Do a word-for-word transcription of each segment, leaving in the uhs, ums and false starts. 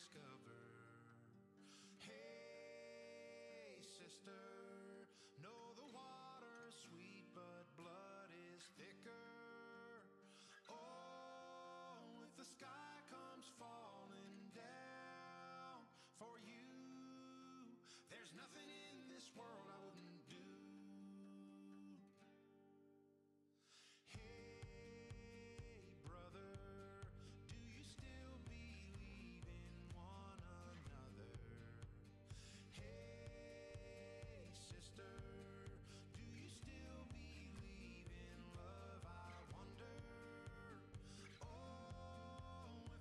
discover. Hey, sister, know the water's sweet, but blood is thicker. Oh, if the sky comes falling down for you, there's nothing in this world I wouldn't do. Hey, brother, do you still believe in one another? Hey, sister, do you still believe in love? I wonder. Oh,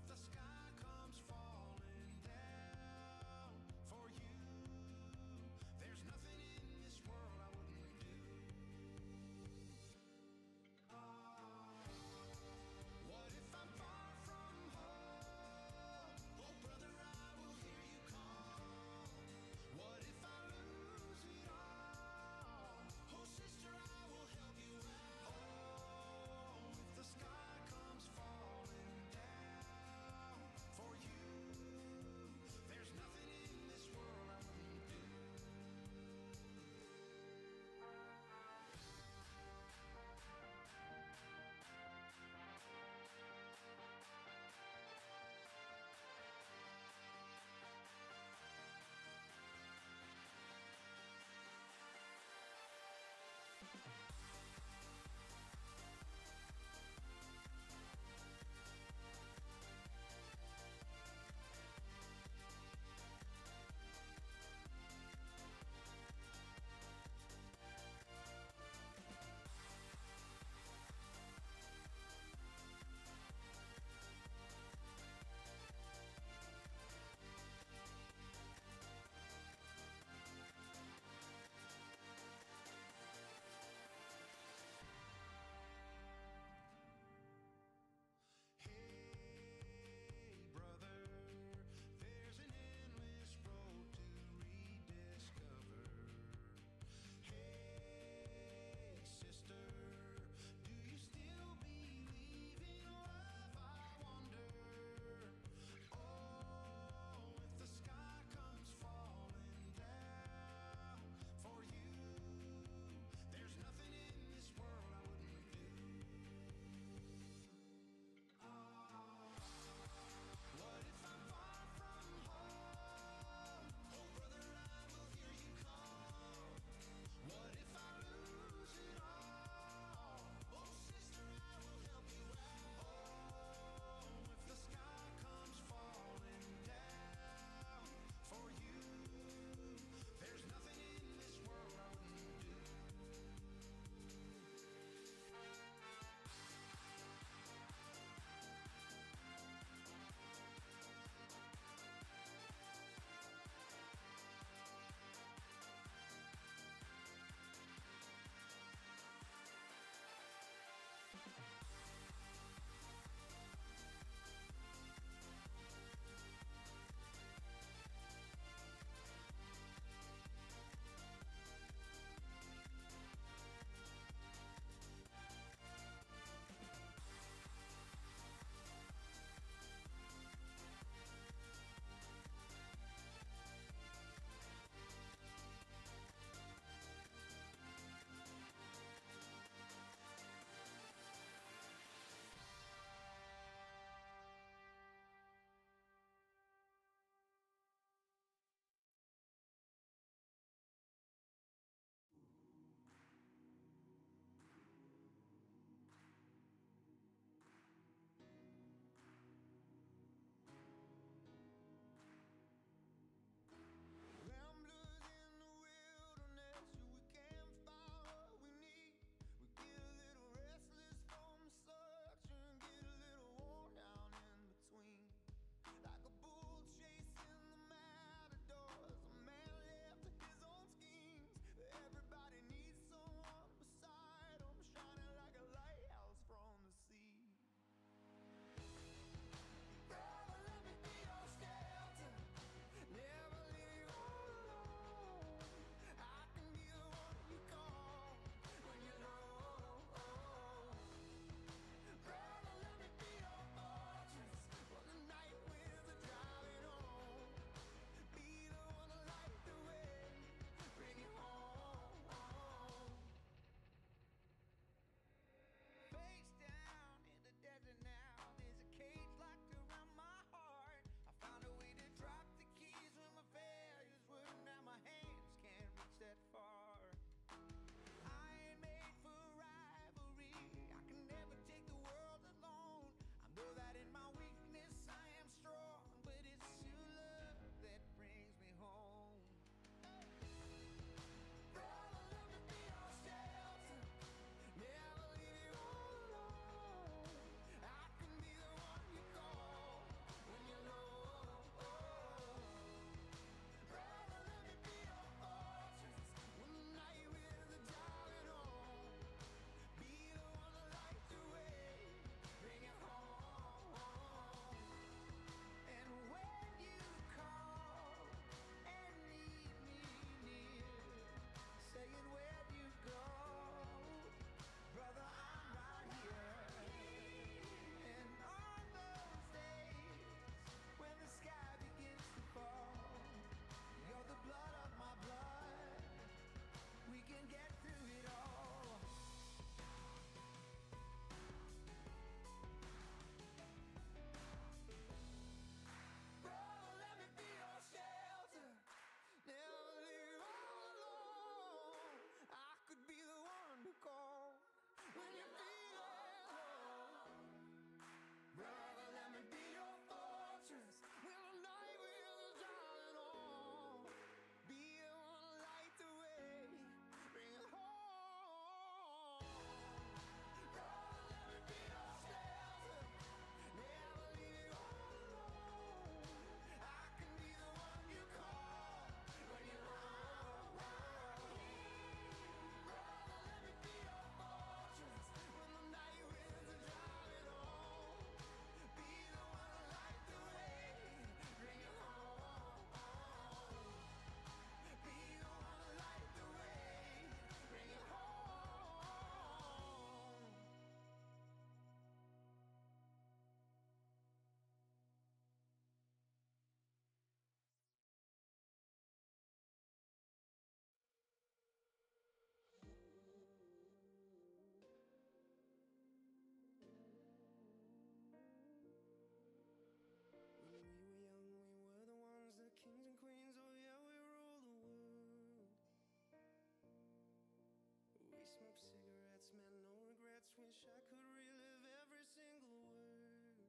Wish I could relive every single word.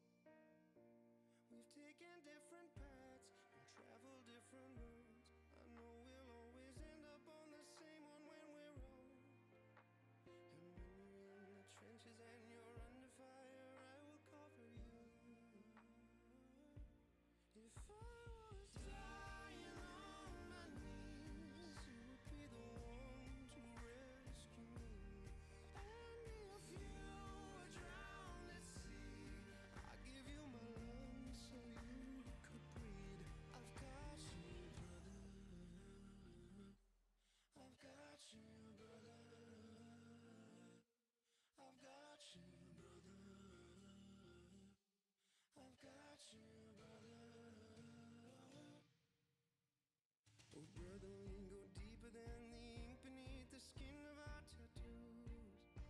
We've taken different paths and traveled different roads. I know we'll always end up on the same one when we're old. And when you're in the trenches and you're under fire, I will cover you. If I was dying on my knees, you would be the one to rescue me. And if you were drowned at sea, I'd give you my lungs so you could breathe. I've got you, brother. I've got you, brother. I've got you, brother. I've got you, brother. Oh, brother, we go deeper than the ink beneath the skin of our tattoos.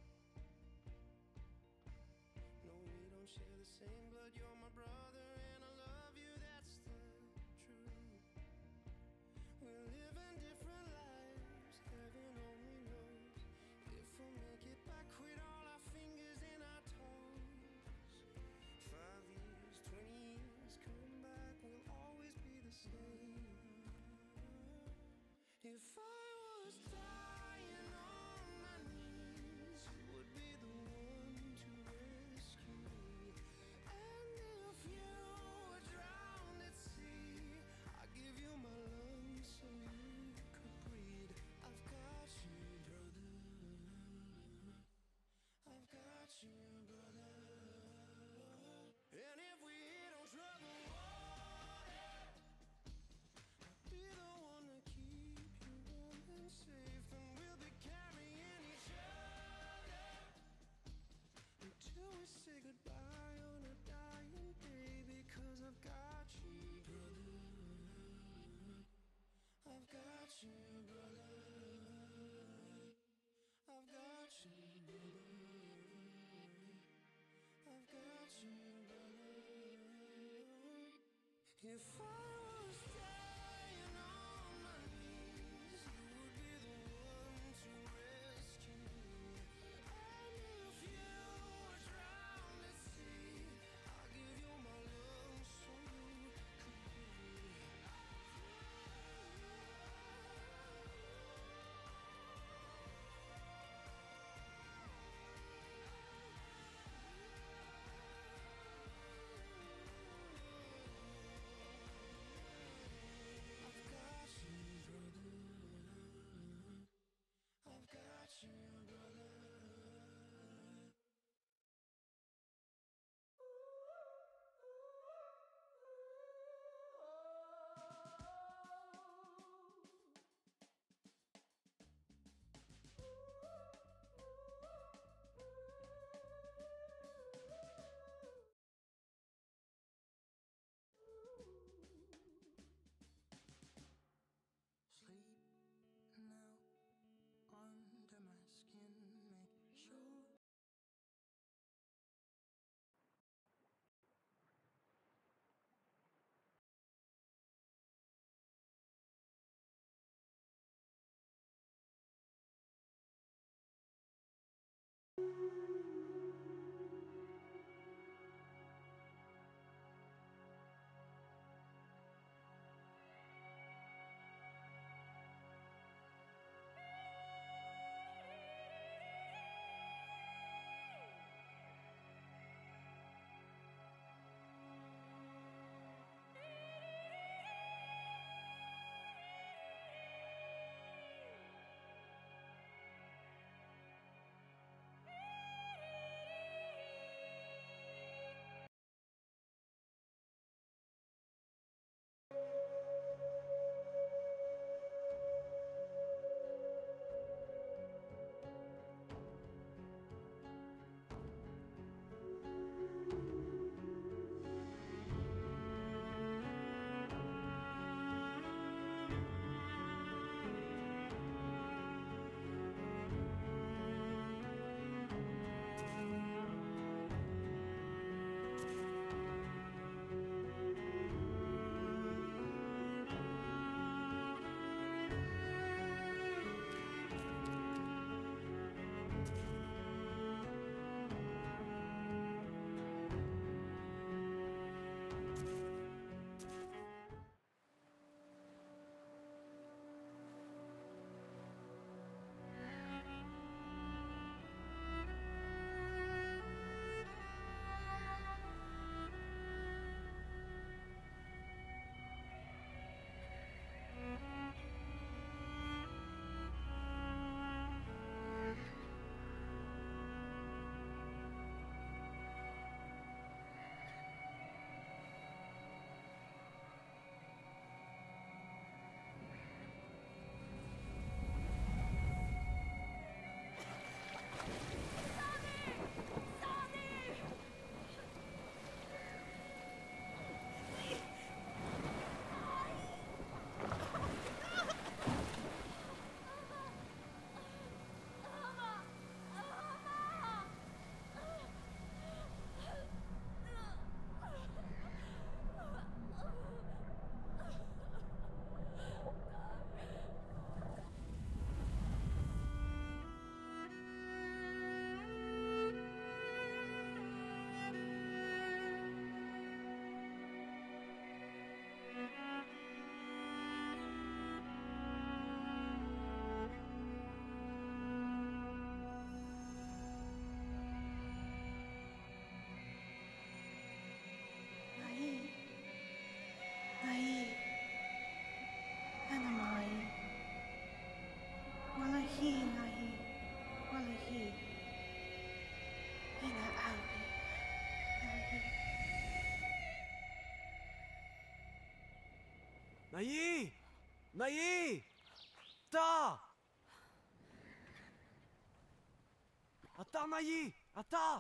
No, we don't share the same blood. You're my brother, and I love you. That's the truth. We're living different lives. Heaven only knows if we'll make it back with all our fingers and our toes. Five years, twenty years, come back, we'll always be the same. If I was dying on my knees, you would be the one to rescue me. And if you were drowned at sea, I'd give you my lungs so you could breathe. I've got you, brother. I've got you, brother. And if we hit on trouble water, I'll be the one to keep you warm and safe. And we'll be carrying each other until we say goodbye on a dying day. Because I've got you, brother. I've got you, brother. I've got you, brother. I've got you, brother. If I was dying on my knees, you would be the one to rescue me. And if you were drowned at sea, I'll give you my lungs so you could breathe. I've got you, brother. I've got you, brother. Sleep now under my skin, make sure. Walahi nahi. Walahi. Ina awi. Nahi. Nayi! Nayi! Ata! Ata, Nayi! Ata!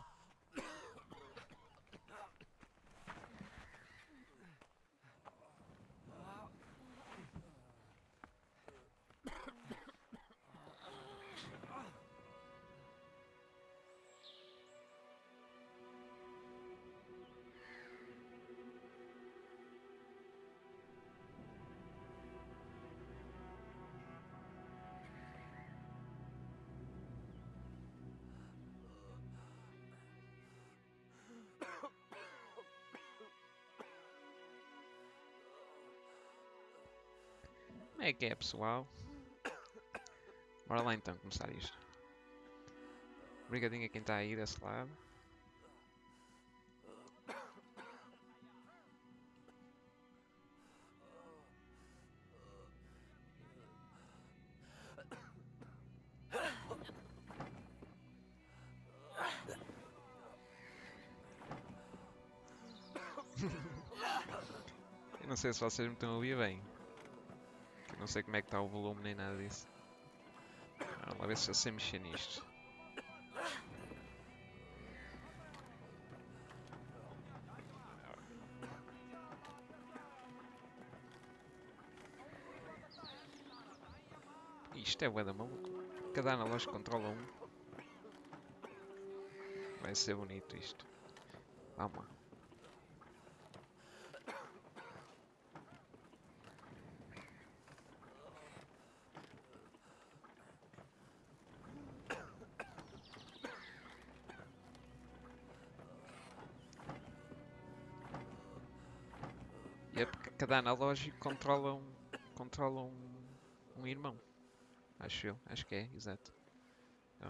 Como é que é, pessoal? Bora lá então começar isto. Obrigadinho a quem está aí desse lado. Eu não sei se vocês me estão a ouvir bem. Eu não sei como é que está o volume nem nada disso. Vamos lá ver se eu sei mexer nisto. Isto é bué da maluco. Cada analógico controla um. Vai ser bonito isto. Vamos lá. Yep, cada analógico controla um, controla um, um irmão. Acho eu, acho que é, exato. Então,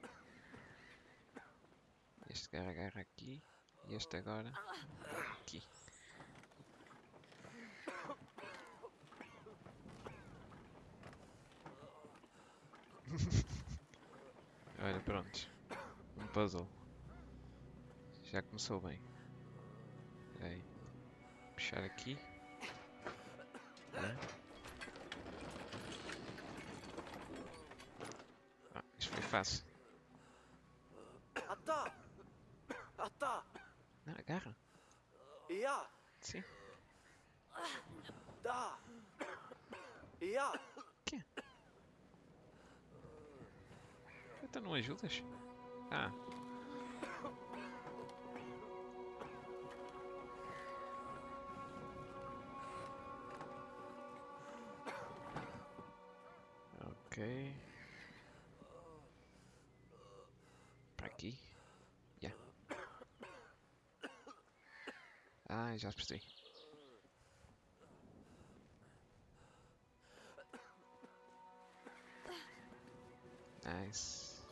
este cara agarra aqui e este agora aqui. Olha, pronto. Um puzzle. Já começou bem. Aí. Puxar aqui. É. Ah, isto foi fácil. Ata! Ata! Não, agarra. Ia! Sim. Da! Ia! Quê? Então não ajudas? Ah. Ok. Para aqui. Yeah. Ah, já percebi. Nice.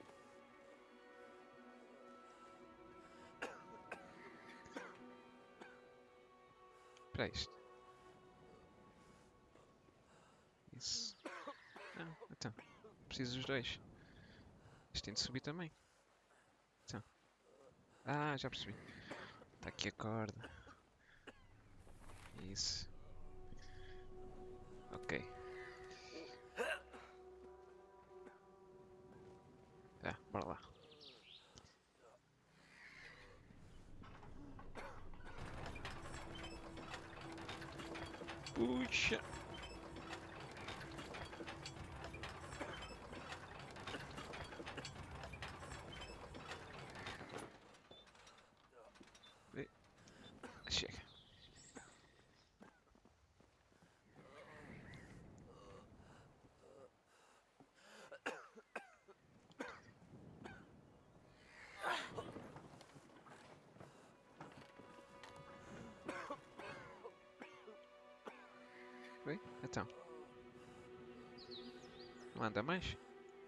Para isto. Isso. Não, então. Preciso dos dois. Isto tem de subir também. Então. Ah, já percebi. Está aqui a corda. Isso. Ok. Tá, bora lá. Puxa! Chega. Oi? Então. Não anda mais?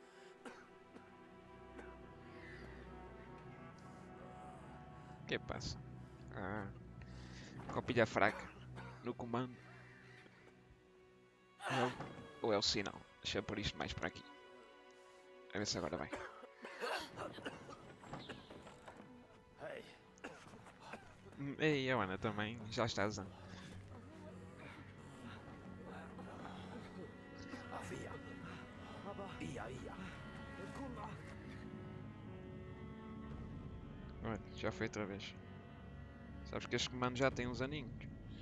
O que passa? Ah. Copilha fraca. No comando. Ou é o, ou é o sinal? Deixa eu pôr isto mais para aqui. A ver se agora vai. Hum, Ei, a Ana também já está usando. Olha, já foi outra vez. Sabes que este comando já tem uns aninhos.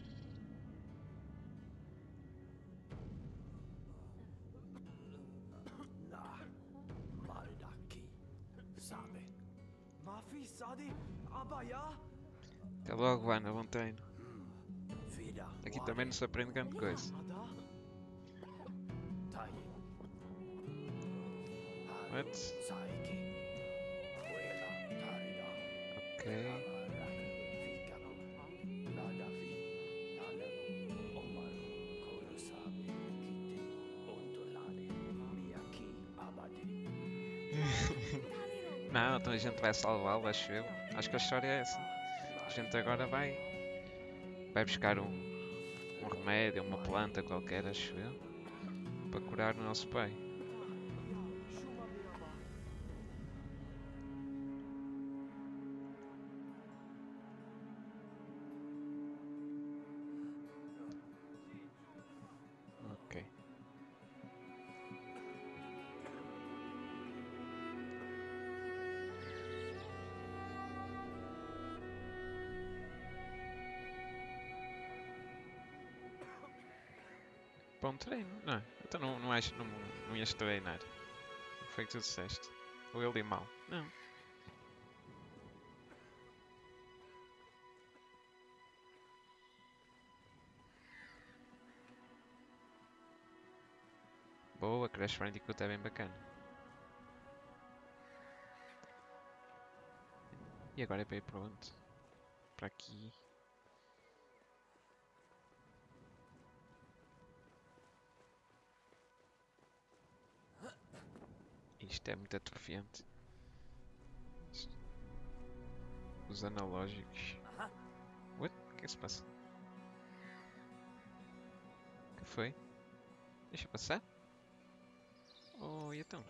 Até logo, Ana, bom treino. Aqui também não se aprende grande coisa. What? Ok. Não, então a gente vai salvá-lo, acho eu. Acho que a história é essa. A gente agora vai. Vai buscar um, um remédio, uma planta qualquer, acho eu. Para curar o nosso pai. Ok. Bom treino? Não, então não, não, acho, não, não ias treinar. Foi o que tu disseste. Ou eu li mal? Não. Boa, Crash Bandicoot é bem bacana. E agora é para ir para onde? Para aqui. Isto é muito atrofiante. Os analógicos. What? O que é que se passa? O que foi? Deixa passar? Oh, e então?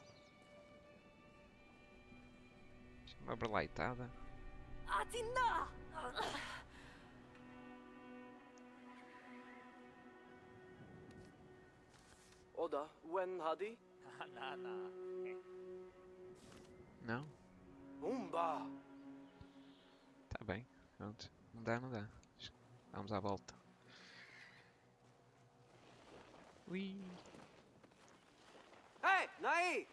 Isto é uma berlaitada. Atina! Oda, when hadi? Não? Umba! Tá bem. Pronto. Não dá, não dá. Vamos à volta. Ui. Hey, Nai!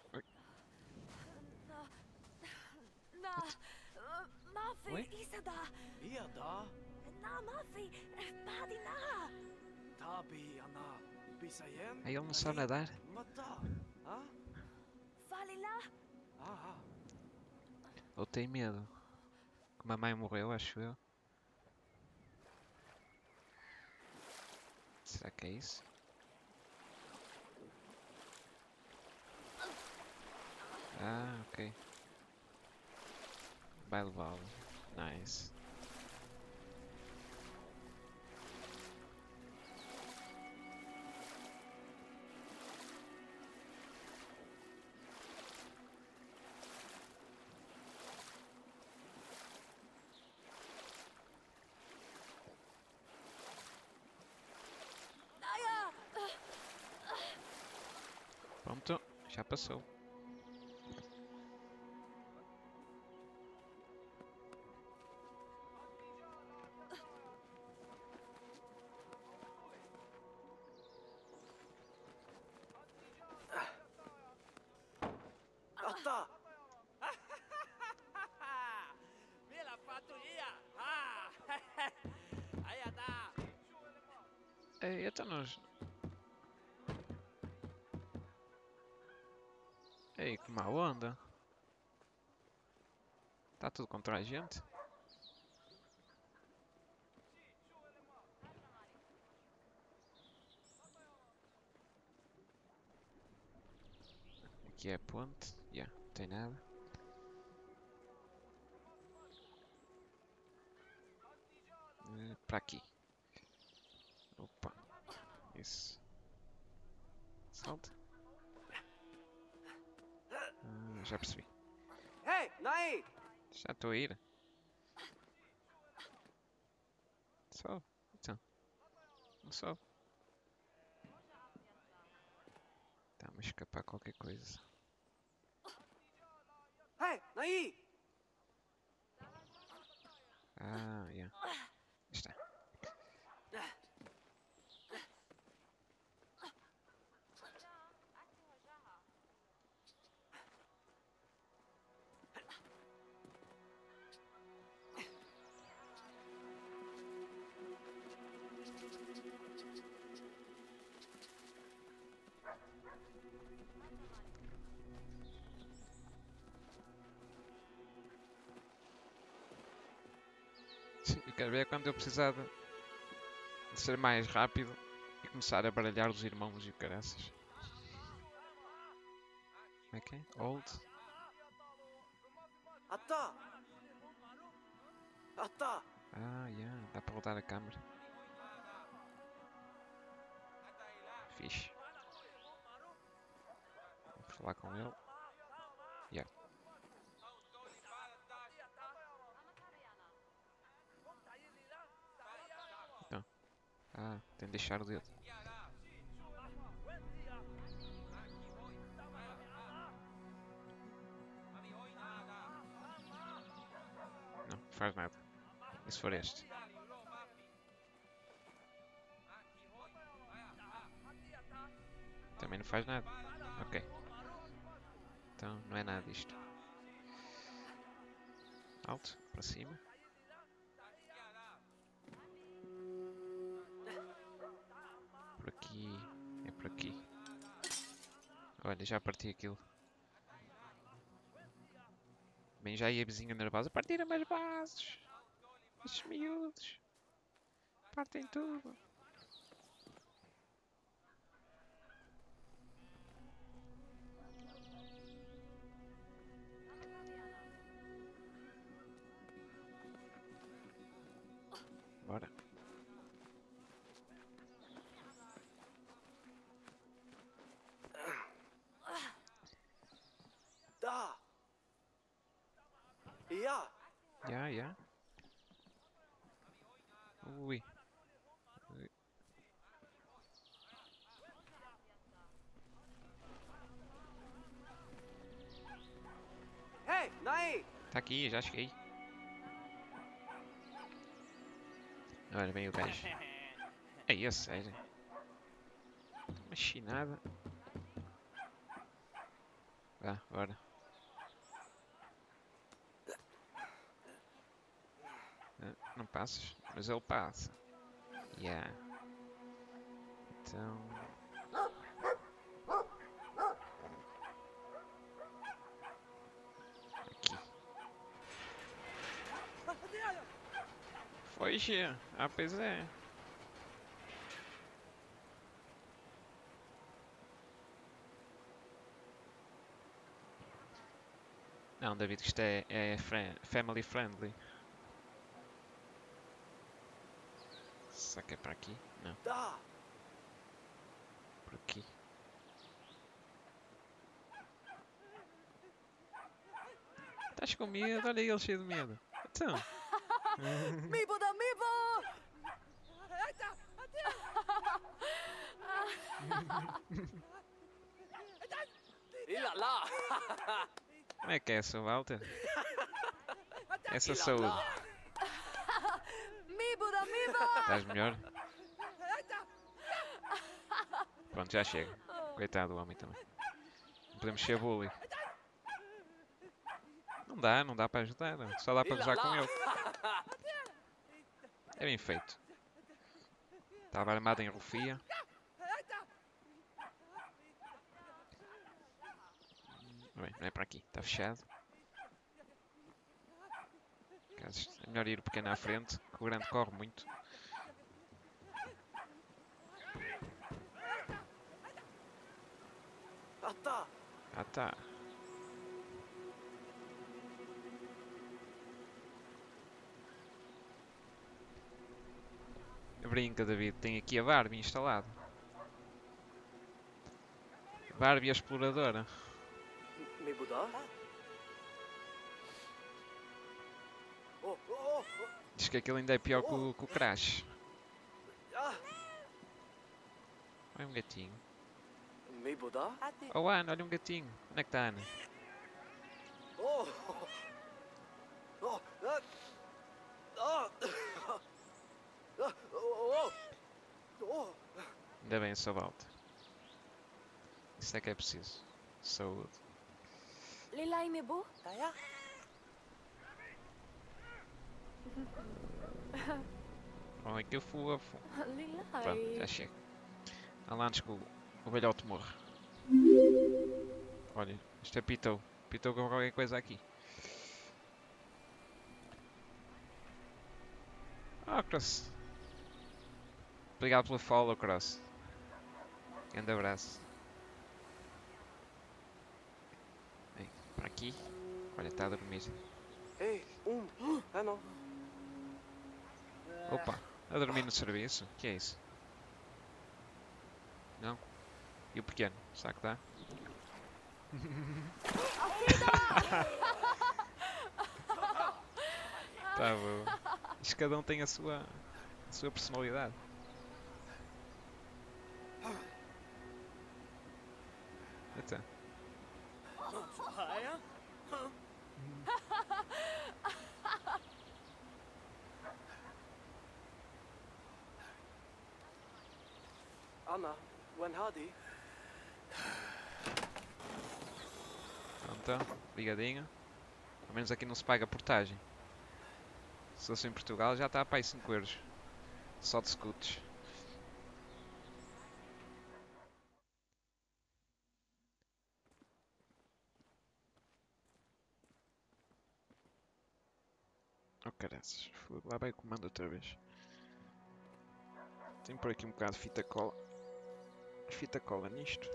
Na... Mafi, Oi? Isada! Iada, Na Mafi, Padi na! tabi ana, bisayen? Aí ele não sabe nadar. Mata, ah? Falila! Ah, Ou tem medo. Como a mãe morreu, acho eu. Será que é isso? Ah, ok. Vai levá-lo. Nice. Naya! Pronto, já passou. Atta! Mira patrulla! Ah! Aí está! Ei, então nós. Ei, que má onda. Tá tudo contra a gente? Aqui é a ponte. Yeah, não tem nada. Eh, Para aqui. Opa. Isso. Salta. já percebi. Hey, Nai! Já estou a ir. Só. Então. Não só. Está-me a escapar qualquer coisa. Hey, Nai! Ah, yeah. Está. Eu quero ver quando eu precisar de, de ser mais rápido e começar a baralhar os irmãos e o caraças. Como é que é? Old? Atta! Atta! Ah, yeah. Dá para rodar a câmera. Fixe. Vou falar com ele. Yeah. Então. Ah, tem de deixar o dedo. Não, não faz nada. E se for este? Também não faz nada. Ok. Então não é nada isto. Alto, para cima. Por aqui. É por aqui. Olha, já parti aquilo. Bem, já ia vizinha nervosa. Partiram-me as bases. Estes miúdos. Partem tudo. Bora. Da! Ja! Já, já. Ui. Ui. Hey, Nai! Tá aqui, já cheguei. Olha, vem o gajo. É, a sério. Uma chinada. Vá, bora. Ah, não passas? Mas ele passa. Yeah. Então... Aqui. Foge. Ah, pois é. Não, David, que isto é, é friend, family friendly. Será que é para aqui? Não, Da! por aqui. Estás com medo? Olha ele cheio de medo. Então, Mibo da Mibo! Illa la! como é que é, seu Walter? Essa saúde. Mibo da Mibo! Estás melhor? Pronto, já chega. Coitado do homem também. Não podemos ser bully. Não dá, não dá para ajudar. Só dá para gozar com ele. É bem feito. Estava armado em rufia. Bem, não é para aqui. Está fechado. É melhor ir o pequeno à frente, que o grande corre muito. Atta! Ah, tá. Brinca, David. Tem aqui a Barbie instalado. Barbie a exploradora. Mi Buddha? Oh, oh, oh. Diz que aquilo ainda é pior que o, que o Crash. Ah, Olha um gatinho. Mi Buddha? Oh Ana, olha um gatinho. Onde é que está a Ana? Oh. Oh. Ah. Ah. Ah. Oh. Oh. Ainda bem, sou alta. Isso é que é preciso. Saúde. Lilai Mebo? Taya? Olha que fofo. Pronto, Lilai. já chega. Há lá antes que o, o velhote morra. Olha, isto apitou. Apitou com qualquer coisa aqui. Ah, Cross. Obrigado pelo follow, Cross. Grande abraço. Bem, para aqui. Olha, está a dormir. Ei, um. Ah, não. Opa, a dormir no serviço? O que é isso? Não? E o pequeno? Será que dá? Tá bom. Isto cada um tem a sua, a sua personalidade. Então, Taya? Anna, when Hadi? pronto, ligadinho. Ao menos aqui não se paga portagem. Se fosse em Portugal já está para aí cinco euros. Só de scooters. Oh caraças, fogo, lá vai o comando outra vez. Tenho por aqui um bocado de fita cola. Fita cola nisto.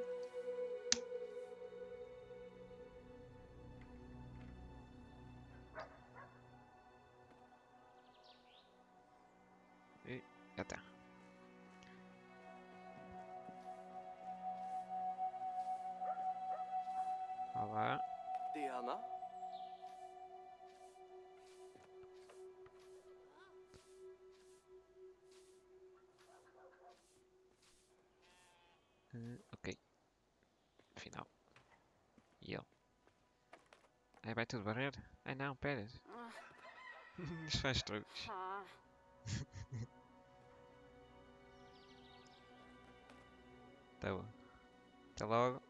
E já está. Olá. Diana? Uh, ok. Final. E ele? Aí vai tudo barrer? Ai não, pera. Isto faz truques. Ah. Tá bom. Até logo.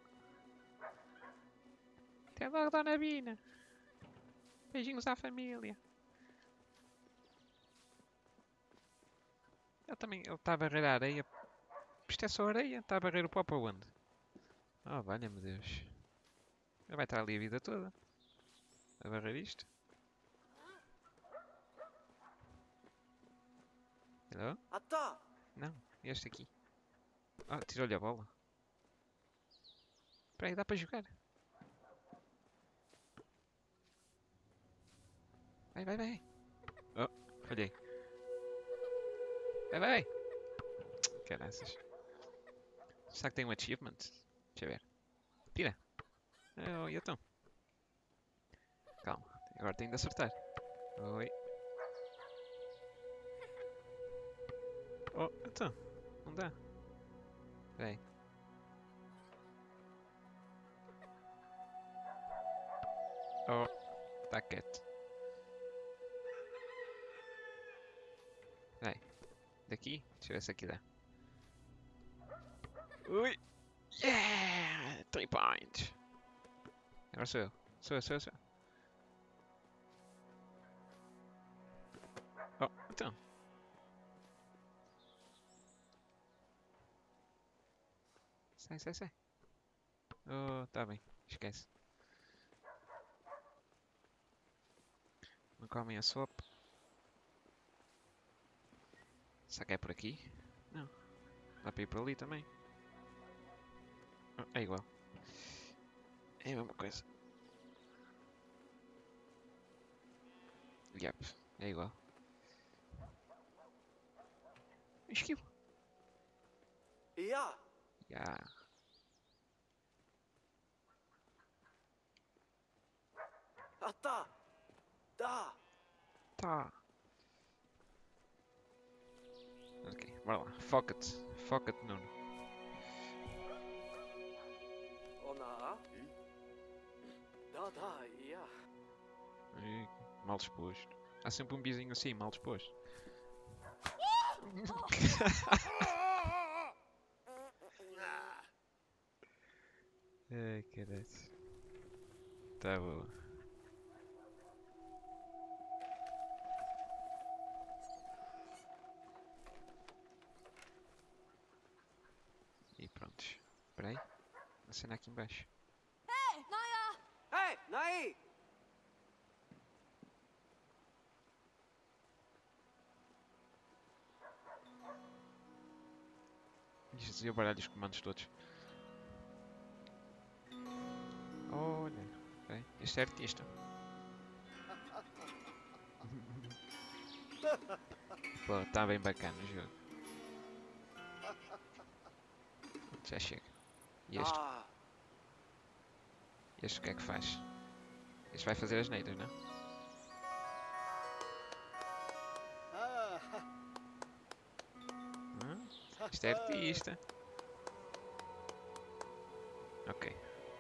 Até logo, Dona Bina. Beijinhos à família. Ele também, ele está a barrer a areia. Isto é só areia. Está a barrer o pó para onde? Oh, valha-me Deus. Ele vai estar ali a vida toda. A barrer isto. Hello? Atta! Não, este aqui. Ah, tirou-lhe a bola. Espera aí, dá para jogar. Vai, vai, vai. Oh, falhei. Vai, vai. Caraças. Será que tem um achievement? Deixa eu ver. Tira. Oh, e então? Calma, agora tenho de acertar. Oi. Oh, então. Não dá. Espera aí. Oh, tá quieto. Espera aí. Daqui? Deixa eu ver se aqui dá. Ui! Yeah! Three points! Agora sou eu. Sou eu, sou eu, sou eu. Oh, então. Sai, sai, sai. Oh, tá bem. Esquece. Não comem a sopa. Será que é por aqui? Não. Dá para ir por ali também. Oh, é igual. É a mesma coisa. Yep, é igual. Esquivo. Ja! Já. Tá! Tá! Tá. Ok, bora lá. Foca-te. Foca-te, Nuno. Ona? Dá, dá, yeah. Ih, mal disposto. Há sempre um bizinho assim, mal disposto. Ai, caralho. Tá boa. E pronto. Espera aí. A cena aqui embaixo. Hey, Nai! Jesus, eu baralho os comandos todos. Olha. Ok. Este é artista. Pô, tá bem bacana o jogo. Já chega. E este? Ah, Este o que é que faz? Este vai fazer as neiras, não? Hum? Este é artista. Ok.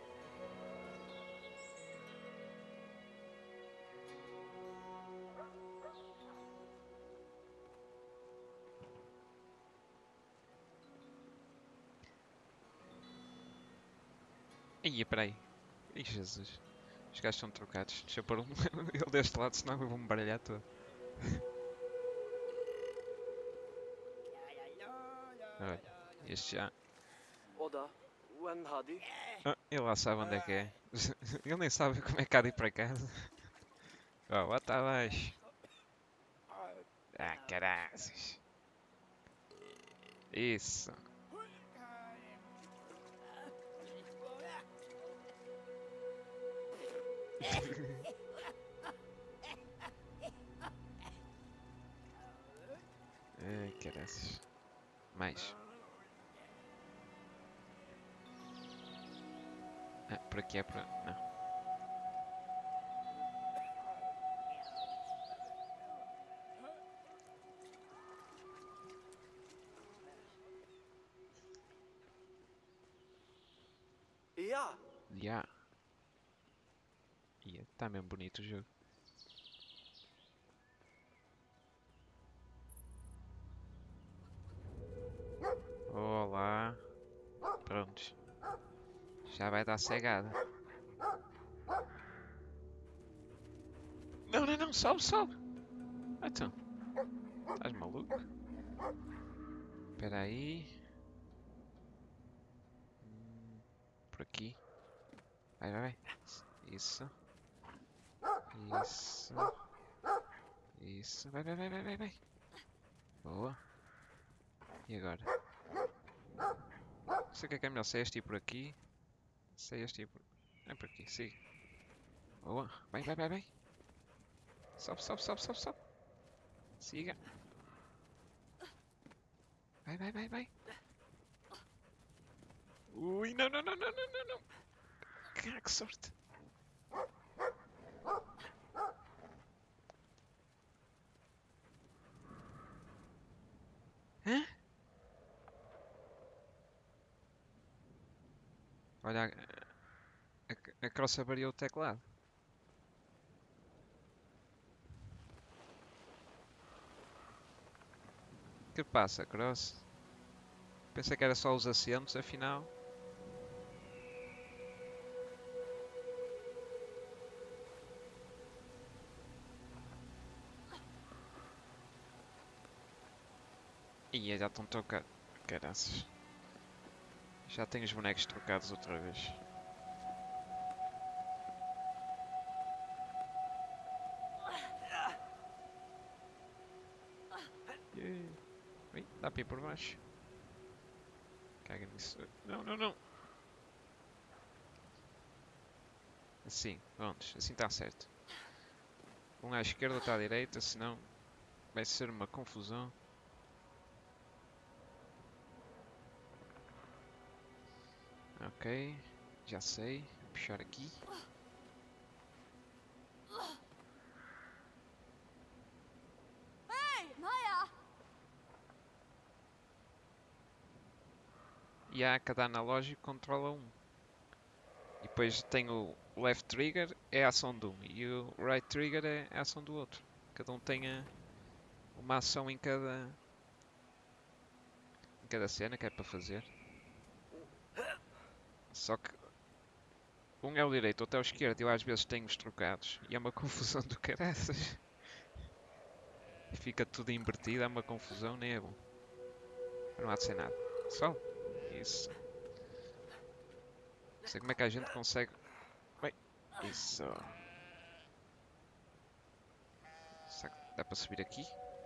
Ih, peraí. Ih, Jesus. Os gajos são trocados. Deixa eu pôr um... ele deste lado, senão eu vou-me baralhar todo. Olha, este já... Oda, when hadi? Ah, ele lá sabe onde é que é. Ele nem sabe como é que há de ir para casa. Oh, lá está abaixo. Ah, caraças. Isso. Ai, caraças. Mais. Ah, por aqui é para... Não. Yeah! Já. Ia, tá mesmo bonito o jogo. Olá. Prontos. Já vai dar cegada. Não, não, não, sobe, sobe. Ah, então. Estás maluco? Espera aí. Hum, por aqui. Vai, vai, vai. Isso. Isso. Isso. Vai, vai, vai, vai, vai, vai. Boa. E agora? Não sei o que é que é melhor. Se é este ir por aqui. Se é este ir por... É por aqui, siga. Boa. Vai, vai, vai, vai. Sobe, sobe, sobe, sobe, sobe. Siga. Vai, vai, vai, vai. Ui, não, não, não, não, não, não, não. Que, que sorte. Hã? Olha, a, a, a crossa variou o teclado. O que passa, cross? Pensei que era só os acentos, afinal. Ih, já estão trocados. Caraças. Já tenho os bonecos trocados outra vez. Yeah. Ui, dá para ir por baixo. Caga nisso. Não, não, não. Assim, prontos. Assim está certo. Um à esquerda, outro à direita, senão vai ser uma confusão. Ok, já sei. Vou puxar aqui. e há cada analógico controla um. E depois tem o left trigger, é a ação de um, e o right trigger é a ação do outro. Cada um tem a, uma ação em cada, em cada cena que é para fazer. Só que um é o direito, outro é o esquerdo, e eu às vezes tenho os trocados, e é uma confusão do caraças. Fica tudo invertido, é uma confusão, nem é bom. Não há de ser nada. Só isso. Não sei como é que a gente consegue. Bem, isso. Será que dá para subir aqui?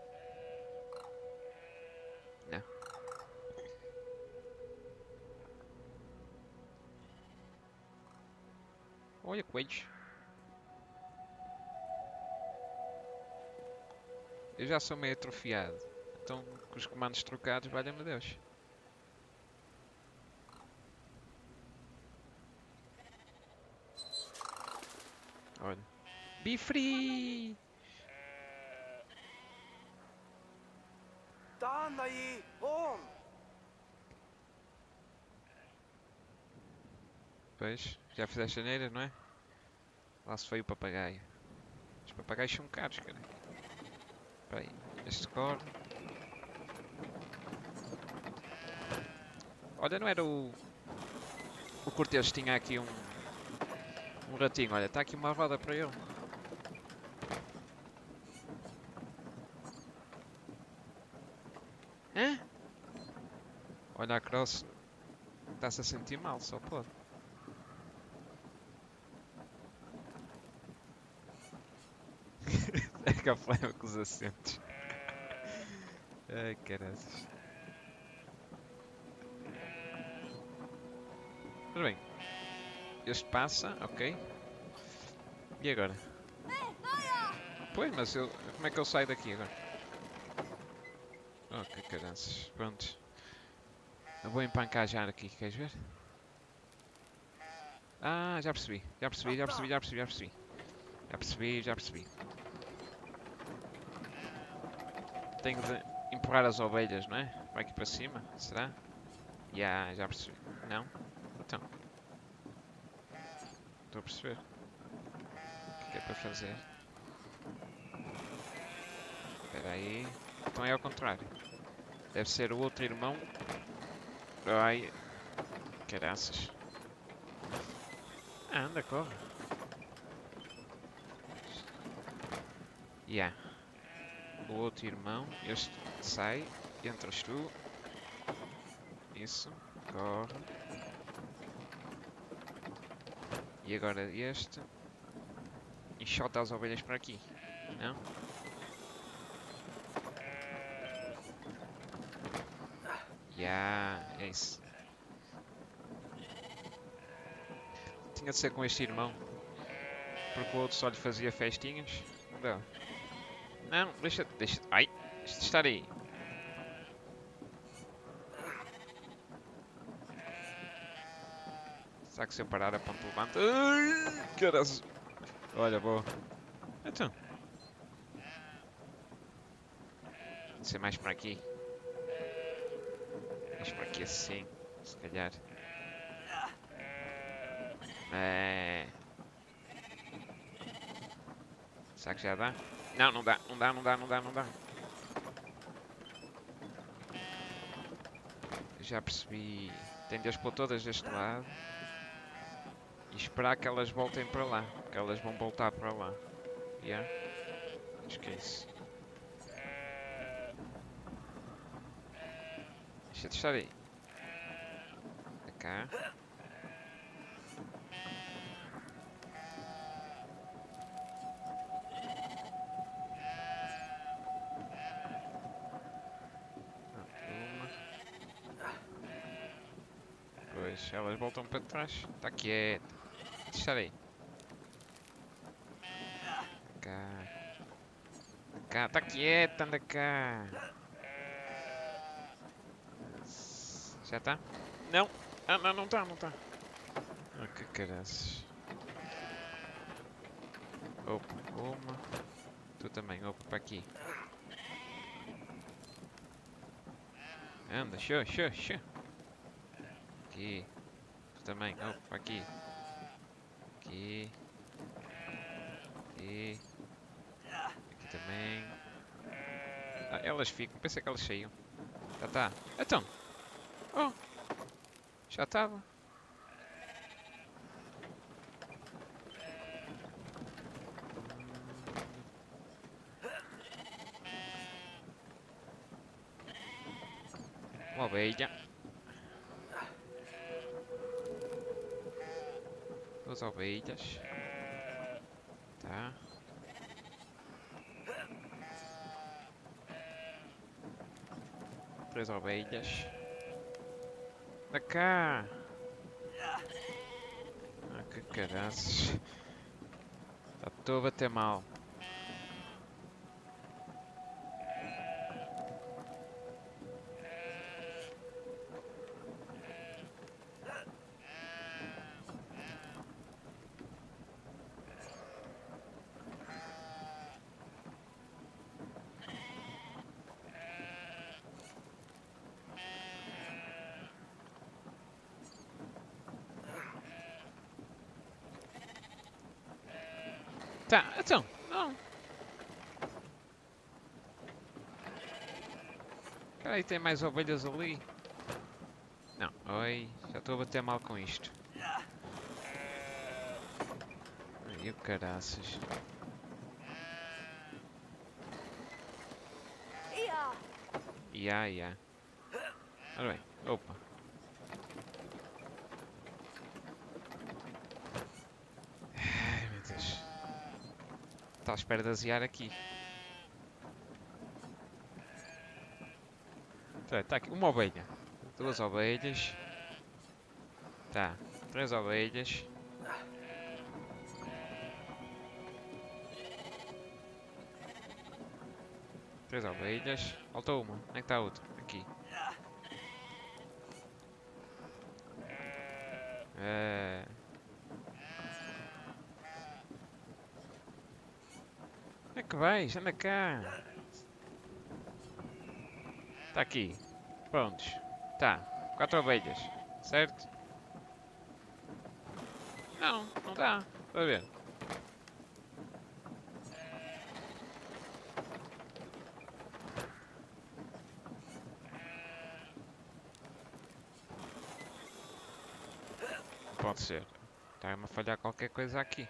Não. Olha, coelhos. Eu já sou meio atrofiado. Então, com os comandos trocados, valha-me Deus. Olha. Be free! Tá, aí! Bom! Pois, já fizeste a neira, não é? Lá se foi o papagaio. Os papagaios são caros, cara. Espera aí, este corre. Olha, não era o... O Cortês tinha aqui um... Um ratinho, olha, está aqui uma roda para ele. Hã? Olha a Cross. Está-se a sentir mal, só pode. É que a flama com os assentos. Ai, caraças. Mas bem. Este passa, ok. E agora? Pois, mas eu... Como é que eu saio daqui agora? Oh, que caraças. Pronto. Eu vou empancajar aqui, queres ver? Ah, já percebi. Já percebi, já percebi, já percebi, já percebi. Já percebi, já percebi. Tenho de empurrar as ovelhas, não é? Vai aqui para cima, será? Já, yeah, já percebi. Não? Então. Estou a perceber. O que é, que é para fazer? Espera aí. Então é ao contrário. Deve ser o outro irmão. Ai. Caraças. Ah, anda, corre. Ya. Yeah. O outro irmão. Este sai. Entras tu. Isso. Corre. E agora este. Enxota as ovelhas para aqui. Não? Ya, yeah, é isso. Tinha de ser com este irmão. Porque o outro só lhe fazia festinhas. Não deu. Não, deixa. Deixa. Ai! Deixa de estar aí. Será que se eu parar a ponta levanta? Ai! Caralho! Olha, boa. Então. Pode ser mais para aqui. Mais para aqui assim. Se calhar. É. Será que já dá? Não, não dá, não dá, não dá, não dá, não dá. Já percebi. Tem de as pôr todas deste lado. E esperar que elas voltem para lá. Que elas vão voltar para lá. Yeah? Acho que é isso. Deixa de estar aí. Para cá. Pois, elas voltam para trás. Está quieto. Deixa estar aí. Cá. Cá, está quieto, anda cá. Já está? Não! Ah, não, não está, não está. Ah, que caraças. Opa, uma. Tu também, opa, para aqui. Anda, xô, xô, xô. Aqui. Tu também. Oh, aqui. Aqui. Aqui. Aqui também. Ah, elas ficam. Pensei que elas saíam. Já está. Então. Oh. Já estava. Uma ovelha. Duas ovelhas. Tá. Três ovelhas. Da cá. Ah, que caraças. Está todo a bater mal. Tá, então, não. Peraí, tem mais ovelhas ali. Não, oi, já estou a bater mal com isto. Ai, o caraças. Ia! Ia, ia. Ora bem, opa. Ai, meu Deus. Está à espera de aziar aqui. Tá, tá aqui, uma ovelha. Duas ovelhas. Tá, três ovelhas. Três ovelhas. Falta uma. Onde é que está a outra? Aqui. É... Onde é que vais? Anda cá. Está aqui. Prontos. Tá. Quatro ovelhas. Certo? Não, não dá. Está a ver? Pode ser. Está-me a falhar qualquer coisa aqui.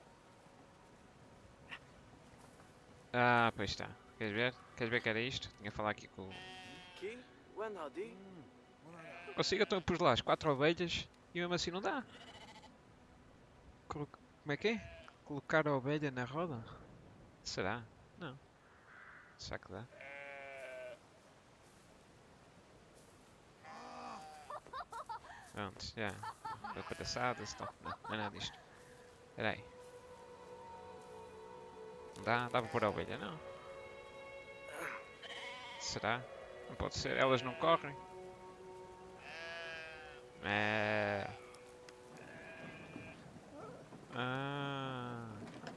Ah, pois está. Queres ver? Queres ver que era isto? Tinha a falar aqui com o... Ki? When hadi? Não consigo, então eu pus lá as quatro ovelhas e mesmo assim não dá. Colo- Como é que é? Colocar a ovelha na roda? Será? Não. Será que dá? Pronto, já. Foi palhaçada, stop. Não, não é nada disto. Espera aí. Não dá? Dá para pôr a ovelha? Não. Será? Não pode ser. Elas não correm. É... Ah.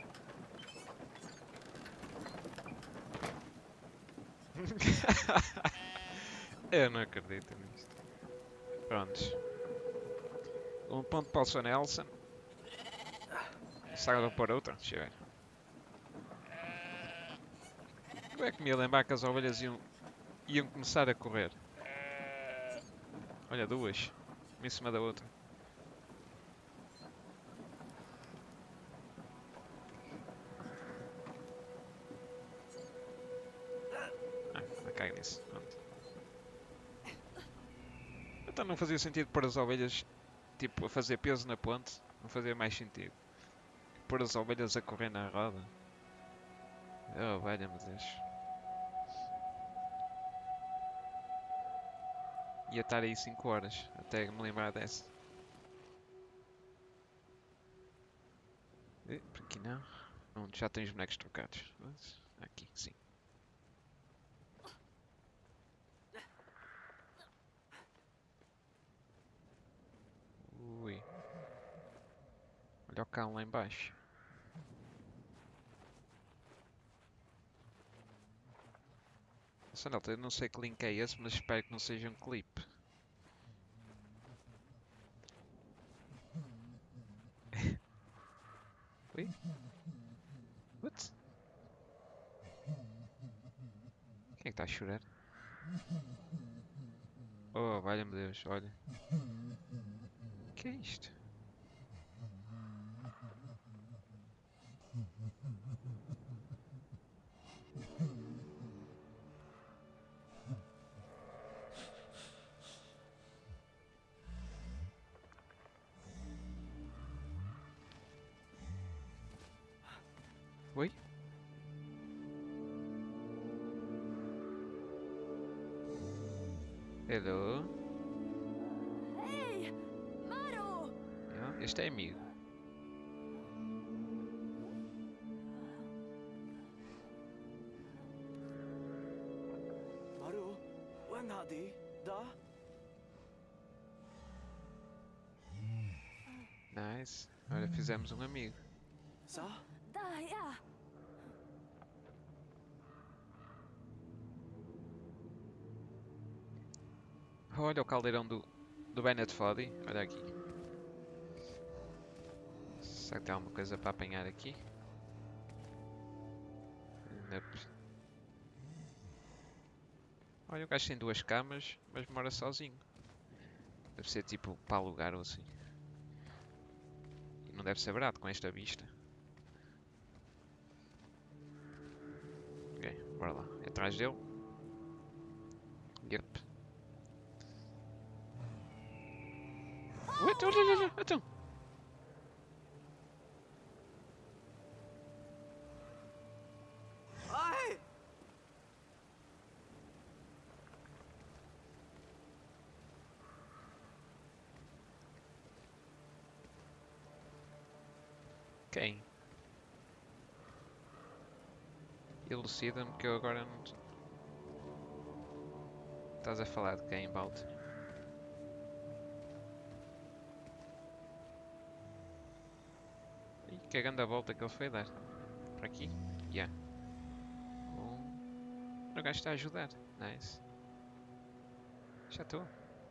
Eu não acredito nisto. Prontos. Um ponto para o Sr. Nelson. Será que vou pôr outra? Deixa eu ver. Como é que me ia lembrar que as ovelhas iam, iam começar a correr? Olha, duas. Uma em cima da outra. Ah, não cago nisso. Pronto. Então não fazia sentido pôr as ovelhas tipo a fazer peso na ponte. Não fazia mais sentido. Pôr as ovelhas a correr na roda. Oh, valha-me Deus. Ia estar aí cinco horas até me lembrar dessa. Eh, por aqui não. Não, já tem os bonecos trocados. Mas, aqui, sim. Ui. Olha o cão lá embaixo. Sanelta, eu não sei que link é esse, mas espero que não seja um clipe. Foi? What? Quem é que está a chorar? Oh, valha-me Deus, olha. O que é isto? Oi? Hello? Hey, Maru! Yeah, este é amigo. Maru, when hadi? Da? Nice. Olha, fizemos um amigo. Sa? Da, ja. Olha o caldeirão do, do Bennett Foddy. Olha aqui. Será que tem alguma coisa para apanhar aqui? Nope. Olha, o gajo tem duas camas, mas mora sozinho. Deve ser tipo para alugar ou assim. E não deve ser barato com esta vista. Ok, bora lá. É atrás dele. Yep. What? Olha, olha, olha. Então. Ai! Quem? Elucida-me que eu agora não... Estás a falar de quem, Balto? Ih, que grande a volta que ele foi dar. Para aqui? Yeah. Um... O gajo está a ajudar. Nice. Já estou.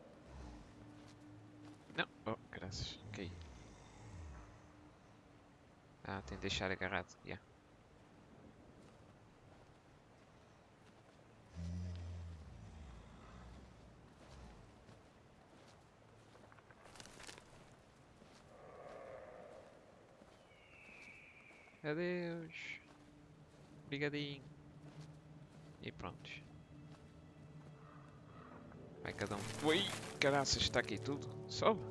Não. Oh, graças. Ok. Ah, tem de deixar agarrado. Yeah. Adeus. Obrigadinho. E prontos. Vai cada um. Ui, caraças, está aqui tudo. Sobe.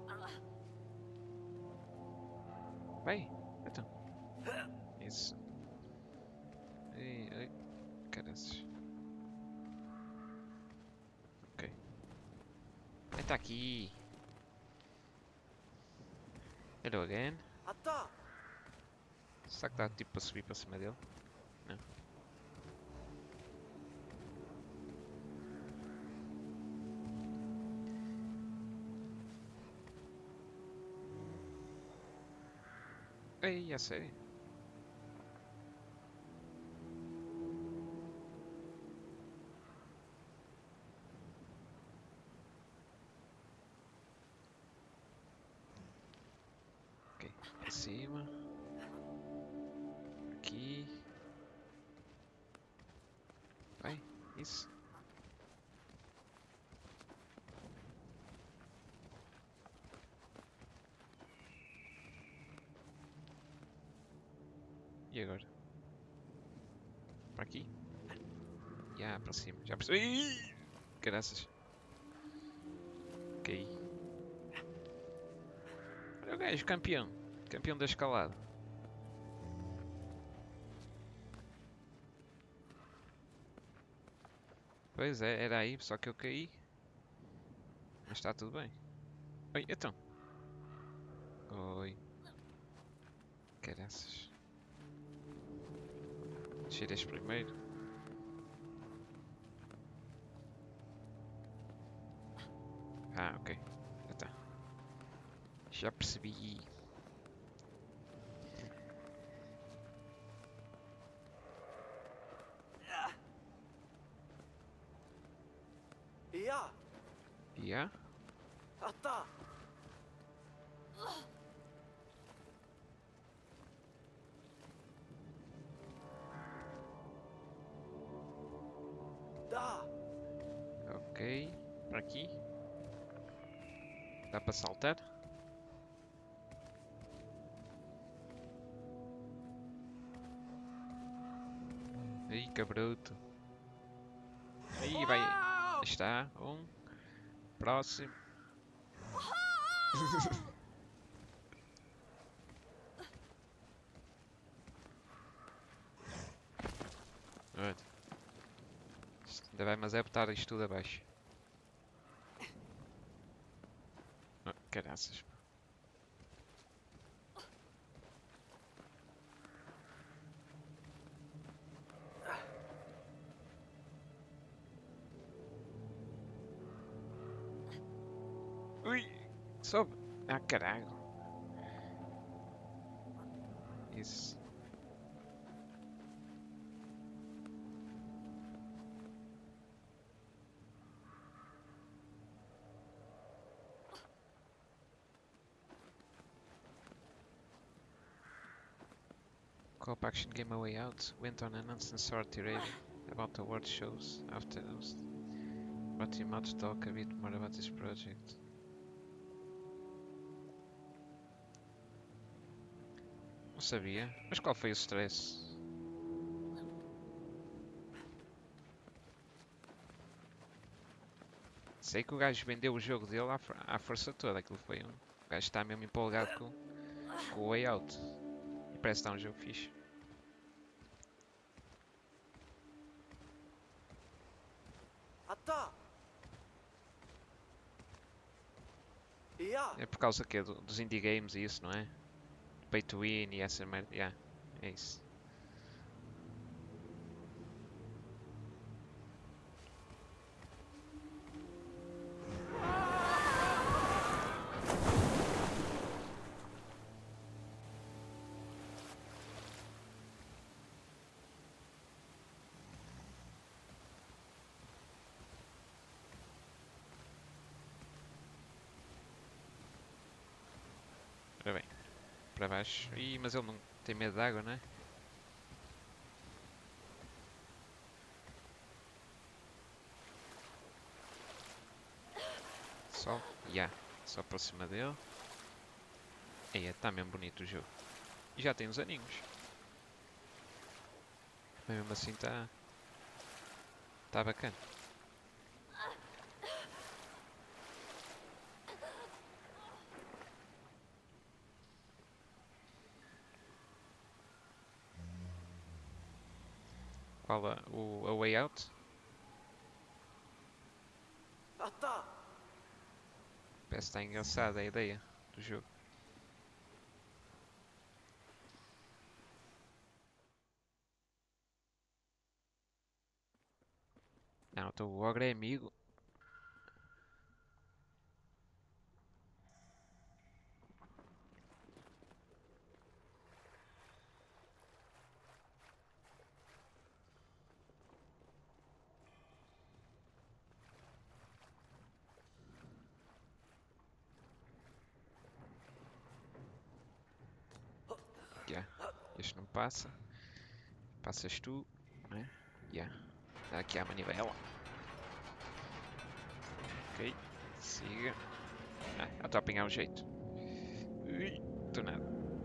Vai. Então. Isso. Ei, ai. Caraças. Ok. Ai, está aqui. Hello again. Atta! Será que dá tipo para subir para cima dele? Não. Ei, a sério? Ok, para cima. Aqui. Vai, isso. E agora? Para aqui? Já, para cima. Já percebi. Ih! Graças. Ok. Olha o gajo, campeão. Campeão da escalada. Pois é, era aí, só que eu caí. Mas está tudo bem. Oi, então. Oi. Caraças. Descer este primeiro. Ah, ok. Já está. Já percebi. Ja! Já? Atta! aqui. Dá para saltar? Aí, cabroto. Aí, vai. Aí está. Um. Próximo. Olha. Isto ainda vai, mas é botar isto tudo abaixo. Oh, caraças. Ui! Sobe! Ah, caralho! Isso. Co-op action game A Way Out went on an uncensored rating about the award shows after those. But you must talk a bit more about this project. Não sabia. Mas qual foi o stress? Sei que o gajo vendeu o jogo dele à, for à força toda. Aquilo foi um. O gajo está mesmo empolgado com, com o Way Out. E parece que está um jogo fixe. Atta! Yeah. É por causa que é do, dos indie games e isso, não é? Pay to win e essa merda. Yeah, é isso. Ora bem, para baixo. Ih, mas ele não tem medo de água, não é? Só, yeah, só para cima dele. Aí, está mesmo bonito o jogo. E já tem uns aninhos. Mas mesmo assim está... Está bacana. Qual a, o A Way Out? Atta! Parece que está engraçada a ideia do jogo. Não, então o ogro é amigo. Yeah. Este não passa. Passas tu, né? Yeah. Dá aqui a manivela. Ok. Siga. Ah, já estou a apanhar o jeito. Ui, estou nada.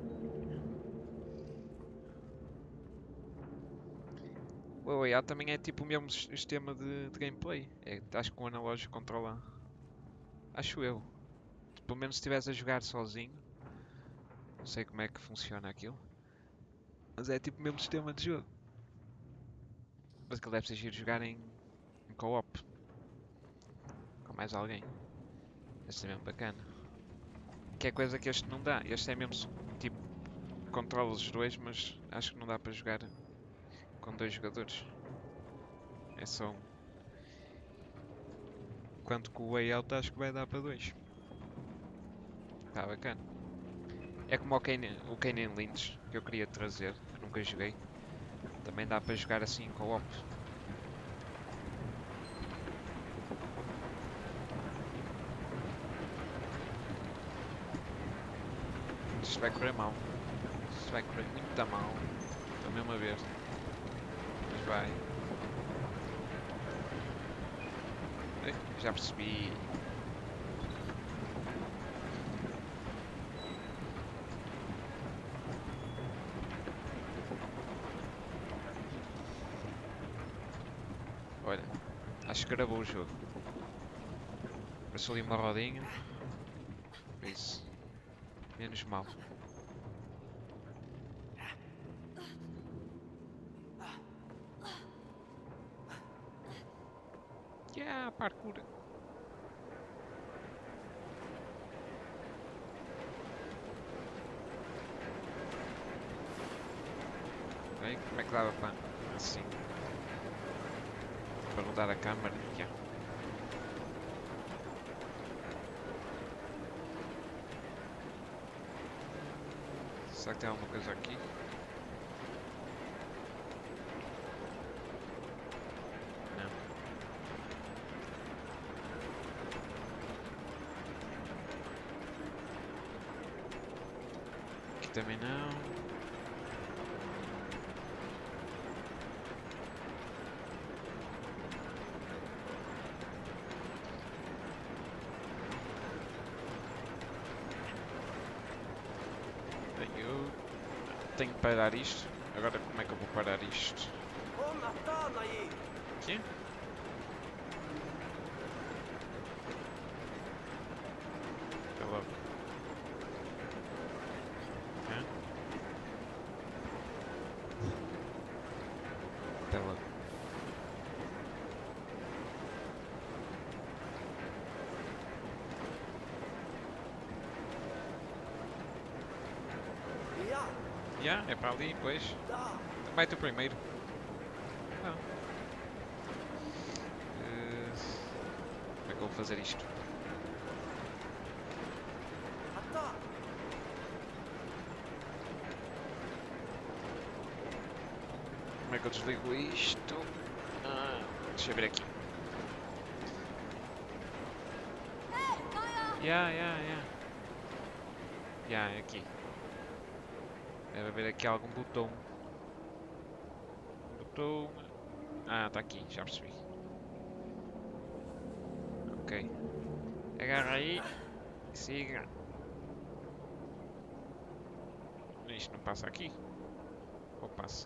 O A Way Out também é tipo o mesmo sistema de, de gameplay. É, acho que o analógico controla. Acho eu. Pelo menos se estiveres a jogar sozinho. Não sei como é que funciona aquilo. Mas é tipo o mesmo sistema de jogo. Mas aquilo deve ser giro jogar em, em co-op. Com mais alguém. Este é mesmo bacana. Que é coisa que este não dá. Este é mesmo tipo. Controla os dois, mas acho que não dá para jogar com dois jogadores. É só um. Enquanto que o Way Out acho que vai dar para dois. Está bacana. É como o Kane, o Kane Lynch que eu queria trazer, que nunca joguei. Também dá para jogar assim com co-op. Isto vai correr mal. Isto vai correr muito mal. Estou mesmo a ver. Mas vai. Ei, já percebi. Olha, acho que gravou o jogo. Passou ali uma rodinha. Por isso, menos mal. Yeah, parkour. Bem, como é que dava para assim? Para mudar a câmera? Yeah. Será que tem alguma coisa aqui? Não. Aqui também não. Eu tenho que parar isto. Agora como é que eu vou parar isto? هم أبطالنا إيه؟ Aqui? Até logo. Hã? Até logo. يا Yeah, é para ali, pois. دا Vai tu primeiro. Não. Eh, Como é que eu vou fazer isto? حتى Como é que eu desligo isto? Ah, deixa eu ver aqui. Hey, Maya! Yeah, yeah, yeah. Yeah, é aqui. Deve haver aqui algum botão. Botão. Ah, tá aqui, já percebi. Ok. Agarra aí e siga. Isto não passa aqui? Ou passa?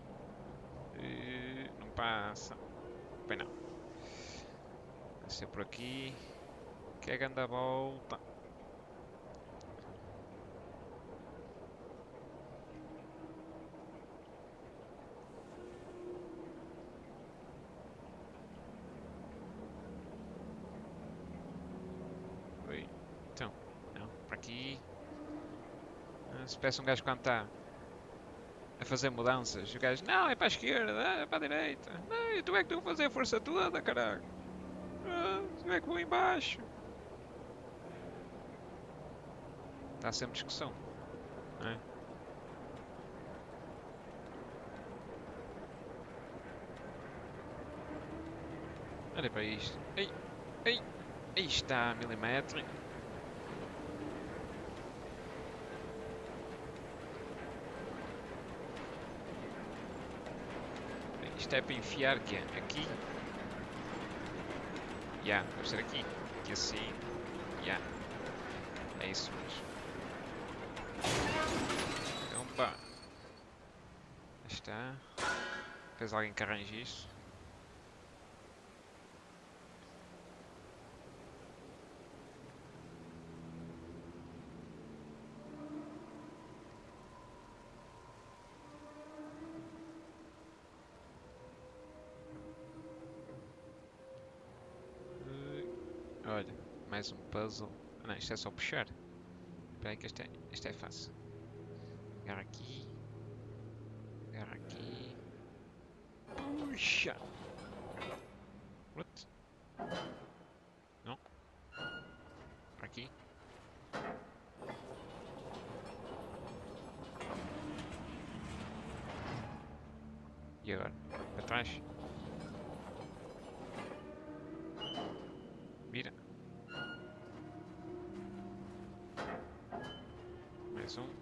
Eh, não passa. Bem não. Vai ser por aqui. Que é grande a volta. Oi. Então, não, para aqui. Ah, se peça um gajo quando está a fazer mudanças, o gajo, não, é para a esquerda, ah, é para a direita. Não, e tu é que estou a fazer a força toda, caralho. Ah, tu é que vou em baixo. Está sempre discussão, não é? Olha para isto. Ei, ei, aí está, milímetro. Isto é para enfiar que é aqui. Já, yeah, deve ser aqui. Aqui assim. Já. Yeah. É isso mesmo. Então pá. Aí está. Depois alguém que arranje isto. Olha, mais um puzzle. Ah, não, isto é só puxar. Espera aí que este é, este é fácil. Agarra aqui. Agarra aqui. Puxa! What? Não? Para aqui. E agora? Para trás? Vira. Mais um.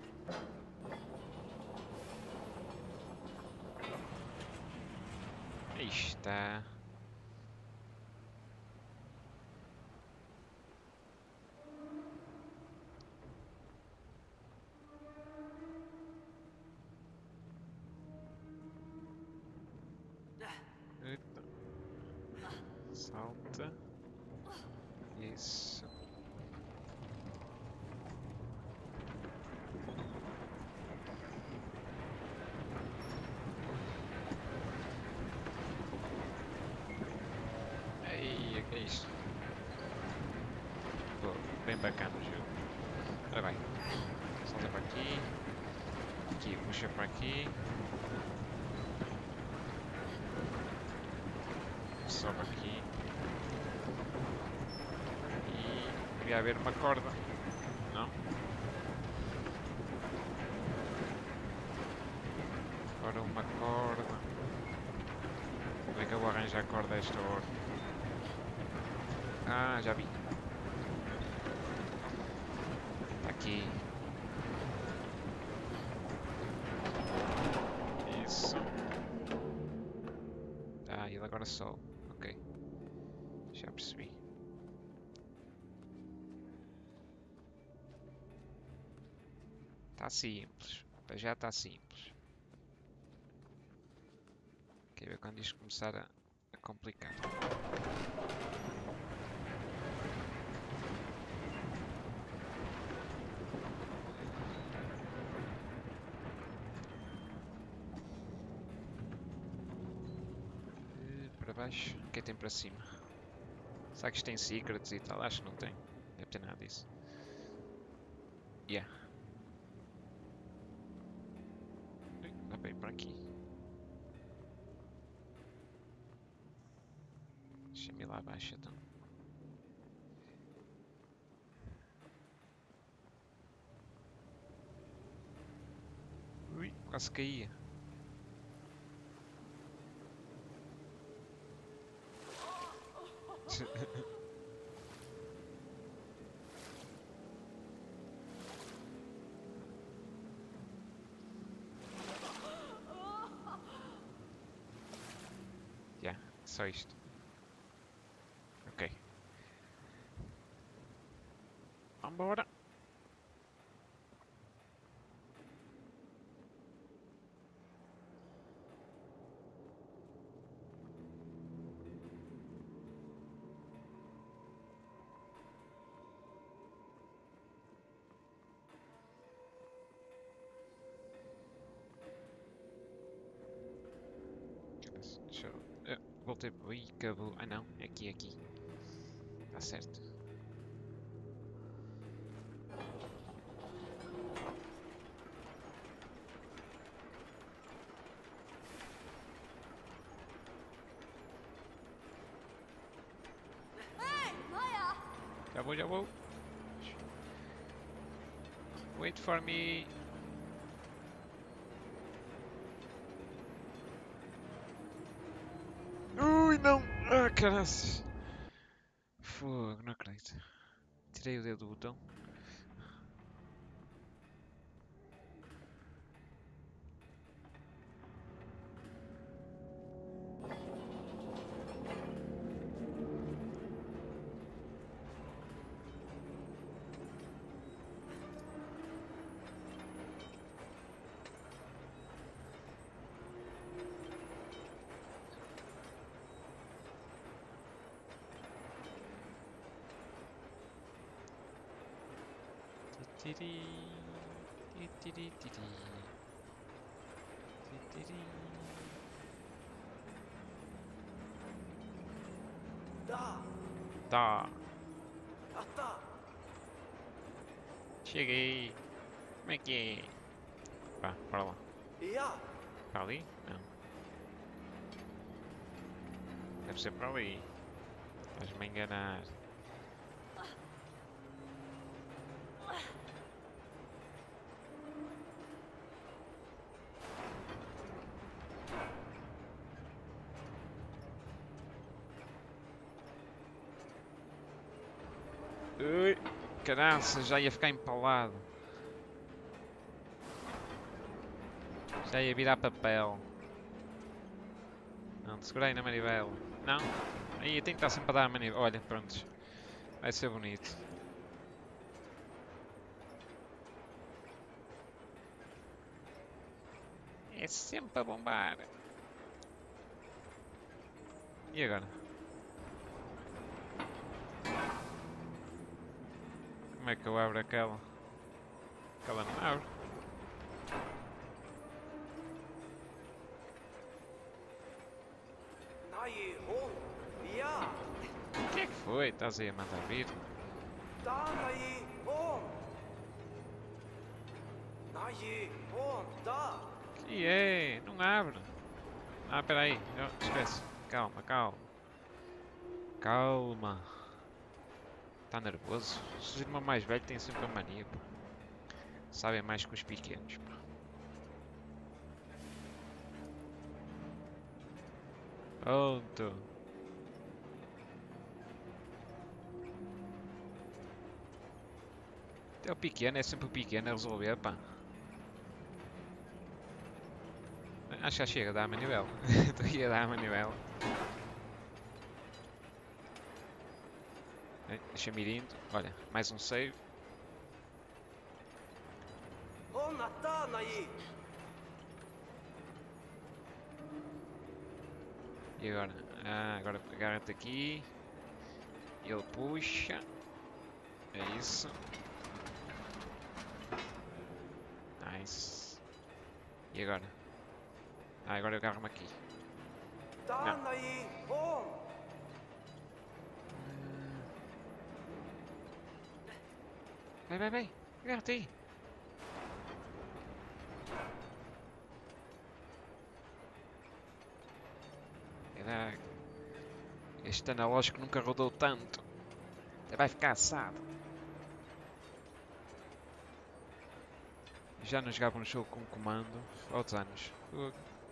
Aí está. Salta. Isso. Ei, o que é isto? Pô, bem bacana o jogo. Ora bem. Salta para aqui. Aqui, puxa para aqui. Sobe aqui. E devia haver uma corda. Não? Agora uma corda. Como é que eu vou arranjar a corda a esta hora? Ah, já vi. Tá aqui. Isso. Ah, ele agora sobe. Ok. Já percebi. Tá simples. Para já está simples. Quer ver quando isto começar a, a complicar. Para baixo, o que é que tem para cima? Será que isto tem secrets e tal? Acho que não tem. Deve ter nada disso. Yeah. Ui, dá para ir para aqui. Deixa-me ir lá abaixo então. Ui, quase caía. Yeah, só isto. Ok. Vambora. Deixa eu... eh, voltei... Ui, acabou. Ah não, é aqui, é aqui. Está certo. Hey, Maya! Já vou, já vou. Wait for me. Ui, não! Ah, caraças! Fogo, não acredito. Tirei o dedo do botão. Tiri, tiri, tiri, tiri. Da! Tá, Atta! cheguei. Como é que é? Vá, para lá. Ia! Para ali? Não. Deve ser para ali. Estás-me a enganar. Ui, caraça, já ia ficar empalado. Já ia virar papel. Não, te segurei na manivela. Não? Aí tem que estar sempre a dar a manivela. Olha, pronto. Vai ser bonito. É sempre a bombar. E agora? Como é que eu abro aquela? Aquela não abre. Nai, hon, ja. O que é que foi? Estás aí a mandar vir? Da, nai, hon. Nai, hon, da. Que é? Não abre. Ah, peraí. Eu- Esquece. Calma, calma. Calma. Está nervoso? Os irmãos mais velhos têm sempre a mania, pá. Sabem mais que os pequenos, pá. Pronto. Até o pequeno é sempre o pequeno a resolver, pá. Acho que já chega a dar a manivela. Estou aqui a dar a manivela. Bem, deixa-me ir indo. Olha, mais um save. Hon, atta, nai. E agora? Ah, agora agarra-te aqui. Ele puxa. É isso. Nice. E agora? Ah, agora eu agarro-me aqui. Da, Não. nai, hon. Vai, vai, vai. Agarra-te aí. Era... Este analógico nunca rodou tanto. Até vai ficar assado. Já não jogava um jogo com comando há outros anos. Fogo.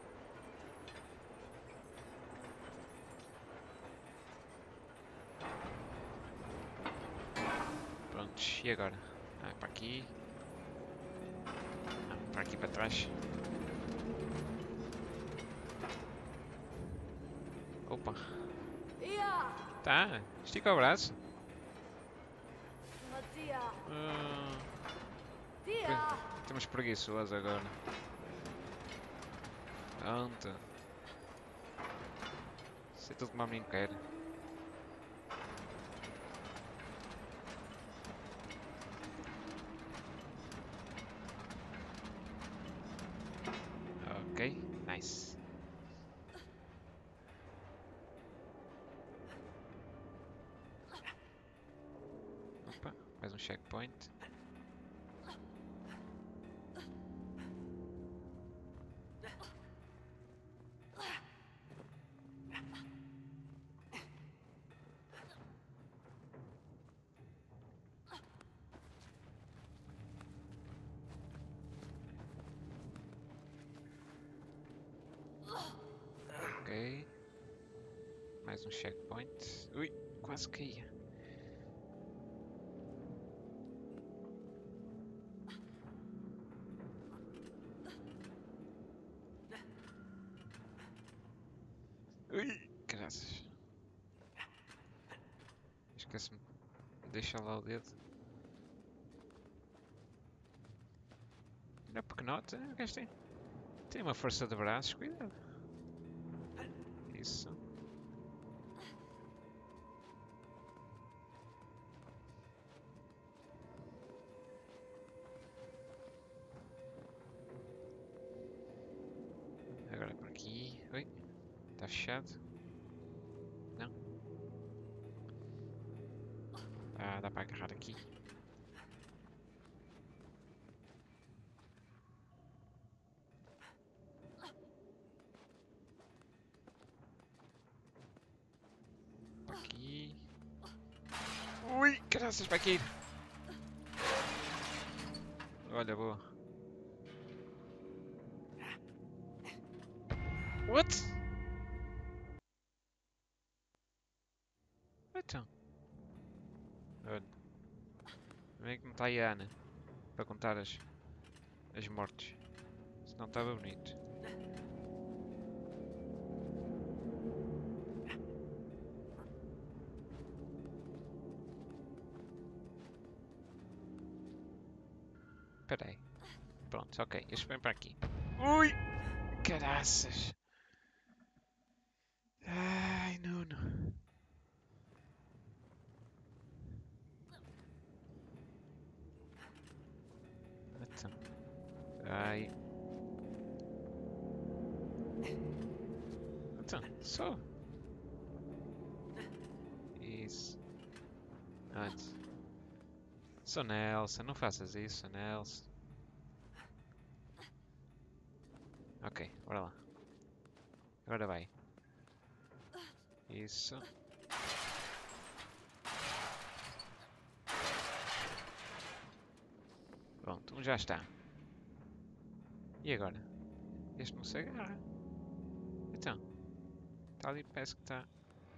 Prontos, e agora? Ah, para aqui. Ah, para aqui para trás. Opa. Ia! Tá, estica o braço. Matia! Ah, Tia! temos preguiçoso agora. Pronto. Isso é tudo que o menino quer. Ok, nice. Opa, mais um checkpoint. Ok. Mais um checkpoint. Ui, quase caía. Ui, graças. Esquece-me. Deixa lá o dedo. Olha, pequenote. O gajo tem, tem uma força de braços. Cuidado. Isso. Agora por aqui. Oi. Está fechado? Não? Ah, dá para agarrar aqui. Para aqui. Ui, graças, vai cair. Olha, boa. What? Então. Olha. Vem que não está aí a Ana. Para contar as, as mortes. Senão estava bonito. Espera aí. Pronto, ok. Este vem para aqui. Ui! Caraças! Ai, Nuno. Ai. Então, só. Isso. Antes. Sou Nelson, não faças isso, Nelson. Ok, bora lá. Agora vai. Isso. Pronto, um já está. E agora? Este não se agarra. Então. Está ali, parece que está.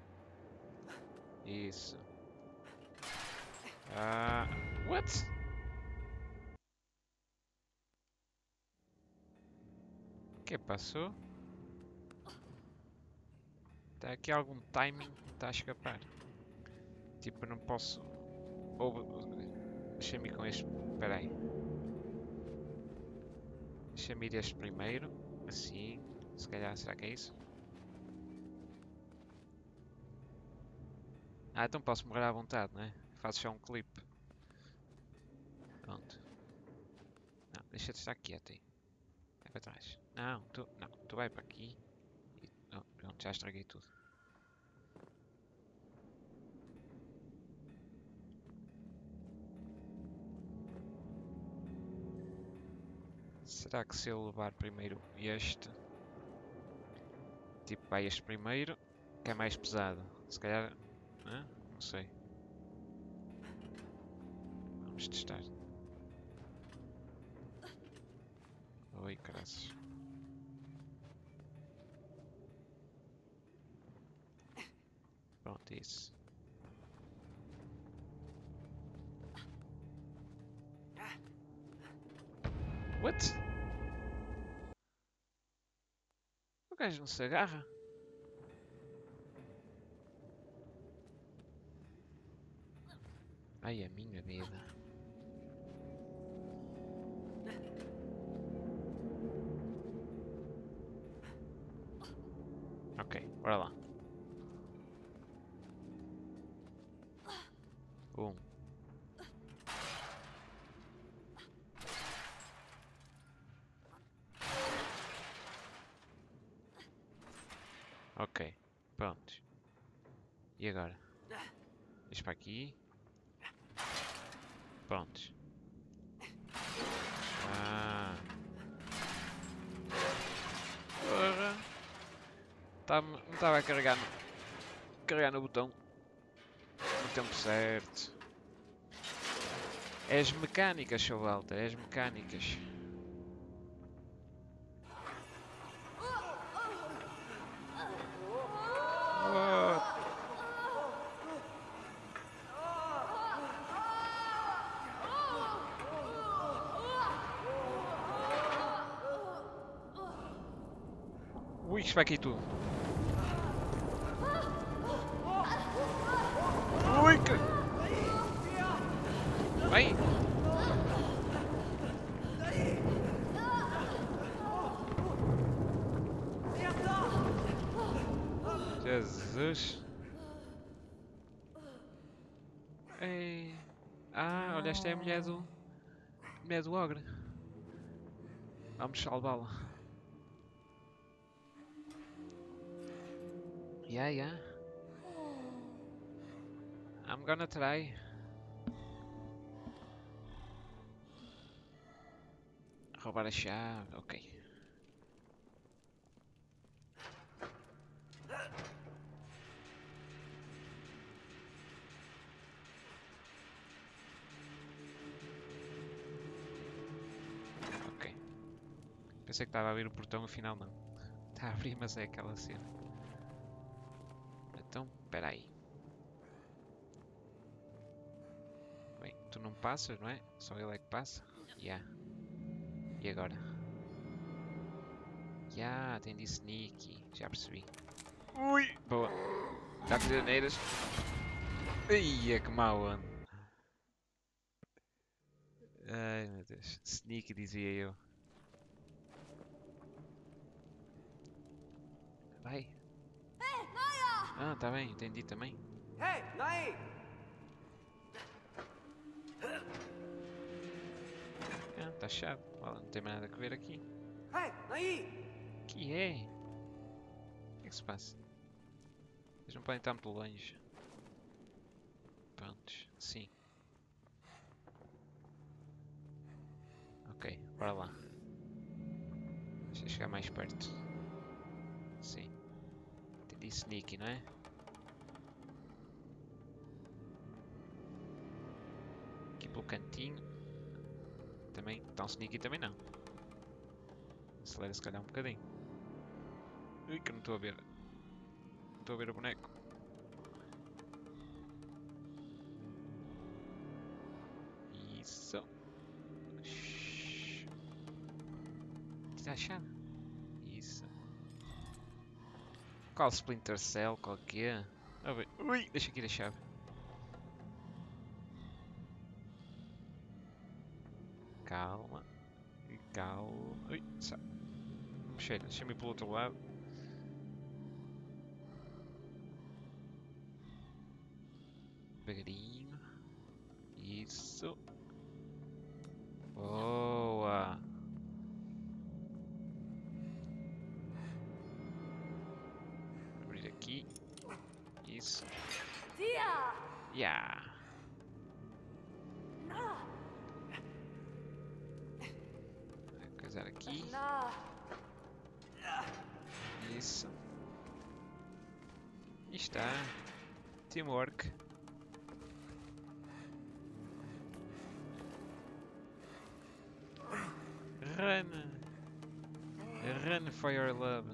Isso. Ah. What? O que passou? Está aqui algum timing que está a escapar. Tipo, eu não posso. Ou. Deixa-me ir com este. Espera aí. Deixa-me ir este primeiro. Assim. Se calhar, será que é isso? Ah, então posso morrer à vontade, não é? Faço só um clipe. Pronto. Não, deixa de estar quieto aí. Vai para trás. Não, tu, não, tu vai para aqui. E, oh, pronto, já estraguei tudo. Será que se eu levar primeiro este... Tipo, vai este primeiro, que é mais pesado. Se calhar... Hã? Não sei. Vamos testar. Oi, caraças. Pronto, é isso. What? O gajo não se agarra? Ai, a minha vida. Ok, bora lá. Um. Ok, pronto. E agora? Deixa para aqui. Prontos. Ah. Porra. Tá, não estava a carregar no, carregar no botão no tempo certo. És mecânicas, seu Walter, és mecânicas. What? Ui, isto vai aqui tudo. Ui, que... Vem! Jesus! Ei. Ah, olha, esta é a mulher do... mulher do ogre. Vamos salvá-la. Yeah, yeah. I'm gonna try. Roubar a chave, ok. Ok. Pensei que estava a abrir o portão, afinal não. Está a abrir, mas é aquela cena. Então, espera aí. Bem, tu não passas, não é? Só ele é que passa? Yeah. E agora? Yeah, tem de sneaky. Já percebi. Ui! Boa. Dá prisioneiras. Ia, que mau ano. Ai, meu Deus. Sneaky, dizia eu. Vai. Ah, tá bem, entendi também. Hey, Nai! Ah, tá chato. Olha, não tem mais nada a ver aqui. Hey, aí! Que é? O que é que se passa? Eles não podem estar muito longe. Prontos, sim. Ok, bora lá. Deixa eu chegar mais perto. Sim. Entendi sneaky, não é? Aqui pelo cantinho. Também, tão sneaky também não. Acelera se calhar um bocadinho. Ui, que eu não estou a ver. Não estou a ver o boneco. Isso. Shhh. Tira a chave. Isso. Qual Splinter Cell? Qual que é? Ah, bem. Ui, deixa aqui a chave. Calma. Calma. Ui, sa. Cheira, deixa-me ir pelo outro lado. Devagarinho. Isso. Boa. Abrir aqui. Isso. Tia! Yeah. Na! Vai coisar aqui. Na! Isso. E está. Teamwork. Run. Run for your love.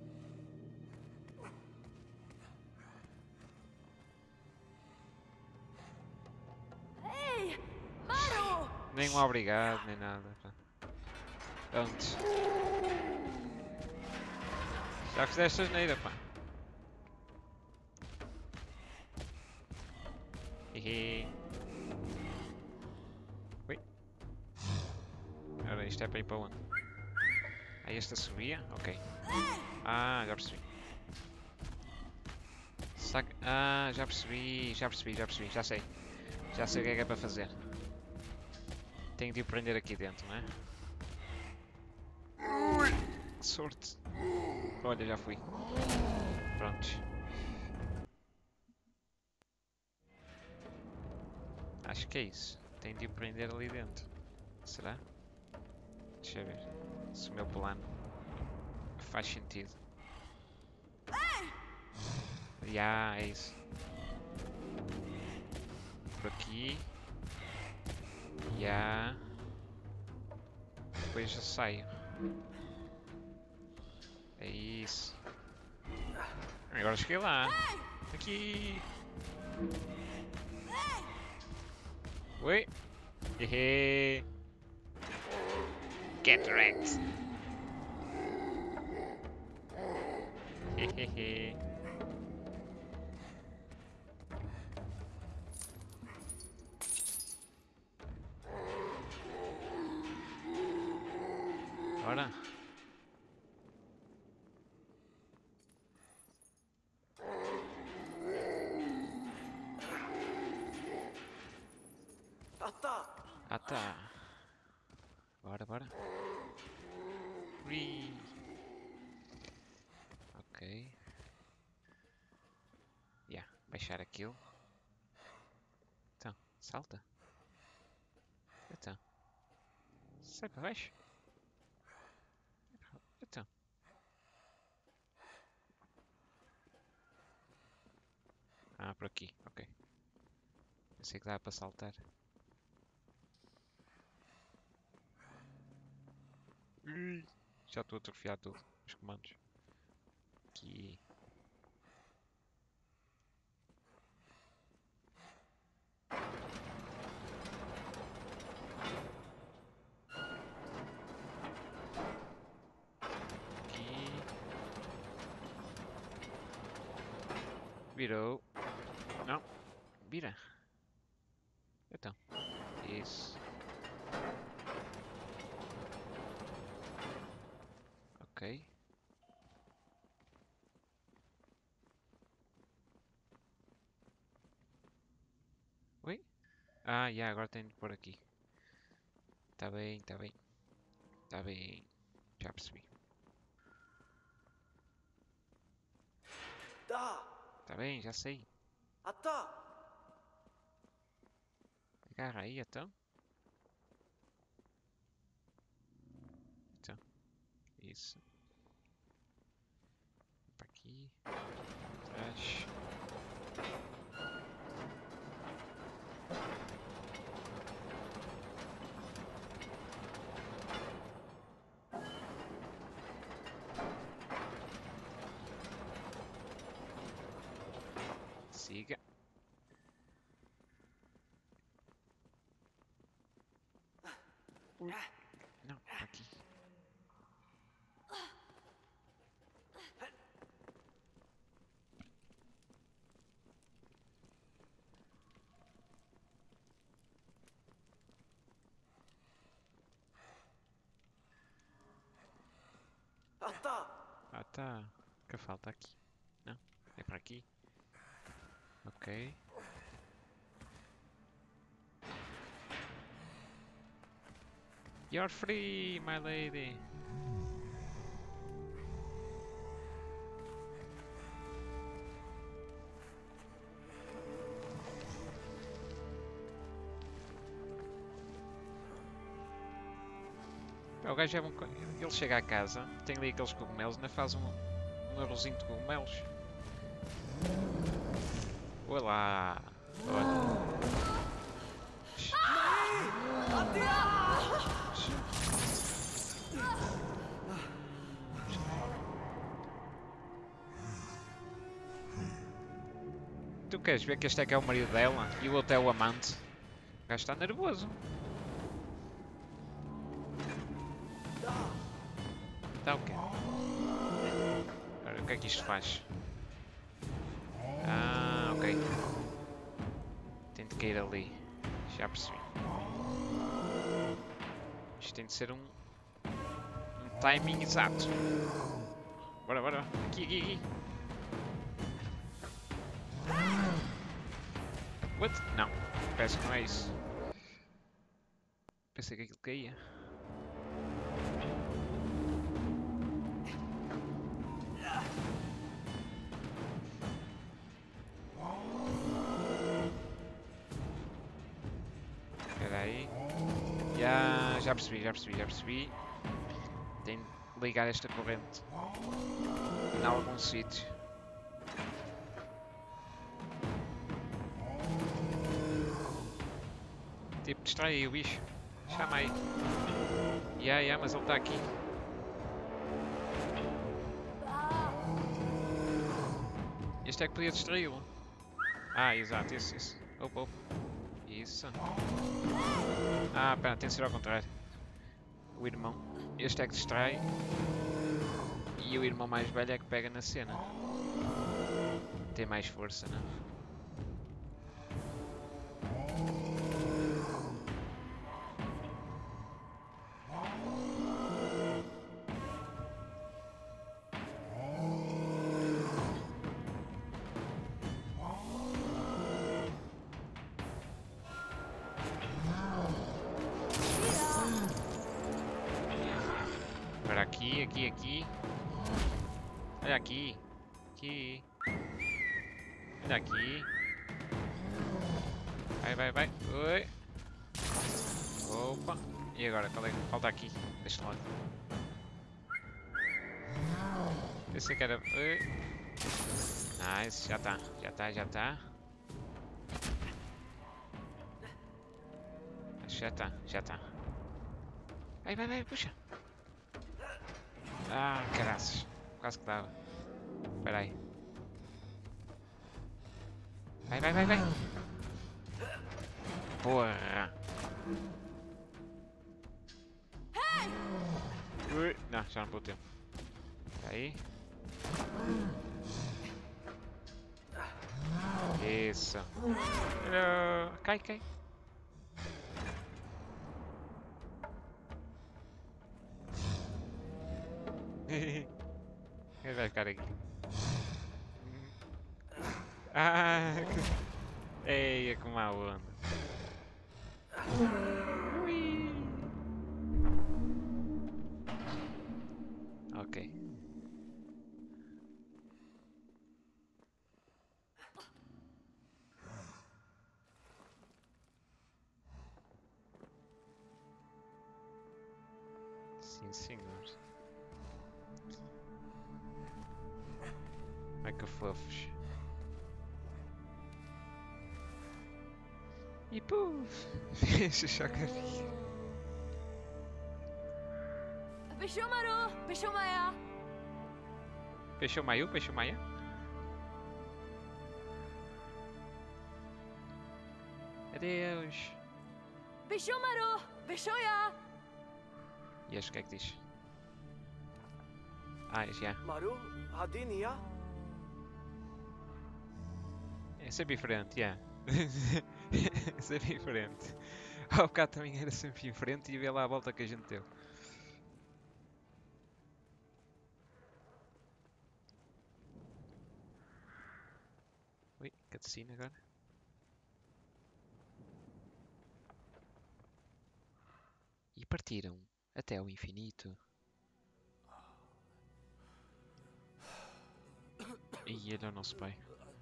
Ei! Maru! Nem um obrigado, nem nada. Pá. Antes. Já fizeste asneira, pá. Hehe. Ui. Ora, isto é para ir para onde? Ah, esta subia? Ok. Ah, já percebi. Saca... Ah, já percebi, já percebi, já percebi, já sei. Já sei o que é que é para fazer. Tenho de o prender aqui dentro, não é? Ui, que sorte. Olha, já fui. Prontos. Acho que é isso. Tenho de o prender ali dentro. Será? Deixa eu ver. Se o meu plano faz sentido. Já, yeah, é isso. Por aqui. Já. Yeah. Depois eu saio. É isso. Agora cheguei lá. Aqui. Oi. Hehe. Get wrecked. Hehehe. Ora. Ah, tá. Ah tá. Bora, bora. Ui. Ok. Yeah, baixar aquilo. Então, salta. Então. Sai para baixo. Então. Ah, por aqui, ok. Pensei que dava para saltar. Ui, já estou a atrofiar tudo, os comandos. Aqui. Aqui. Virou. Não. Vira. Então. Isso. Ok. Oi? Ah, já, agora tenho de pôr aqui. Tá bem, tá bem. Tá bem. Já percebi. Da! Tá bem, já sei. Ata! Agarra aí, então. Então. Isso. Para aqui. Atrás. Siga. Ui. Não, aqui. Ata! Ah, tá. O que falta aqui? Não, é para aqui. Ok. You're free, my lady. O gajo é um... co- Ele chega a casa, tem ali aqueles cogumelos, ainda faz um, um arrozinho de cogumelos. Olá! Olha. Tu queres ver que este é que é o marido dela e o outro é o amante? O gajo está nervoso. Tá o quê? Ora, o que é que isto faz? Ah, ok. Tem de cair ali. Já percebi. Isto tem de ser um... Um timing exato. Bora, bora. Aqui, aqui, aqui. What? Não. Parece que não é isso. Pensei que aquilo caía. Espera aí. Já, já percebi, já percebi, já percebi. Tenho de ligar esta corrente em algum sítio. Tipo, distrai aí o bicho. Chama aí. Ya, ya, mas ele está aqui. Este é que podia distraí-lo. Ah, exato, isso, isso. Opa, opa. Isso. Ah, pera, tem de ser ao contrário. O irmão. Este é que distrai. E o irmão mais velho é que pega na cena. Tem mais força, né? Para aqui, aqui, aqui. Olha aqui. Aqui. Olha aqui. Vai, vai, vai. Oi. Opa. E agora? Qual é que falta aqui? Deste lado. Pensei que era... Oi. Nice. Já está. Já está, já está. Acho que já está. Já está. Vai, vai, vai. Puxa. Ah, caraças. Quase que dava. Espera aí. Vai, vai, vai, vai. Porra. Ui. Não, já não vou tempo. Espera aí. Isso. Uh, cai, cai. Ele vai ficar aqui. Ah, que... Eia, que má onda. Ui. Ok. Sim, senhor. Ai que fofos. E puf! Fez o chocaria. Bishomaru! Bishomaya! Peixou Maio? Peixou Maia? Adeus! Bishomaru! Bishoya! E este o que é que diz? Ah, já. Maru, Hadinia? É sempre diferente, já. É sempre diferente. Ao bocado também era sempre diferente e vê lá a volta que a gente deu. Ui, cutscene agora. E partiram até o infinito. E ele é o nosso pai.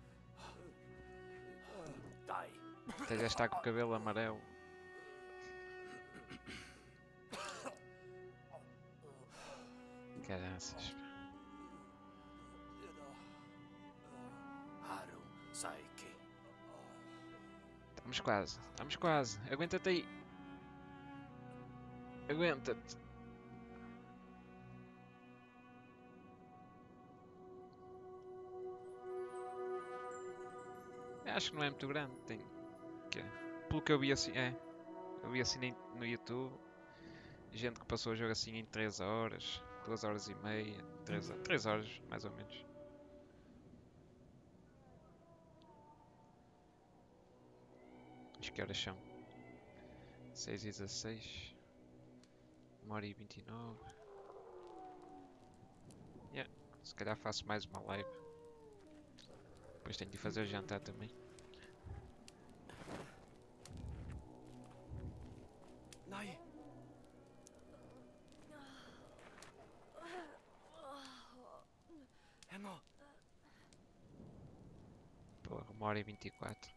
Dai. Até já está com o cabelo amarelo. Caraças. Haru, Saiki. Estamos quase, estamos quase. Aguenta-te aí. Aguenta-te. Acho que não é muito grande. Tem que pelo que eu vi assim, é. Eu vi assim no YouTube. Gente que passou o jogo assim em três horas, duas horas e meia, três, três horas mais ou menos. Acho que horas são? seis e dezasseis. uma hora e vinte e nove. Yeah. Se calhar faço mais uma live. Depois tenho de fazer o jantar também. Nai. Emo. Porra, uma hora e vinte e quatro.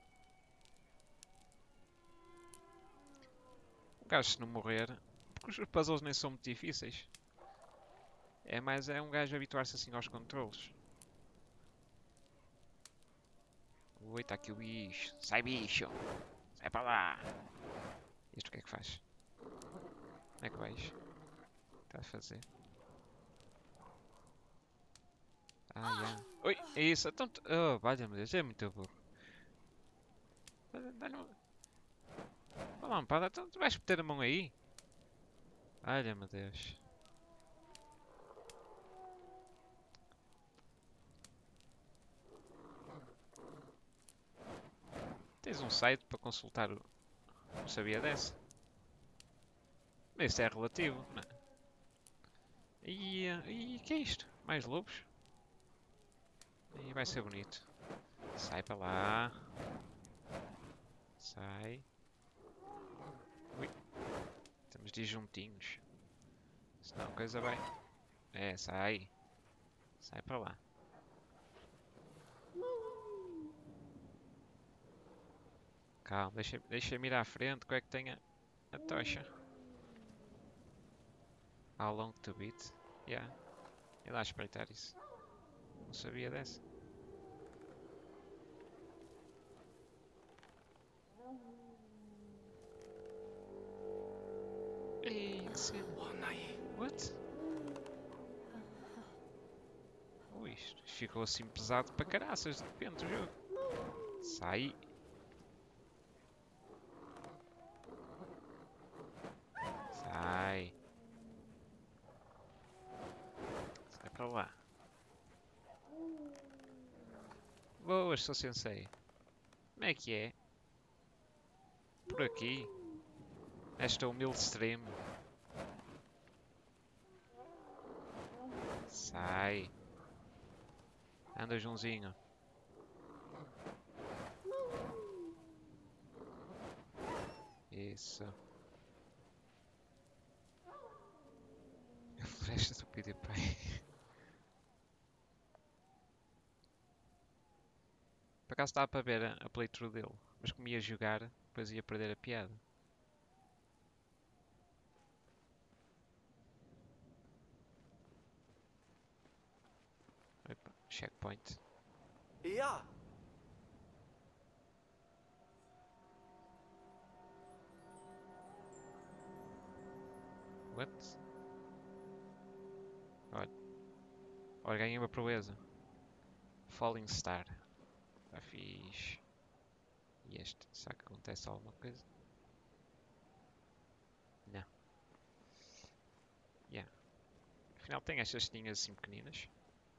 O gajo se não morrer, porque os puzzles nem são muito difíceis. É mais é um gajo habituar-se assim aos controles. Ui, está aqui o bicho. Sai bicho! Sai para lá! Isto o que é que faz? Como é que vais? Está a fazer? Ah, já. Ui, é isso. Então, oh, valha-me Deus, é muito burro. Dá-lhe uma... Uma lampada. Então tu vais meter a mão aí? Valha-me Deus. Tens um site para consultar o... Não sabia dessa. Mas isso é relativo, não é? E o que é isto? Mais lobos? E vai ser bonito. Sai para lá. Sai. Ui. Estamos de juntinhos. Senão a coisa vai... É, sai. Sai para lá. Calma, deixa, deixa mirar à frente. Qual é que tem a, a tocha? How long to beat? Yeah. Ir lá espreitar isso. Não sabia dessa. Ei, que cena. Oh, Nai. What? Ui, isto ficou assim pesado para caraças de repente o jogo. Sai. Sai. Sai para lá. Boas, sou sensei. Como é que é? Por aqui. Esta humilde stream. Sai. Anda, Joãozinho. Isso. A floresta estúpido, pai. Por acaso estava para ver a, a playthrough dele, mas como ia jogar, depois ia perder a piada. Epa, checkpoint. Ja. What? Olha. Olha, ganhei uma proeza. Falling Star. Está fixe. E este? Será que acontece alguma coisa? Não. Yeah. Afinal tem estas cestinhas assim pequeninas.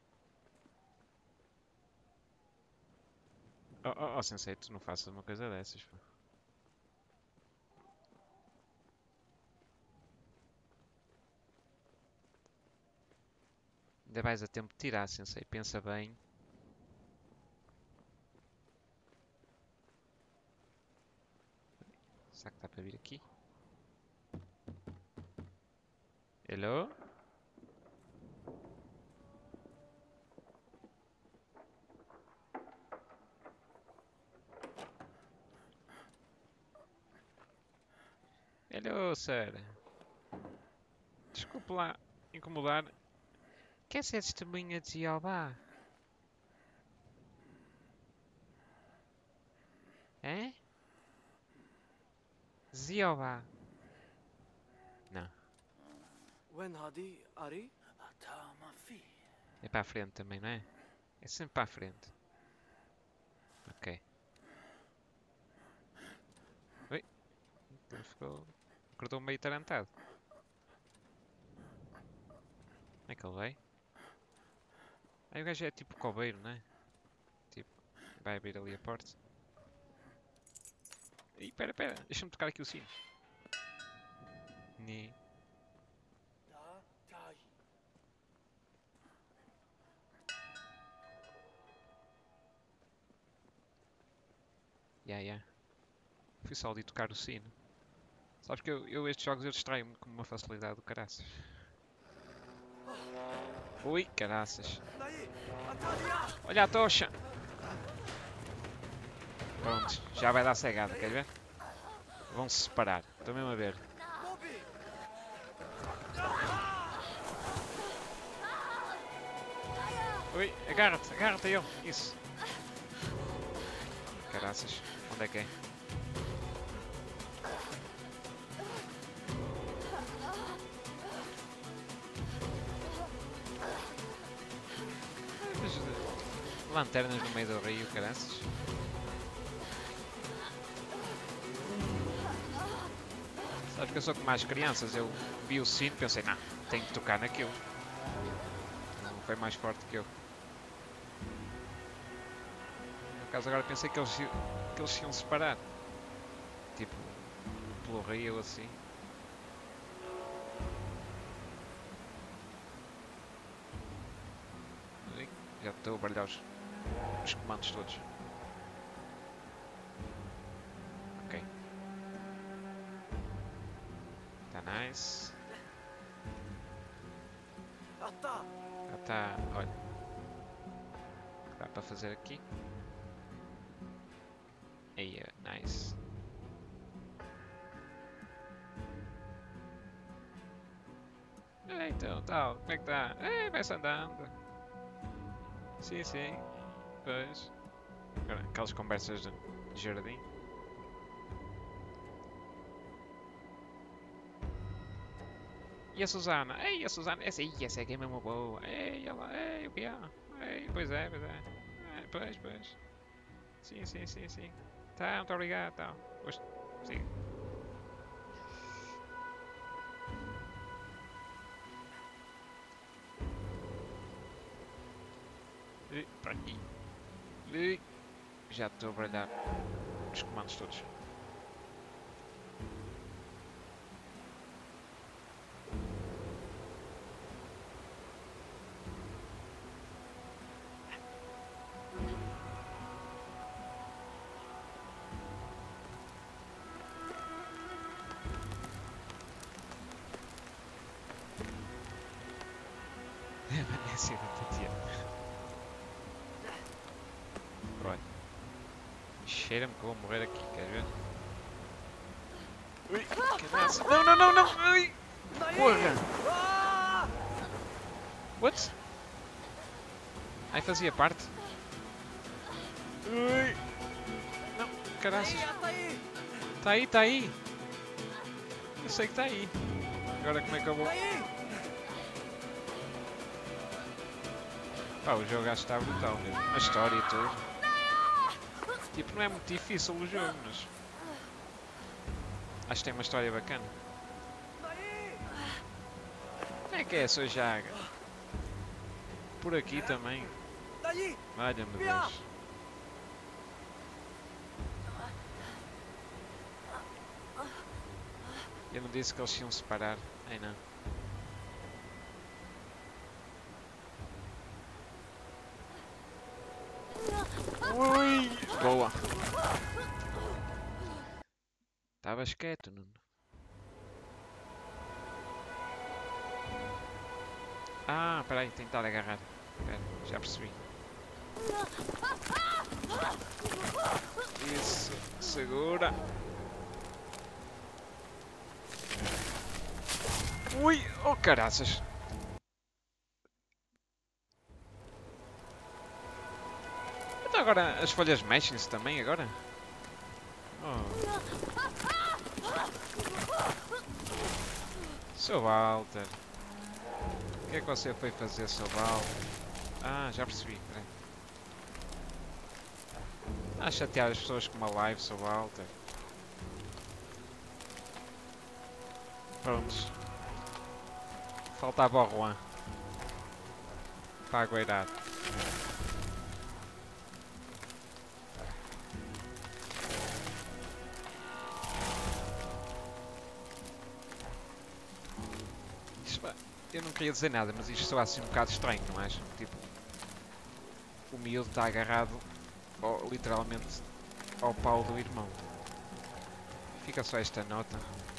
Oh, oh, oh Sensei, tu não faças uma coisa dessas, pá. Ainda vais a tempo de tirar, Sensei. Pensa bem. Será que dá para vir aqui? Hello? Hello, sir. Desculpe lá incomodar. Quer ser testemunha de Jeová? É? Jeová. Não. When hadi Ari? Atama fi. É para a frente também, não é? É sempre para a frente. Ok. Oi. Ele ficou... Acordou meio tarantado. Como é que ele vai? Aí o gajo é tipo coveiro, não é? Tipo, vai abrir ali a porta. Ih, pera, pera. Deixa-me tocar aqui o sino. Ni. Da tai. Ya, ya. Fui só ali tocar o sino. Sabes que eu, eu estes jogos eu distraio-me com uma facilidade do caraças. Ui, caraças. Nai. Atalia. Olha a tocha! Pronto, já vai dar cegada, queres ver? Vão se separar, estou mesmo a ver. Mobi. Ui, agarra-te, agarra-te a ele, isso. Caraças, onde é que é? Mas, uh, lanternas no meio do rio, caraças. Sabes que eu sou como as crianças, eu vi o sino e pensei, não, tenho que tocar naquilo. Não foi mais forte que eu. No caso agora pensei que eles, que eles se iam separar. Tipo, pelo rio assim. Ui, já estou a baralhar os, os comandos todos. Ok. Tá nice. Ata. Já tá, olha. O que dá para fazer aqui? Aí, nice. É, então, tal, como é que tá? É, vai-se andando. Sim, sim. Pois. Aquelas conversas de jardim. E a Susana? Ei, a Susana, essa aí, essa aqui é mesmo boa. Ei, ela, ei, o que é? Ei, pois é, pois é. É, pois, pois. Sim, sim, sim, sim. Tá, muito obrigado, tal. Pois, sim. E, para aqui. E, já estou a baralhar os comandos todos. Permanência da Tatiana. Olha. Cheira-me que eu vou morrer aqui, queres ver? Ui, caraça. Não, não, não, não! Ui! Porra! Ah! What? Ai, fazia parte. Ui! Não, caraças. Tá aí, Tá aí, tá aí. Eu sei que tá aí. Agora como é que eu vou... tá aí! Pá, o jogo acho que está brutal mesmo. A história e tudo. Tipo, não é muito difícil o jogo, mas... Acho que tem uma história bacana. Como é que é essa jaga? Por aqui também. Daí! Valha-me Deus. Eu não disse que eles se iam separar. Ai não. Ui! Boa! Estavas quieto, Nuno. Ah, peraí, tentar agarrar. Espera, já percebi. Isso, segura. Ui, oh caraças. Então agora as folhas mexem-se também agora? Oh. Seu Walter. O que é que você foi fazer, seu Walter? Ah, já percebi, peraí. Está a chatear as pessoas com uma live, seu Walter. Prontos. Faltava o Juan. Para agueirar. Isto, pá, eu não queria dizer nada, mas isto soa assim um bocado estranho, não acham? Tipo, o miúdo está agarrado ao, literalmente ao pau do irmão. Fica só esta nota.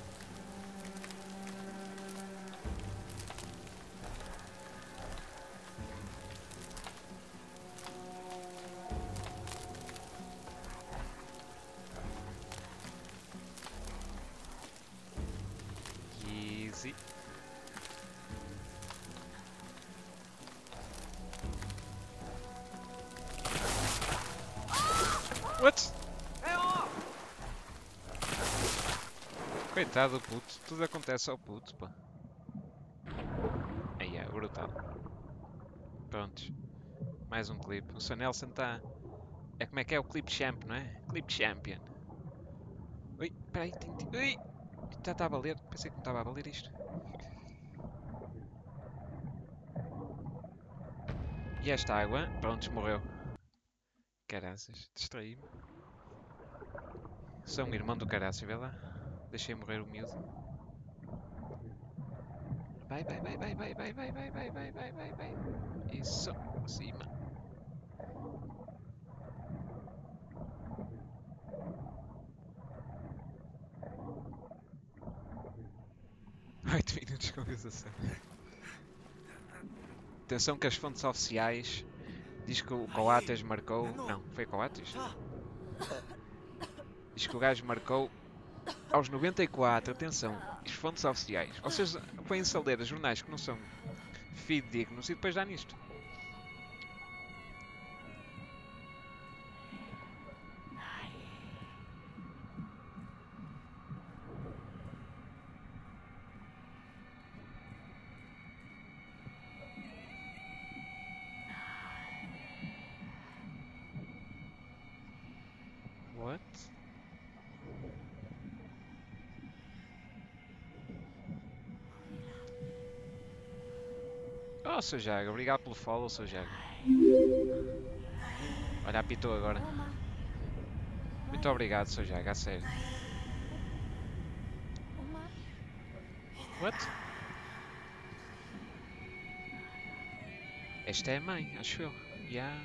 Easy. What? É ó! Coitado do puto, tudo acontece ao puto, pá. Aí é, brutal. Prontos. Mais um clipe. O Sr. Nelson está... É como é que é o Clip Champ, não é? Clip Champion. Ui, peraí, tem... Ui! Já está a valer. Pensei que não estava a valer isto. E esta água, prontos, morreu. Caraças, distraí-me. Sou um irmão do caraças, vê lá. Deixei morrer o miúdo. Vai, vai, vai, vai, vai, vai, vai, vai, vai, vai, vai, vai, vai. Isso, cima. oito minutos com conversação. Atenção que as fontes oficiais diz que o Coates marcou... Não, foi Coates? Diz que o gajo marcou aos noventa e quatro. Atenção, as fontes oficiais. Vocês põem-se a ler jornais que não são fidedignos e depois dá nisto. What? Oh, seu Jago, obrigado pelo follow, seu Jago. Olha, apitou agora. Muito obrigado, seu Jago, a sério. What? Esta é a mãe, acho eu. Yeah.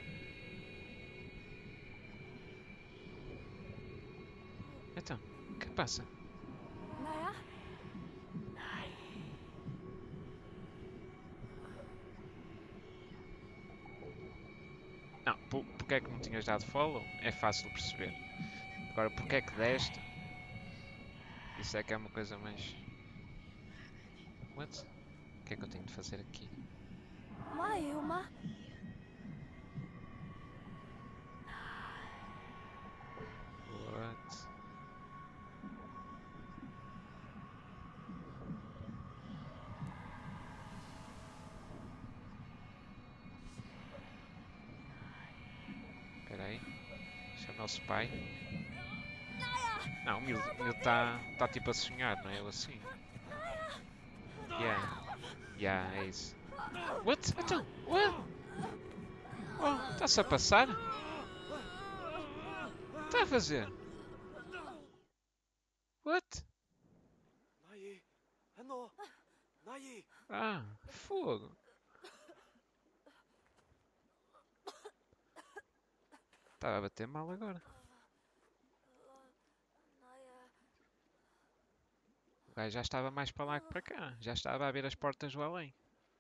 Então, o que passa? Naya? Não, por, porque é que não tinhas dado follow? É fácil de perceber. Agora, porque é que deste? Isso é que é uma coisa mais... What? O que é que eu tenho de fazer aqui? Mai, uma. What? Espera aí. Este é o nosso pai. Não, o miúdo está tá tipo a sonhar, não é? Eu assim. Yeah. Yeah, é isso. What? Então, what? Oh, está-se a passar? Está a fazer? What? Naye, ano? Naye, Ah, fogo. Estava a bater mal agora. O gajo já estava mais para lá que para cá. Já estava a ver as portas do além.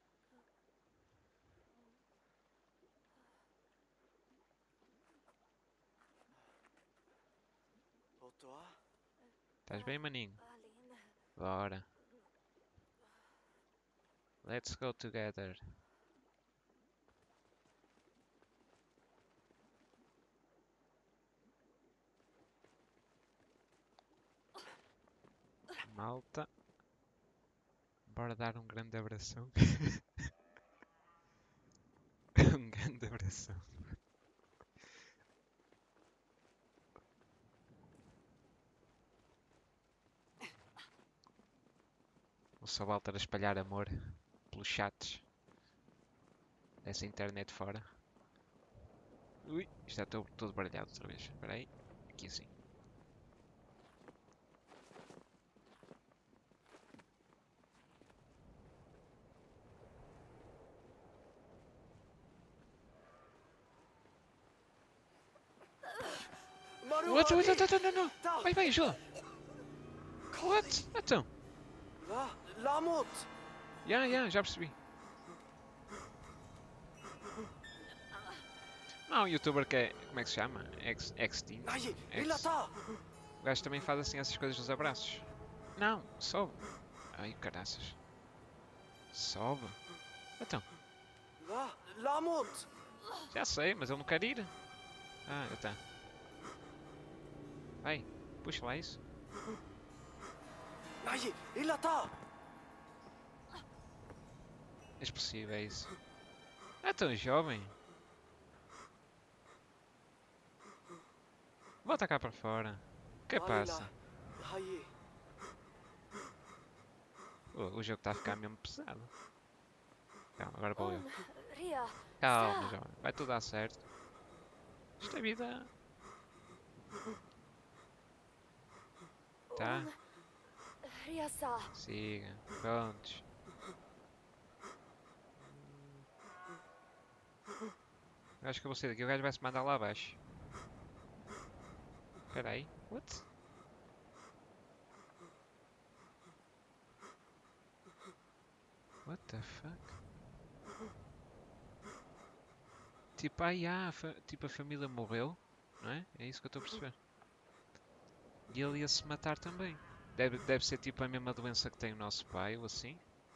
otoa, Estás bem, maninho? Bora. Let's go together. Malta. Bora dar um grande abração. Um grande abração. O Sr. Walter a espalhar amor pelos chats dessa internet fora. Ui, está todo, todo baralhado outra vez. Espera aí. Aqui assim. Maru, What? What? Ali, What? Não, não, não. Tá. Vai, vai, ajuda. What? Então. La, Lamut, Já, já, já percebi. Não, um youtuber que é. Como é que se chama? Ex, Extinct. Naye, Ex. Ilata, O gajo também faz assim essas coisas nos abraços. Não, sobe. Ai, caraças. Sobe. Então, La, Lamut, já sei, mas ele não quer ir. Ah, já está. Vai, puxa lá isso. Naye, Ilata, É possível, é isso. É tão jovem. Volta cá para fora. O que passa? Naye, O, o jogo está a ficar mesmo pesado. Calma, agora vou eu. Ria. Calma, jovem. Vai tudo dar certo. Isto é vida. Tá? Ria sa. Siga. Prontos. Eu acho que eu vou sair daqui. O gajo vai se mandar lá abaixo. Espera aí. What? What the fuck? Tipo, ai, ah, a fa- tipo a família morreu, não é? É isso que eu estou a perceber. E ele ia se matar também. Deve, deve ser tipo a mesma doença que tem o nosso pai, ou assim.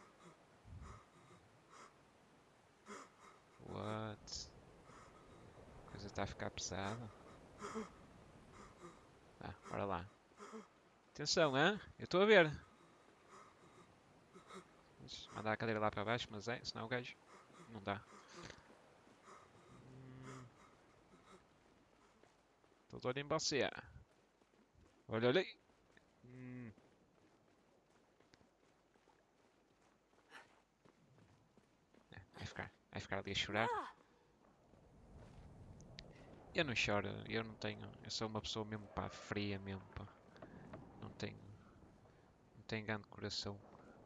What? A coisa está a ficar pesada. Ah, bora lá. Atenção, hã? Eu estou a ver. Vamos mandar a cadeira lá para baixo, mas é, senão o gajo não dá. Estou de olho em você. Olha, olha aí. Hum. É, vai ficar, vai ficar ali a chorar. Eu não choro, eu não tenho. Eu sou uma pessoa mesmo pá, fria mesmo pá. Não tenho. Não tenho grande coração.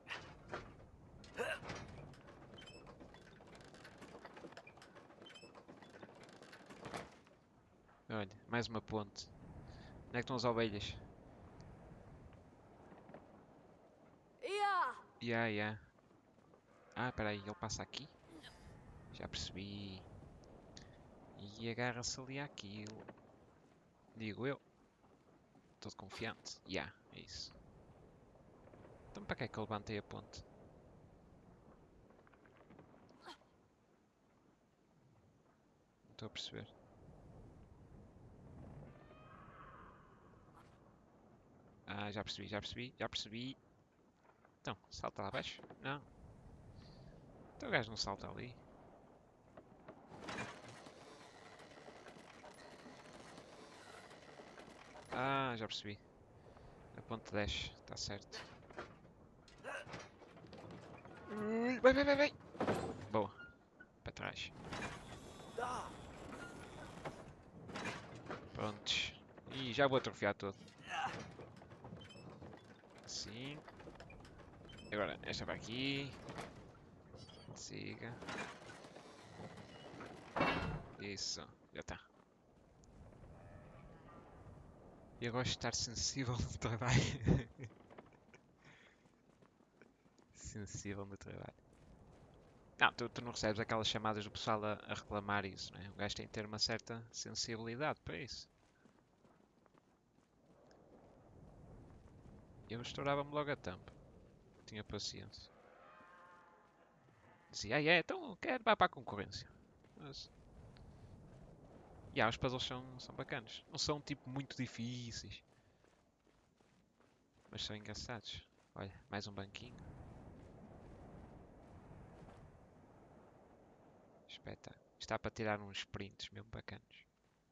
Olha, mais uma ponte. Onde é que estão as ovelhas? Ia. Ya, ya. Ah, espera aí, ele passa aqui? Já percebi. E agarra-se ali àquilo. Digo eu. Todo confiante. Já, yeah, é isso. Então para que é que eu levantei a ponte? Não estou a perceber. Ah, já percebi, já percebi, já percebi. Então, salta lá abaixo? Não. Então o gajo não salta ali. Ah, já percebi. A ponte desce, está certo. Vai, vai, vai, vai! Boa. Para trás. Dá! Prontos. Ih, já vou atrofiar todo. Assim. Agora, esta para aqui. Siga. Isso, já está. E eu gosto de estar sensível no trabalho. Sensível no trabalho. Não, tu, tu não recebes aquelas chamadas do pessoal a, a reclamar isso, não é? O gajo tem que ter uma certa sensibilidade para isso. Eu estourava-me logo a tampa. Tinha paciência. Dizia, ah, é, então quero, vai para a concorrência. Mas... E yeah, os puzzles são, são bacanas. Não são tipo muito difíceis. Mas são engraçados. Olha, mais um banquinho. Espetáculo. Está para tirar uns prints mesmo bacanos.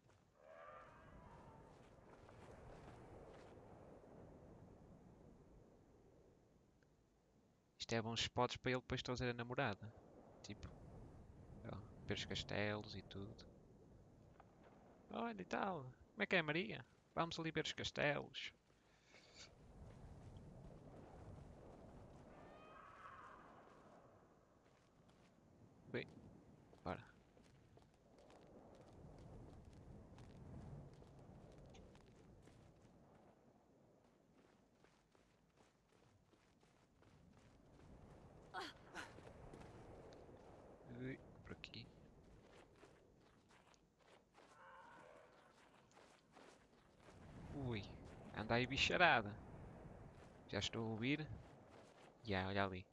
Isto é bons spots para ele depois trazer a namorada. Tipo, ó, ver os castelos e tudo. Olha e tal. Como é que é, Maria? Vamos ali ver os castelos. Bem, bora. Ui, por aqui. Ui, anda aí bicharada. Já estou a ouvir. Já, olha ali.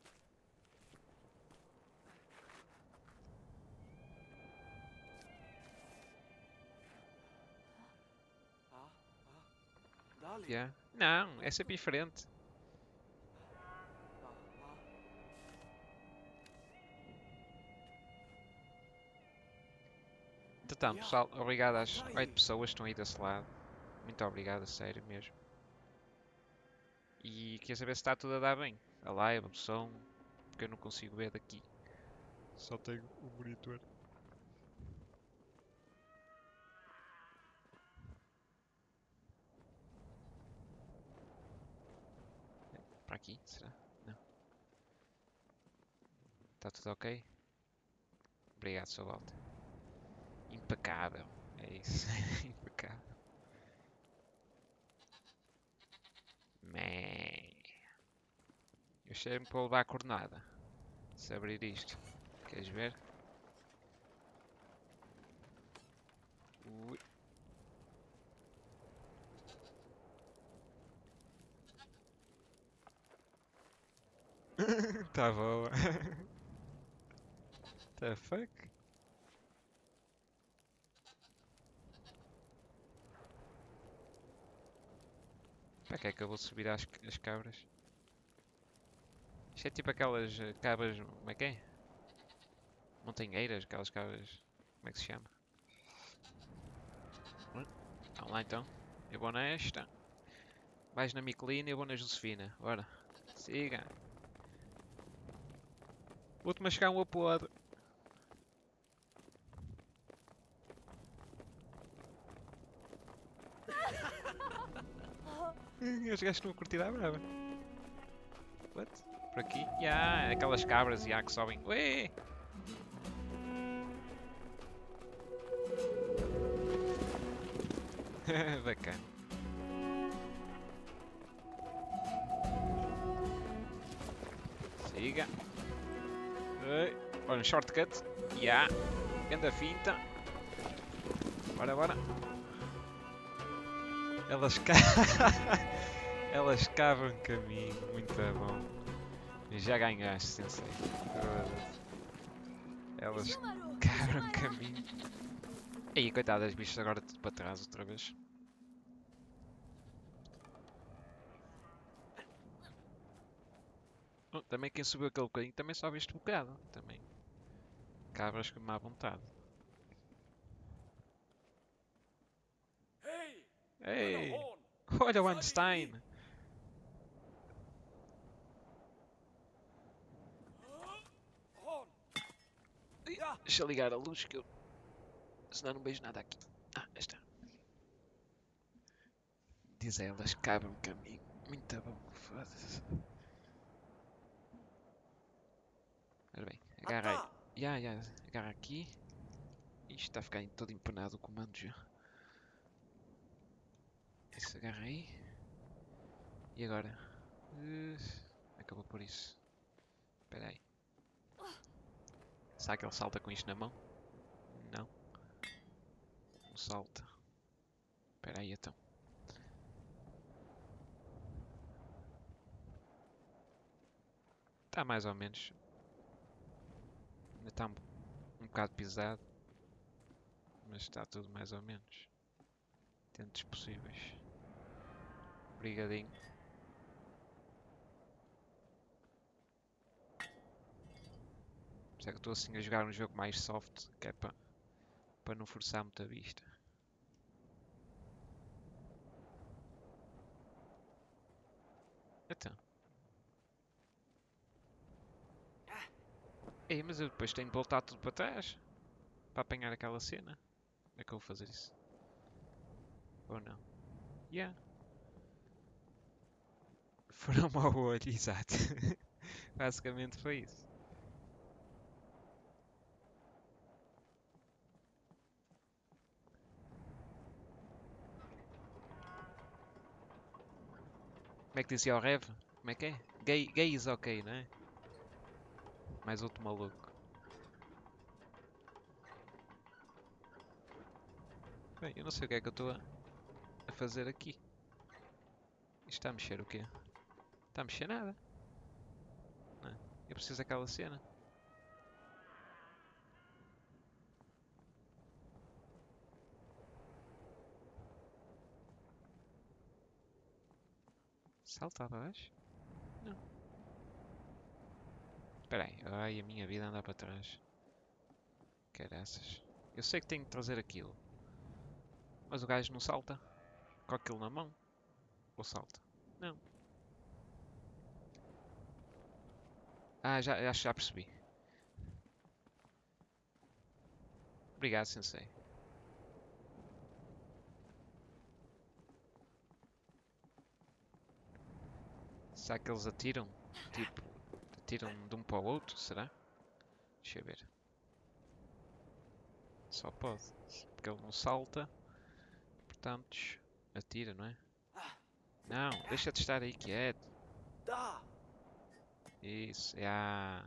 Ah, ah. Dali. Já. Não, é sempre diferente. Ah, ah. Entretanto, pessoal, obrigado às oito pessoas que estão aí desse lado. Muito obrigado, a sério mesmo. E queria saber se está tudo a dar bem. A live, o som, porque eu não consigo ver daqui. Só tenho o monitor. Para aqui, será? Não. Está tudo ok? Obrigado, sua volta. Impecável. É isso. Impecável. Mé. Eu cheiro-me para levar a coordenada. Se abrir isto. Queres ver? Ui. Tá boa. The fuck? Para que é que eu vou subir às, as cabras? Isto é tipo aquelas uh, cabras, como é que é? Montanheiras, aquelas cabras, como é que se chama? Vamos lá então, eu vou nesta. Vais na Miquelina e eu vou na Josefina, bora. Siga. Vou-te mascar um apode. Os gajos estão a curtir a brava. What? Por aqui? Ya, aquelas cabras ya, que sobem. Ué! Bacana. Siga. Ui. Olha um shortcut. Ya. Ganda finta. Bora, bora. Elas ca... Elas cavam caminho. Muito bom. Já ganhaste, sensei. Elas Izumaru, cavam Izumaru. caminho. Aí, coitadas, bichos, agora tudo para trás outra vez. Oh, também quem subiu aquele bocadinho também só viste bocado. Também. Cabras com má vontade. Hey! Ei! Horn! Olha o Einstein! Horn! Ai, Ja! Deixa eu ligar a luz que eu. Senão não vejo nada aqui. Ah, aí está. Diz a elas, cabram caminho. Muito bom, foda-se. Ora bem, agarra aí. Ata! Ya, ya, agarra aqui. Isto está a ficar todo empenado o comando já. Isso, agarra aí. E agora? Uh, acabou por isso. Espera aí. Será que ele salta com isto na mão? Não. Não salta. Espera aí então. Está mais ou menos. Ainda está um, um bocado pisado. Mas está tudo mais ou menos. Dentro dos possíveis. Obrigadinho. Por isso é que eu estou assim a jogar um jogo mais soft. Que é para para não forçar muito a vista. Então. Ei, mas eu depois tenho de voltar tudo para trás. Para apanhar aquela cena. Como é que eu vou fazer isso? Ou não? Yeah. Foram-me ao olho, exato. Basicamente foi isso. Como é que dizia o Rev? Como é que é? Gay, gay is ok, não é? Mais outro maluco. Bem, eu não sei o que é que eu estou a, a fazer aqui. Isto está a mexer o quê? Está a mexer nada. Não é? Eu preciso daquela cena. Salta abaixo? Não. Espera aí. Ai, a minha vida anda para trás. Caraças. Eu sei que tenho de trazer aquilo. Mas o gajo não salta. Com aquilo na mão. Ou salta? Não. Ah, já, acho que já percebi. Obrigado, sensei. Será que eles atiram? Tipo, atiram de um para o outro? Será? Deixa eu ver. Só pode. Porque ele não salta. Portanto, atira, não é? Não, deixa de estar aí quieto. Da! Isso, já.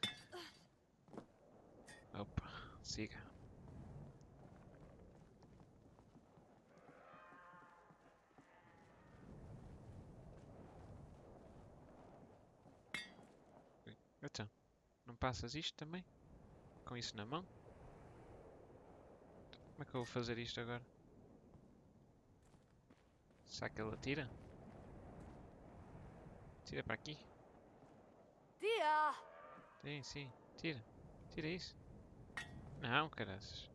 Opa, siga. Então, não passas isto também? Com isso na mão? Como é que eu vou fazer isto agora? Será que ele atira? Tira para aqui. Tia! Sim, sim, tira. Tira isso. Não, caraças.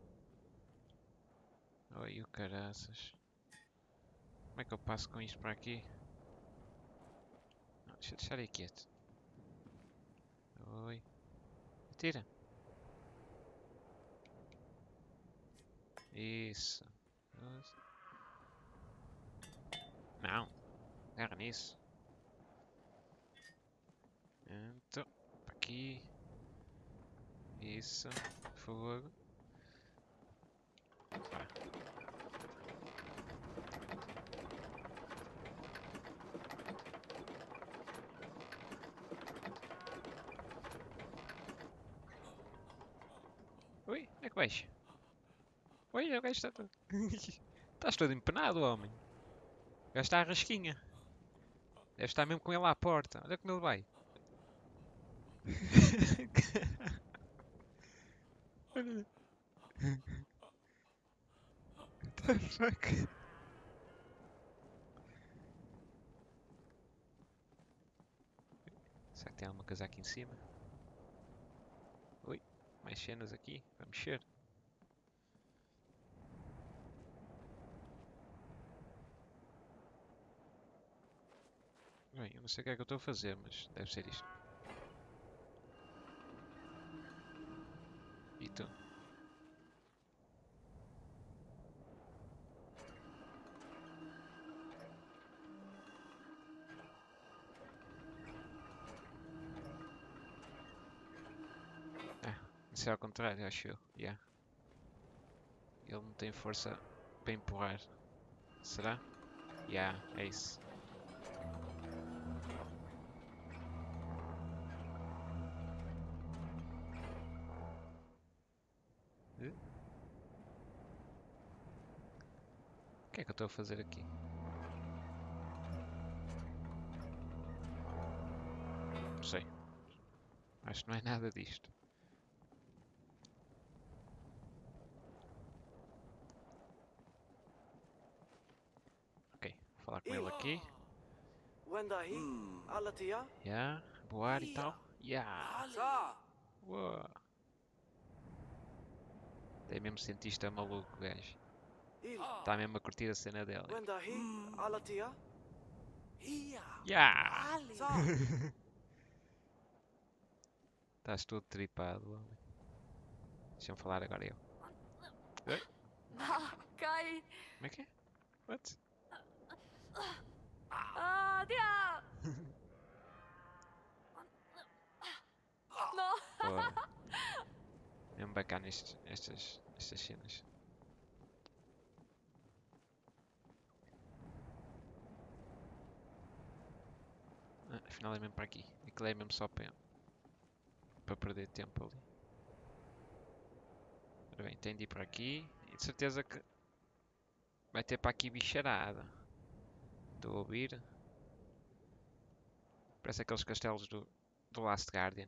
Oi, o caraças. Como é que eu passo com isto para aqui? Não, deixa eu deixar aí quieto. Oi. Atira. Isso. Não. Agarra nisso. Então, para aqui. Isso. Fogo. Vai. Ui, onde é que vais? Olha, o gajo está todo... Estás todo empenado, homem. O gajo está à rasquinha. Deve estar mesmo com ele à porta. Olha como ele vai. Olha. What the fuck? Será que tem alguma coisa aqui em cima? Ui, mais cenas aqui. Vai mexer. Bem, eu não sei o que é que eu estou a fazer, mas deve ser isto. E tu? Ah, isso é ao contrário, acho eu. Yeah. Ele não tem força para empurrar. Será? Yeah, é isso. O que é que eu estou a fazer aqui? Não sei. Acho que não é nada disto. Ok, vou falar com ele aqui. وين داهي؟ على تيا؟ Yeah, voar e tal. Yeah. صح. Uou. É mesmo cientista maluco, gajo. إيه. Está mesmo a curtir a cena dela. وين داهي؟ على تيا؟ هي Yeah! صح. Estás todo tripado, homem. Deixa-me falar agora eu. Kai. Como é que é? What? Ah, dia. No. Pô. Mesmo bacana estes, estas, estas cenas. Ah, afinal é mesmo para aqui. Aquilo é mesmo só para, para perder tempo ali. Ora bem, tem de ir para aqui. E de certeza que vai ter para aqui bicharada. Estou a ouvir. Parece aqueles castelos do, do Last Guardian.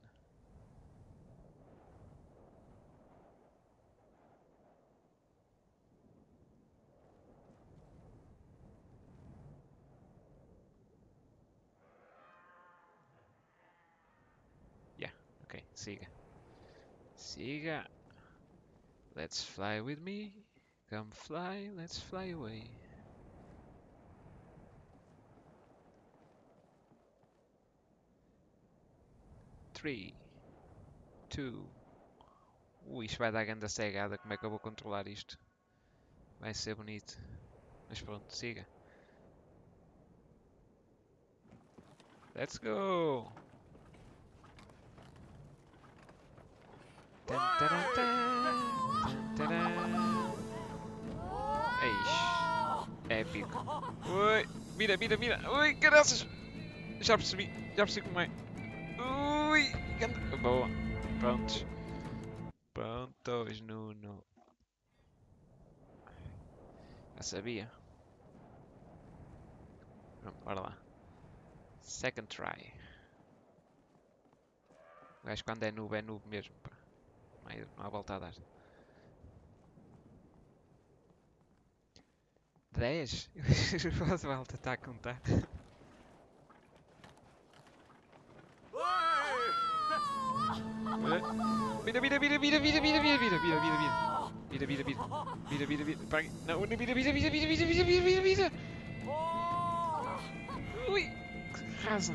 Yeah, ok, siga. Siga. Let's fly with me. Come fly, let's fly away. Three, two. Ui, isto vai dar grande cegada. Como é que eu vou controlar isto? Vai ser bonito. Mas pronto, siga. Let's go! Tan, taran, tan, tan, taran. Eish, épico. Ui, mira, mira, mira. Ui, caraças! Já percebi, já percebi como é. Ui, ganda... Boa. Prontos. Prontos, Nuno. Já sabia. Pronto, bora lá. Second try. O gajo quando é noob é noob mesmo, pá. Não há, não há volta a dar. dez? O malta está a contar. Vira, vira, vira, vira, vira, vira, vira, vira, vira, vira, vira. Vira, vira, vira. Vira, vira, vira. Para aqui. Não, vira, vira, vira, vira, vira, vira, vira, vira, vira, vira. Ui, que rasa.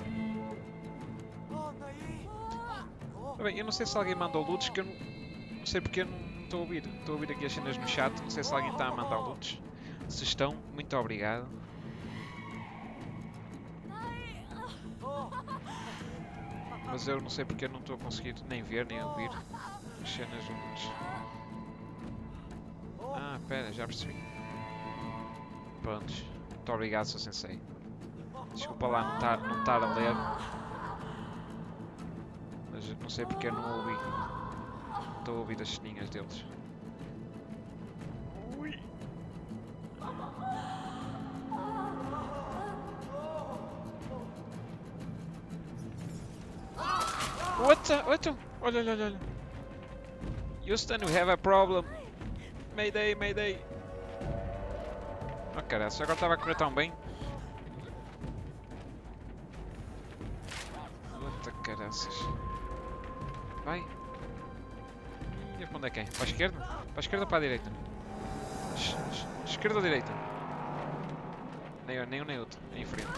Tá bem, eu não sei se alguém mandou loots, que eu não, não sei porque eu não estou a ouvir. Estou a ouvir aqui as cenas no chat, não sei se alguém está a mandar loots. Se estão, muito obrigado. Mas eu não sei porque eu não estou a conseguir nem ver nem ouvir as cenas do loots. Ah, pera, já percebi. Prontos, muito obrigado, seu sensei. Desculpa lá não estar não estar a ler. Mas não sei porque eu não ouvi. Estou a ouvir as ceninhas deles. What the? What the? Olha, olha, olha. Houston, we have a problem. Mayday, mayday. Oh, caralho, agora estava a correr tão bem. What the caraças. Vai. E para onde é que é? Para a esquerda? Para a esquerda ou para a direita? Es es esquerda ou direita? Nem um nem, um, nem outro. É em frente.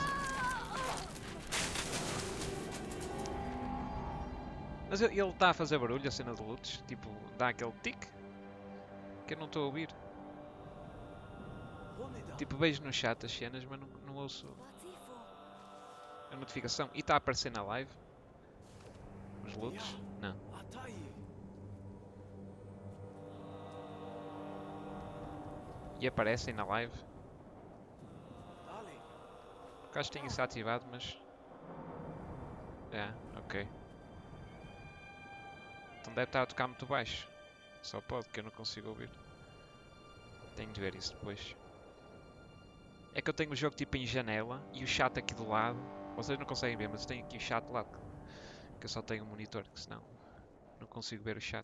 Mas ele está a fazer barulho, a cena de lutos. Tipo, dá aquele tic. Que eu não estou a ouvir. Tipo, vejo no chat as cenas, mas não, não ouço a notificação. E está a aparecer na live? Os lutos? Não. E aparecem na live? Porque acho que tenho isso ativado, mas... É, ok. Então deve estar a tocar muito baixo. Só pode, que eu não consigo ouvir. Tenho de ver isso depois. É que eu tenho o jogo tipo em janela e o chat aqui do lado. Vocês não conseguem ver, mas eu tenho aqui o chat do lado. Que eu só tenho um monitor, que senão não consigo ver o chat.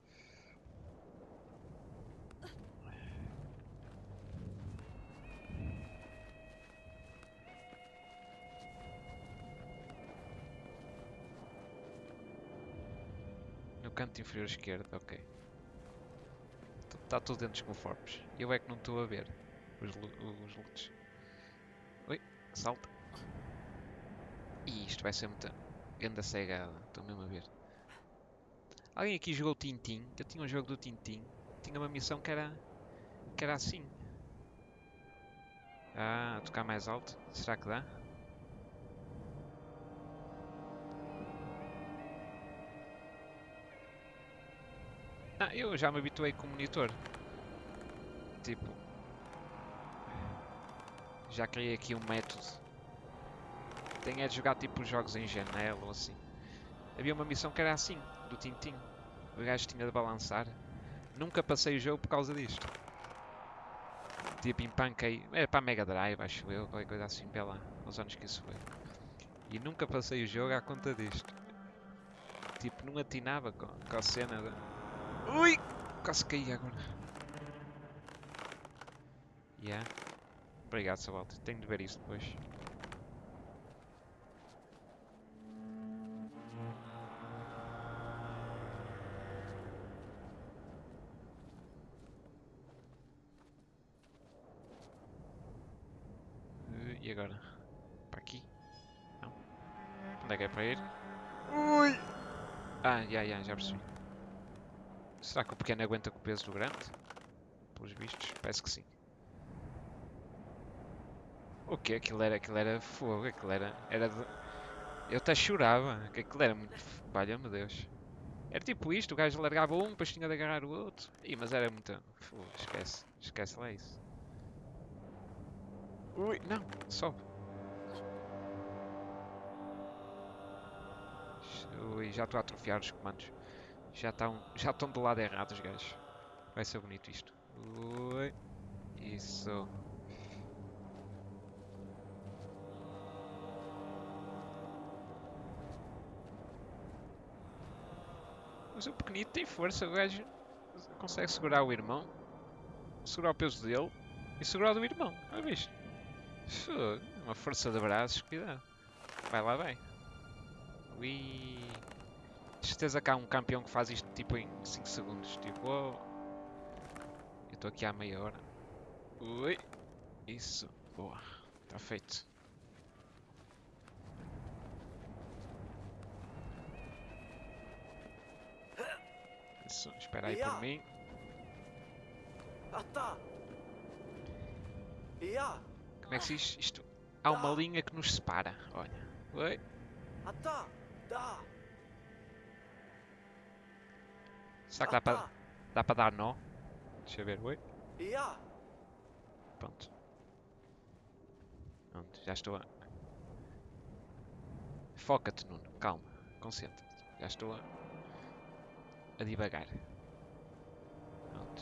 No canto inferior esquerdo, ok. Está tudo dentro dos conformes. Eu é que não estou a ver os, os lutos. Oi, salta. E isto vai ser muita ganda cegada. Estou mesmo a ver. Alguém aqui jogou Tintin? Eu tinha um jogo do Tintin. Tinha uma missão que era, que era assim. Ah, a tocar mais alto. Será que dá? Ah, eu já me habituei com o monitor. Tipo... Já criei aqui um método. Tem é de jogar tipo jogos em janela ou assim. Havia uma missão que era assim, do Tintin. O gajo tinha de balançar. Nunca passei o jogo por causa disto. Tipo, empanquei. Era para a Mega Drive, acho eu, qualquer coisa assim, vê lá, aos anos que isso foi. E nunca passei o jogo à conta disto. Tipo, não atinava com, com a cena de... Ui! Quase caí agora. Yeah. Obrigado, Sabalto. Tenho de ver isso depois. E agora? Para aqui? Não. Onde é que é para ir? Ui! Ah, já, já, já percebi. Será que o pequeno aguenta com o peso do grande? Pelos vistos, parece que sim. O que? Aquilo era, aquilo era fogo, aquilo era... era de... Eu até chorava, que aquilo era muito... Valha-me Deus. Era tipo isto, o gajo largava um, depois tinha de agarrar o outro. Ih, mas era muito... Fogo, esquece, esquece lá isso. Ui, não, sobe. Ui, já estou a atrofiar os comandos. Já estão, já estão do lado errado os gajos. Vai ser bonito isto. Ui, isso. Mas o pequenito tem força, o gajo consegue segurar o irmão, segurar o peso dele e segurar o do irmão. Olha visto? Uma força de braços, cuidado. Vai lá, vai. Ui. De certeza que há um campeão que faz isto tipo em cinco segundos. Tipo, oh. Eu estou aqui há meia hora. Ui. Isso. Boa. Está feito. Isso. Espera aí por mim. Como é que se diz isto? Há uma linha que nos separa. Olha. Oi. Será que dá para dá para dar nó? Deixa eu ver. Oi. Pronto. Pronto. Já estou a... Foca-te, Nuno. Calma. Concentra-te. Já estou a... a divagar. Pronto.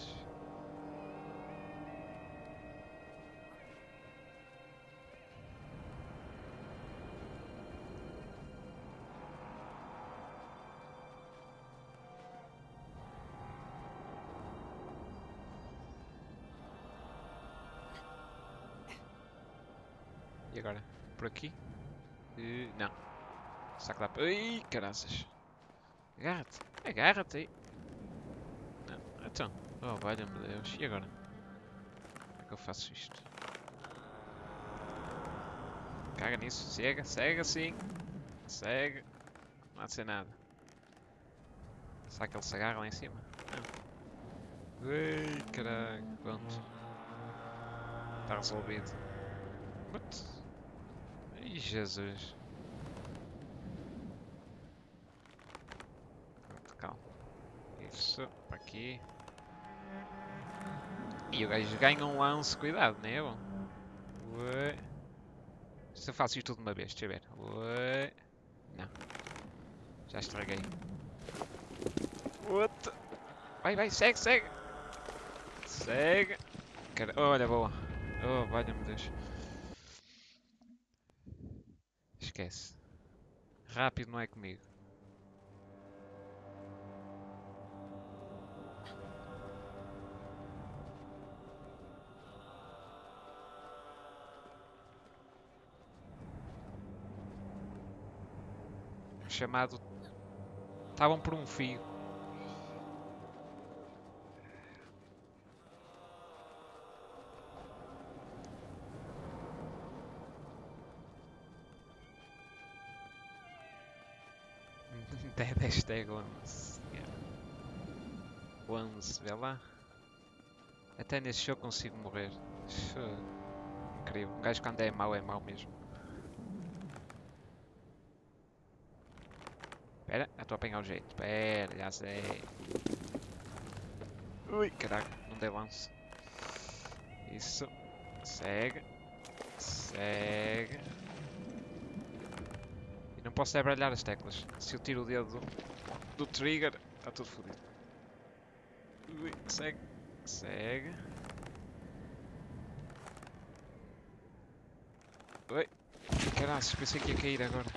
E agora? Por aqui? Uh, não. Será que dá para... Ai, caraças. Agarra-te. Agarra-te aí. Não. Então. Oh, valha-me Deus. E agora? Como é que eu faço isto? Caga nisso. Cega. Cega sim. Segue. Não há de ser nada. Será que ele se agarra lá em cima? Não. Ei, caralho. Pronto. Está resolvido. What? Ai, Jesus. Pronto, calma. Isso. Para aqui. E o gajo ganha um lance. Cuidado, não é bom? Ué. Se eu faço isto tudo de uma vez, deixa eu ver. Ué. Não. Já estraguei. What? Vai, vai, segue, segue. Segue. Cara, olha, boa. Oh, valha-me Deus. Esquece. Rápido não é comigo. Chamado. Estavam por um fio. Hashtag onze. onze, vê lá. Até nesse jogo consigo morrer. Incrível. Um gajo quando é mau é mau mesmo. Espera, estou a apanhar o jeito. Espera, já sei. Ui, caraca, não dei lance. Isso. Segue. Segue. E não posso é baralhar as teclas. Se eu tiro o dedo do, do trigger, está tudo fodido. Ui, segue. Segue. Ui. Caraças, pensei que ia cair agora.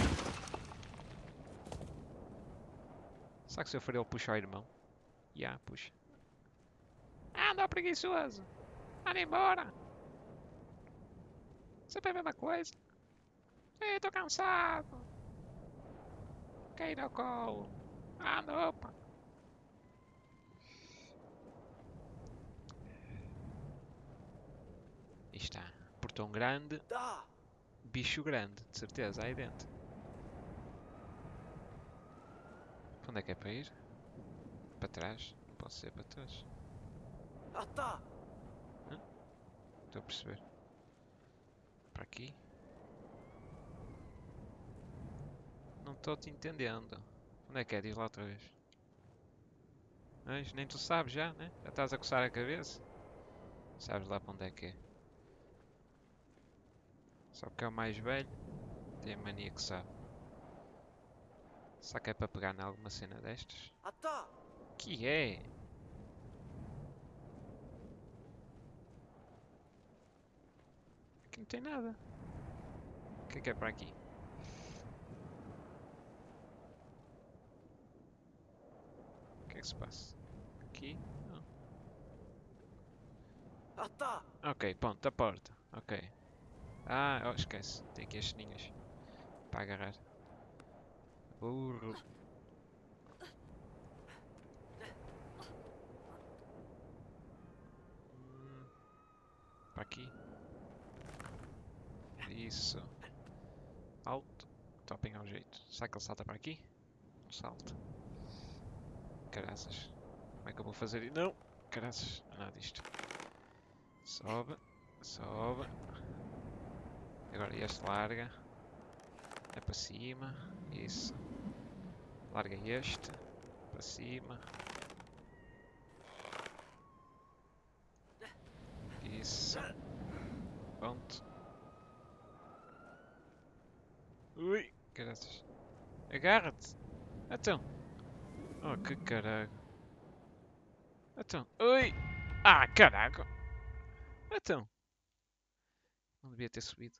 Será que se eu for ele puxa o irmão? Já, yeah, puxa. Anda, preguiçoso! Anda embora! Sempre a mesma coisa. Ei, tô cansado! Caí no colo! Anda, opa! Aí está. Portão grande. Da! Bicho grande, de certeza, aí dentro. Para onde é que é para ir? Para trás? Não posso ser para trás. Atta! Estou a perceber. Para aqui? Não estou te entendendo. Onde é que é? Diz lá outra vez. Mas nem tu sabes já, né? Já estás a coçar a cabeça? Sabes lá para onde é que é. Só porque é o mais velho, tem a mania que sabe. Será que é para pegar em alguma cena destas? Atta! Que é? Aqui não tem nada. O que é que é para aqui? O que é que se passa? Aqui? Não. Atta! Ok, ponto, a porta. Ok. Ah, oh, esquece. Tem aqui as ceninhas para agarrar. Burro. Hum, para aqui. Isso. Alto. Estou a apanhar o jeito. Será que ele salta para aqui? Não salta. Caraças. Como é que eu vou fazer isso? Não! Caraças. Não é nada disto. Sobe. Sobe. Agora este larga. É para cima. Isso. Larga este. Para cima. Isso. Pronto. Ui. Caraças. Agarra-te. Então. Oh, que caralho. Então. Ui. Ah, caraca. Então. Não devia ter subido.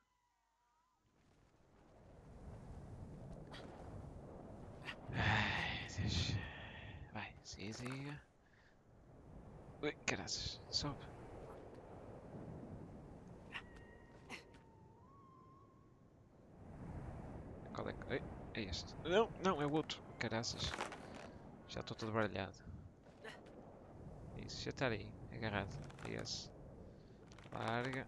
Ai, Deus. Vai, siga, siga. Ui, caraças. Sobe. Qual é que... Ei, é este. Não, não, é o outro. Caraças. Já estou todo baralhado. Isso, já está aí. Agarrado. É esse. Larga.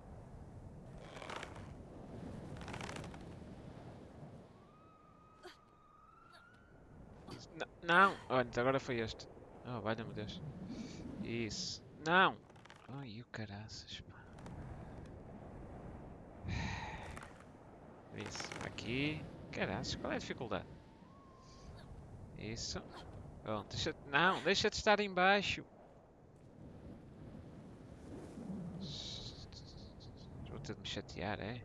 Isso. Não, não! Olha, agora foi este. Oh, valha-me Deus. Isso. Não! Ai, o caraças, pá. Isso. Aqui. Caraças, qual é a dificuldade? Isso. Bom, deixa... Não, deixa de estar em baixo. Vou ter de me chatear, é?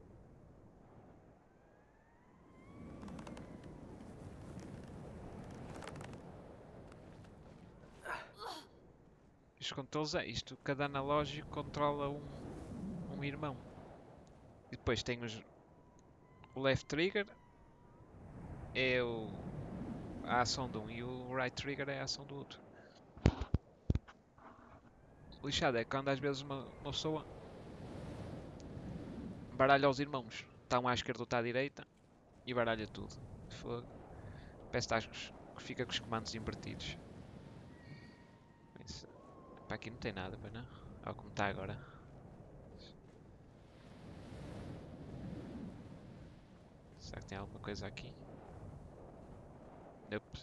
Os controles é isto. Cada analógico controla um, um irmão. E depois tem os... O left trigger é o... a ação de um e o right trigger é a ação do outro. O lixado é quando às vezes uma, uma pessoa baralha os irmãos. Está um à esquerda ou está à direita e baralha tudo. Fogo. Parece que fica com os comandos invertidos. Isso. Para aqui não tem nada, pois não? Olha como está agora. Será que tem alguma coisa aqui? Nope.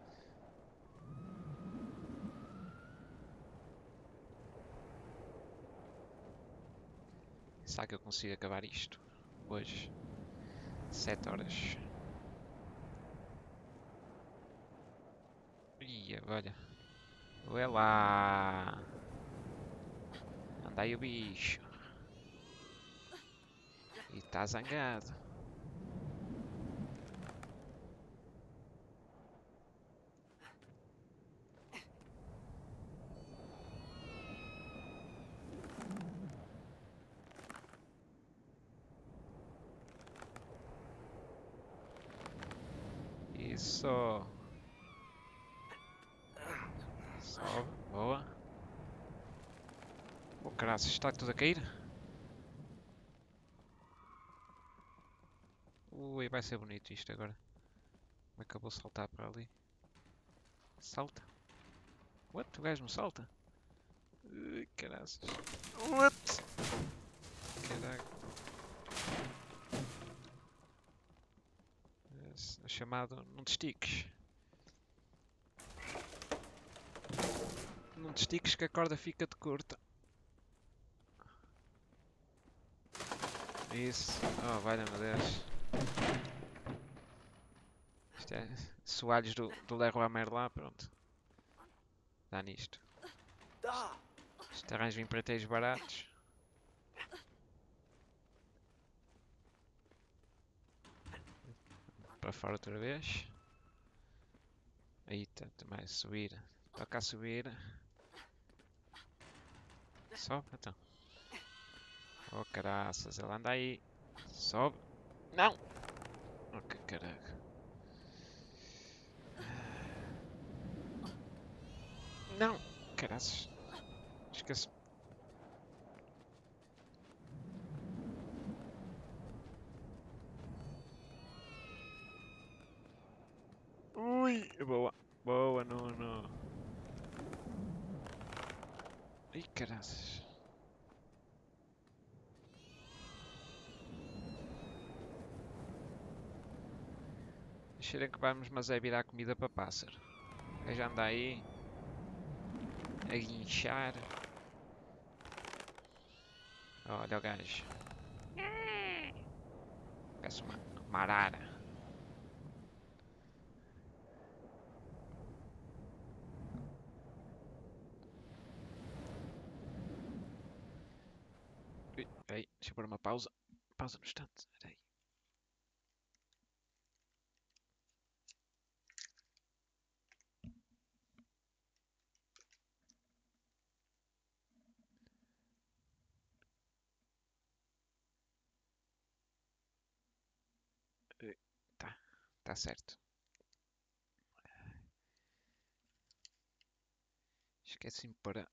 Será que eu consigo acabar isto? Hoje. sete horas. Ia, olha. Ué lá. Anda aí o bicho. E está zangado. Isso. Sobe. Boa. Oh, caralho, está tudo a cair? Ui, vai ser bonito isto agora. Como é que eu vou saltar para ali? Salta. What? O gajo não salta? Ui, caraças. What? Caraca. É chamado não te estiques. Não te estiques que a corda fica-te curta. Isso. Oh, valha-me Deus. Isto é soalhos do, do Leroy Merlin, pronto. Dá nisto. Da! Isto arranja empreiteiros baratos. Para fora outra vez. Aí, tá, também subir. Toca a subir. Sobe, então. Oh, caraças, ele anda aí. Sobe. Não! Oh, que caraca. Não! Caraças. Esquece. Ui! Boa. Boa, não, não. Ih, caraças. Cheira que vamos, mas é virar comida para pássaro. Aí já anda aí. A guinchar. Olha o gajo. Parece uma, uma arara. Ui, peraí, deixa eu pôr uma pausa. Pausa no instante. Peraí. Ui, Tá, tá certo. Esqueci-me para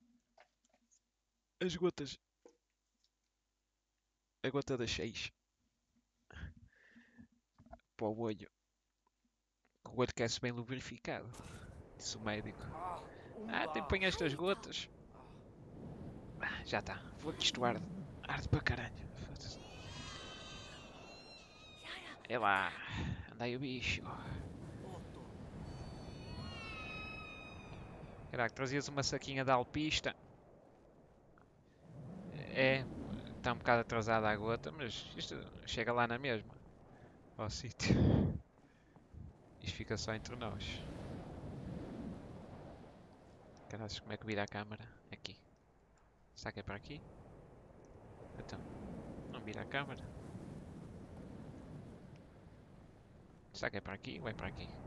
as gotas. A gota das seis. para o olho. O olho quer-se bem lubrificado. Disse o médico. Ah, tem que pôr estas gotas. Ah, já está. Vou que isto arde. Arde para caralho. Foda-se. É lá. Anda aí o bicho. Caraca, trazias uma saquinha de alpista. É, está um bocado atrasada a gota, mas isto chega lá na mesma. Ao sítio. Isto fica só entre nós. Caralho, como é que vira a câmara? Aqui. Será que é para aqui? Então, não vira a câmara. Será que é para aqui ou é para aqui?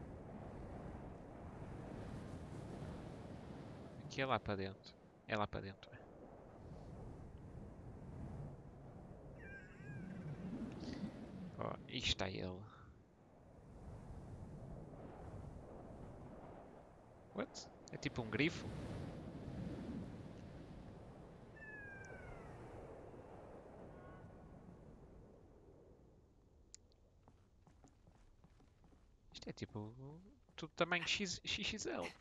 Aqui é lá para dentro. É lá para dentro. É. Oh, e está ele. What? É tipo um grifo? Isto é tipo tudo tamanho X, X X L.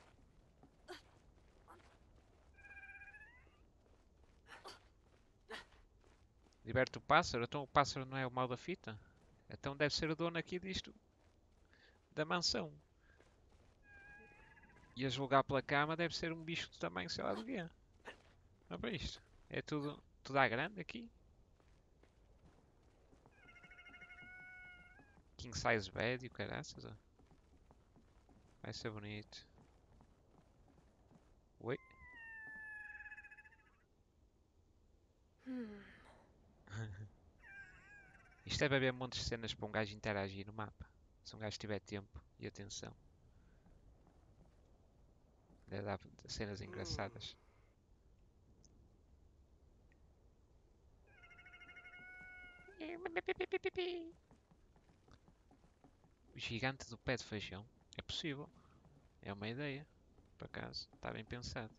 Liberta o pássaro? Então o pássaro não é o mal da fita? Então deve ser o dono aqui disto. Da mansão. E a julgar pela cama deve ser um bicho de tamanho sei lá do quê. Não é para isto. É tudo, tudo à grande aqui. King size bed e o caraças. Ó. Vai ser bonito. Oi? Hmm. Isto deve haver montes de cenas para um gajo interagir no mapa. Se um gajo tiver tempo e atenção. Deve dar cenas engraçadas. O gigante do pé de feijão. É possível. É uma ideia. Por acaso. Está bem pensado.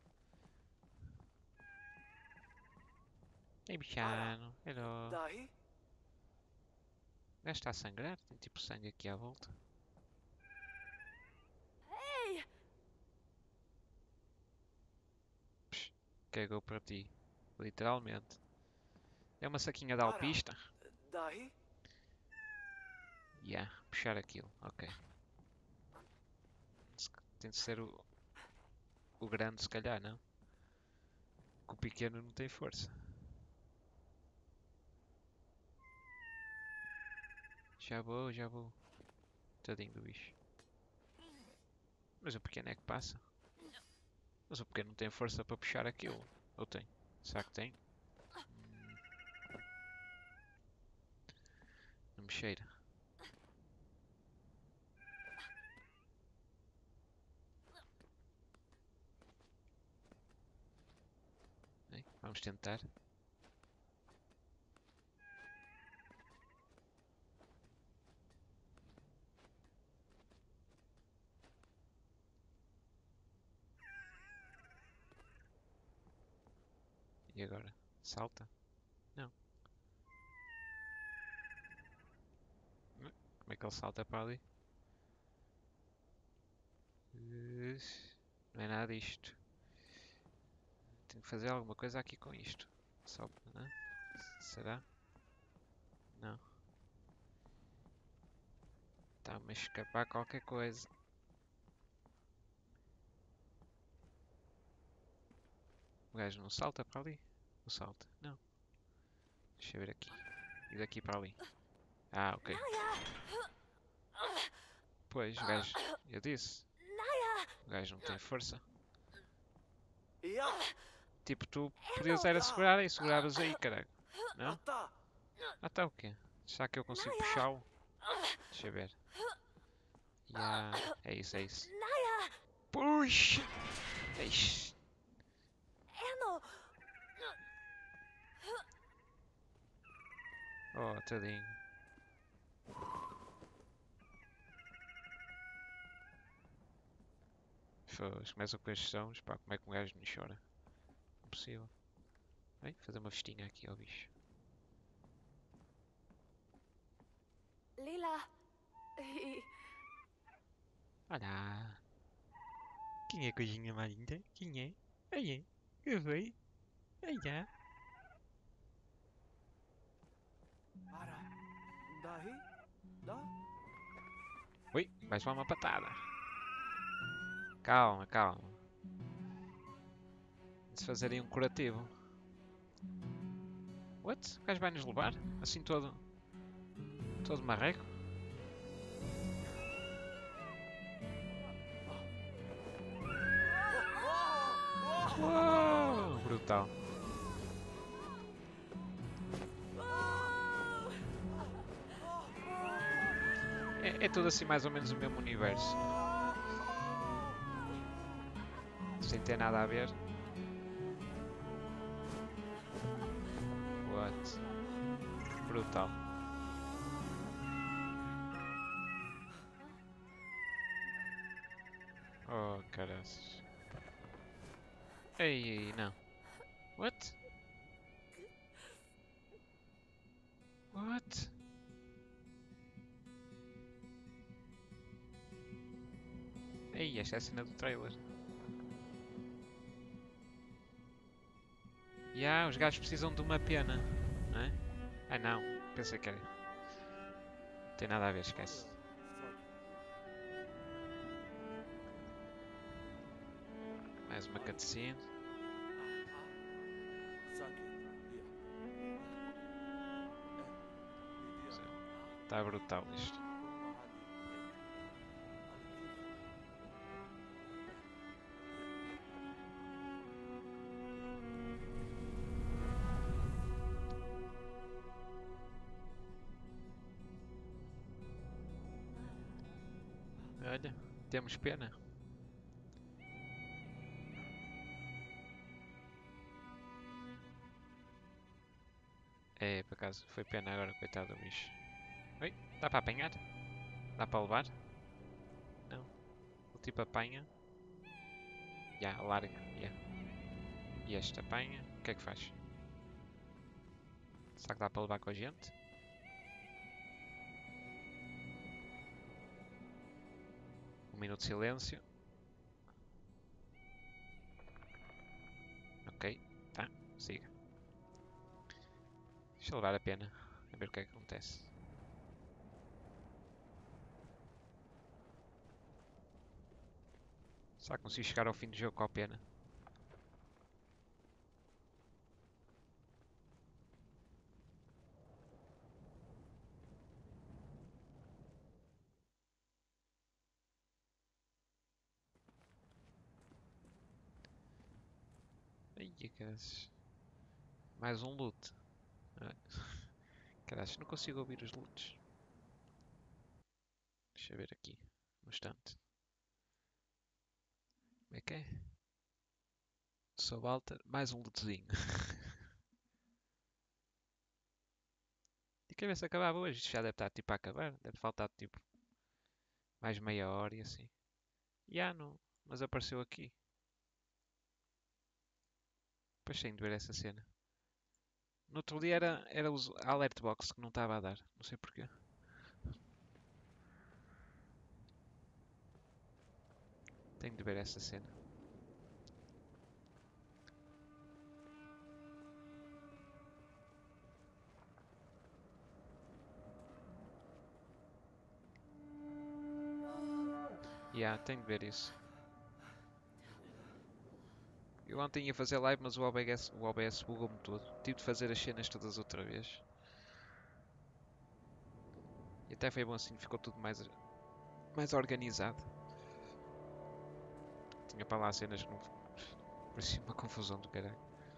Ei, bichano. Hello. Dahi? O gajo está a sangrar. Tem tipo sangue aqui à volta. Hey! Psh, cagou para ti. Literalmente. É uma saquinha de Ara. alpista. Dahi? Yeah, puxar aquilo. Ok. Tem de ser o, o grande, se calhar, não? Que o pequeno não tem força. Já vou, já vou. Tadinho do bicho. Mas o pequeno é que passa. Mas o pequeno não tem força para puxar aquilo. Ou tem? Será que tem? Hum, não me cheira. Bem, vamos tentar. E agora? Salta? Não. Hum, Como é que ele salta para ali? Uh, Não é nada disto. Tenho que fazer alguma coisa aqui com isto. Só, né? Será? Não. Está-me a escapar qualquer coisa. O gajo não salta para ali? Não salta? Não. Deixa eu ver aqui. E daqui para ali. Ah, ok. Pois, o gajo. Eu disse. O gajo não tem força. Ia? Tipo, tu podias era segurar e seguravas aí, caralho. Não? Ata! Ah, tá o quê? Será que eu consigo puxá-lo? Deixa eu ver. Yeah. É isso, é isso. Puxa! Eixe. Erno! Oh, tadinho. Foda-se, começa com estes sons, pá, como é que um gajo me chora? Impossível. Bem, fazer uma festinha aqui ao bicho. Lila, E Olha. Quem é a coisinha mais linda? Quem é? Ai é? Que foi? Ai já. Ara. Dahi? Da? Ui, vais levar uma patada. Calma, calma. Se fazerem um curativo. What? O gajo vai nos levar? Assim todo. Todo marreco? Uou, brutal. É, é tudo assim mais ou menos o mesmo universo. Sem ter nada a ver. What? Brutal. Oh, caraças. Ei, ei, não. What? What? Ei, esta é a cena do trailer. E ah, os gajos precisam de uma pena, não é? Ah não, pensei que era. Não tem nada a ver, esquece. Mais uma cutscene. Está brutal isto. Olha, temos pena. É, por acaso, foi pena agora, coitado do bicho. Oi, dá para apanhar? Dá para levar? Não. O tipo apanha. Já, yeah, larga. Yeah. E este apanha. O que é que faz? Será que dá para levar com a gente? Um minuto de silêncio. Ok, tá, siga. Deixa eu levar a pena. A ver o que é que acontece. Só consigo chegar ao fim do jogo com a pena. Ai, caras. Mais um loot. Caras, não consigo ouvir os loots. Deixa eu ver aqui. No instante. Como é que é? Sou Walter. Mais um lootzinho. E quer ver se acabava hoje. Isto já deve estar tipo a acabar. Deve faltar tipo mais meia hora e assim. E ah, não. Mas apareceu aqui. Depois tenho de ver essa cena. No outro dia era, era os Alert Box que não estava a dar. Não sei porquê. Tenho de ver essa cena. Yeah, tenho de ver isso. Eu ontem ia fazer live, mas o O B S, o O B S bugou-me todo. Tive de fazer as cenas todas outra vez. E até foi bom assim, ficou tudo mais, mais organizado. Tinha para lá cenas que não... Parecia uma confusão do caralho.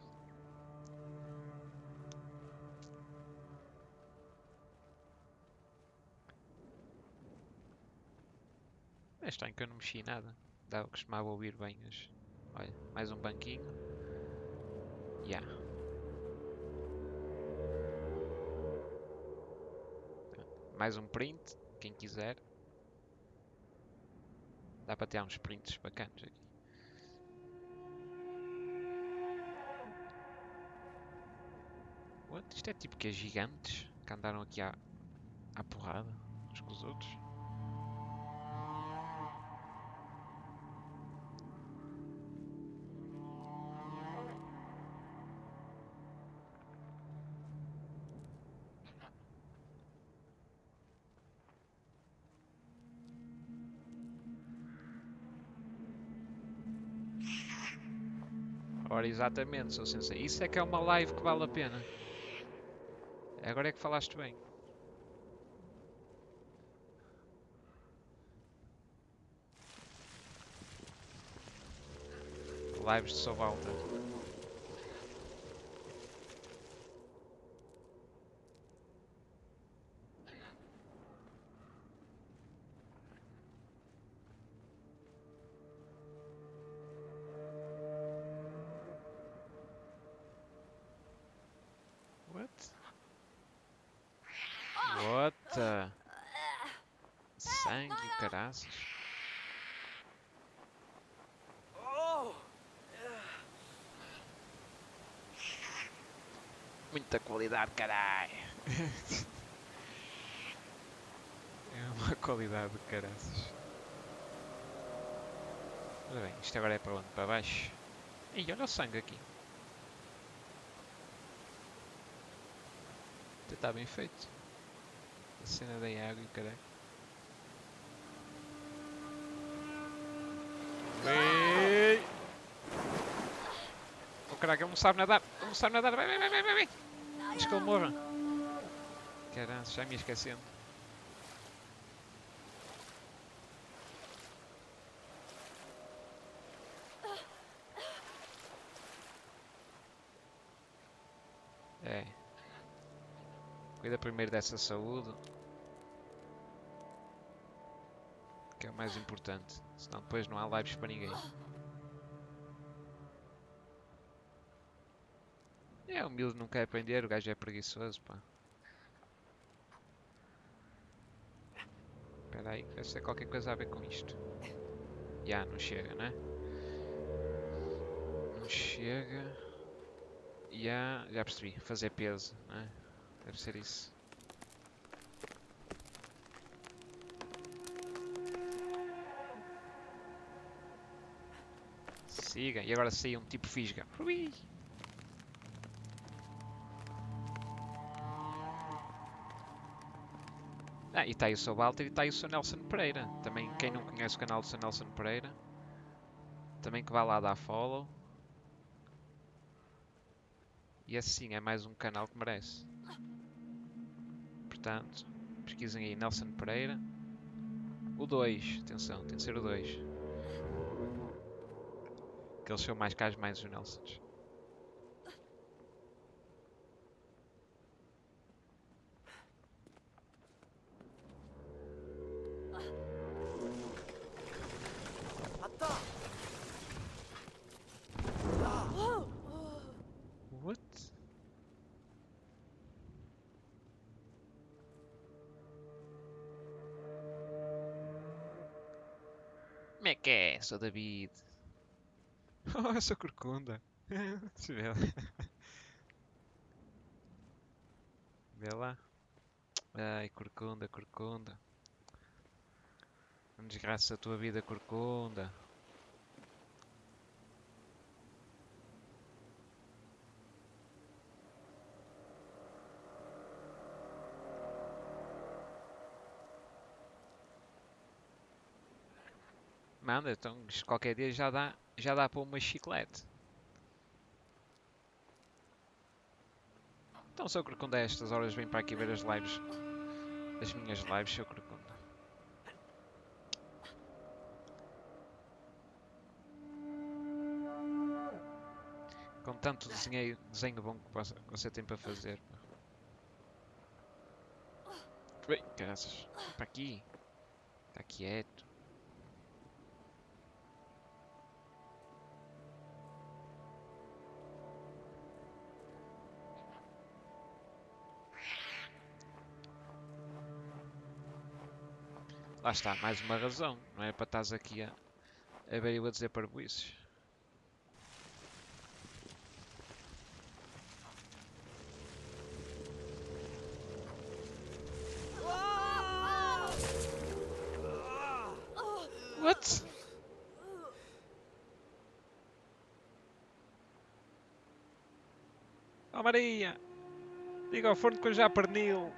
É estranho que eu não mexi em nada. Dava, costumava ouvir bem as... Olha, mais um banquinho. Yeah. Mais um print, quem quiser. Dá para ter uns prints bacanas aqui. What? Isto é tipo que é gigantes que andaram aqui à, à porrada uns com os outros. Ora, exatamente, sou sensei. Isso é que é uma live que vale a pena. Agora é que falaste bem. Lives de Sobalta. What? What the? Sangue, o caraças. Oh! Muita qualidade, caralho. É uma qualidade de caraças. Ora bem, isto agora é para onde? Para baixo? Ih, olha o sangue aqui. Até está bem feito. A cena da água e caralho. Ei! Oh caraca, ele não sabe nadar. Ele não sabe nadar. Vai, vai, vai, vai, vai. Diz que ele morra. Caramba, já me ia esquecendo. É. Cuida primeiro dessa saúde. Que é o mais importante. Senão depois não há lives para ninguém. É, o humilde não quer aprender, o gajo é preguiçoso, pá. Espera aí, deve ser qualquer coisa a ver com isto. Já, não chega, né? Não chega. Já, já percebi, fazer peso, né? Deve ser isso. Siga, e agora saia um tipo fisga. Ui. Ah, e está aí o seu Walter e está aí o seu Nelson Pereira. Também, quem não conhece o canal do seu Nelson Pereira, também que vá lá dar follow. E assim é mais um canal que merece. Portanto, pesquisem aí Nelson Pereira. O dois, atenção, tem de ser o dois. Que eles são mais caros mais os Nelsons. Atta! What? Como é que é, sou David? Oh, eu sou corcunda. Deixa eu ver. Vê lá. Ai, corcunda, corcunda. Não desgraça a tua vida, corcunda. Manda, então isto qualquer dia já dá, já dá para uma chiclete. Então, seu corcunda, a estas horas vem para aqui ver as lives. As minhas lives, seu corcunda. Com tanto desenho, desenho bom que você- você tem para fazer. Ui, graças. Vem para aqui. Está quieto. Lá está, mais uma razão. Não é para estás aqui a, a ver eu a dizer parvoíces. What? Oh Maria! Diga ao forno que eu já pernil.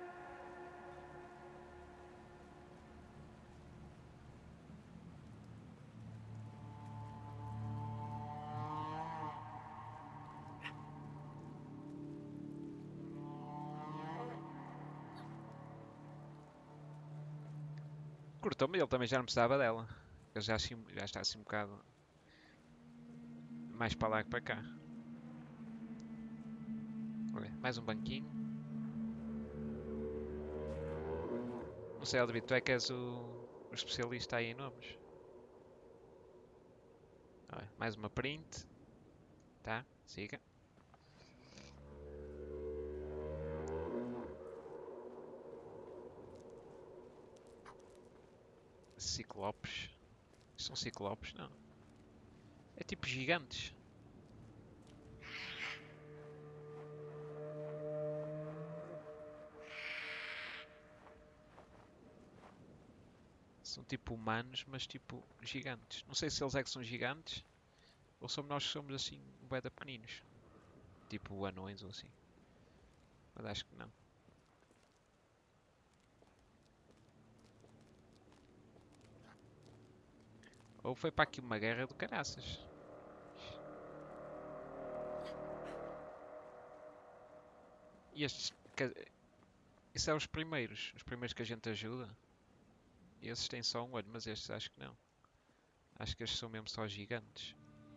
Cortou, mas ele também já não precisava dela. Ele já, assim, já está assim um bocado mais para lá que para cá. Olha, mais um banquinho. Não sei, Aldebito, tu é que és o, o especialista aí em nomes. Olha, mais uma print. Tá, siga. Ciclopes. São ciclopes? Não. É tipo gigantes. São tipo humanos, mas tipo gigantes. Não sei se eles é que são gigantes ou somos nós que somos assim, bué da pequeninos. Tipo anões ou assim. Mas acho que não. Ou foi para aqui uma guerra do caraças. E estes. Isso é os primeiros. Os primeiros que a gente ajuda. E esses têm só um olho, mas estes acho que não. Acho que estes são mesmo só gigantes.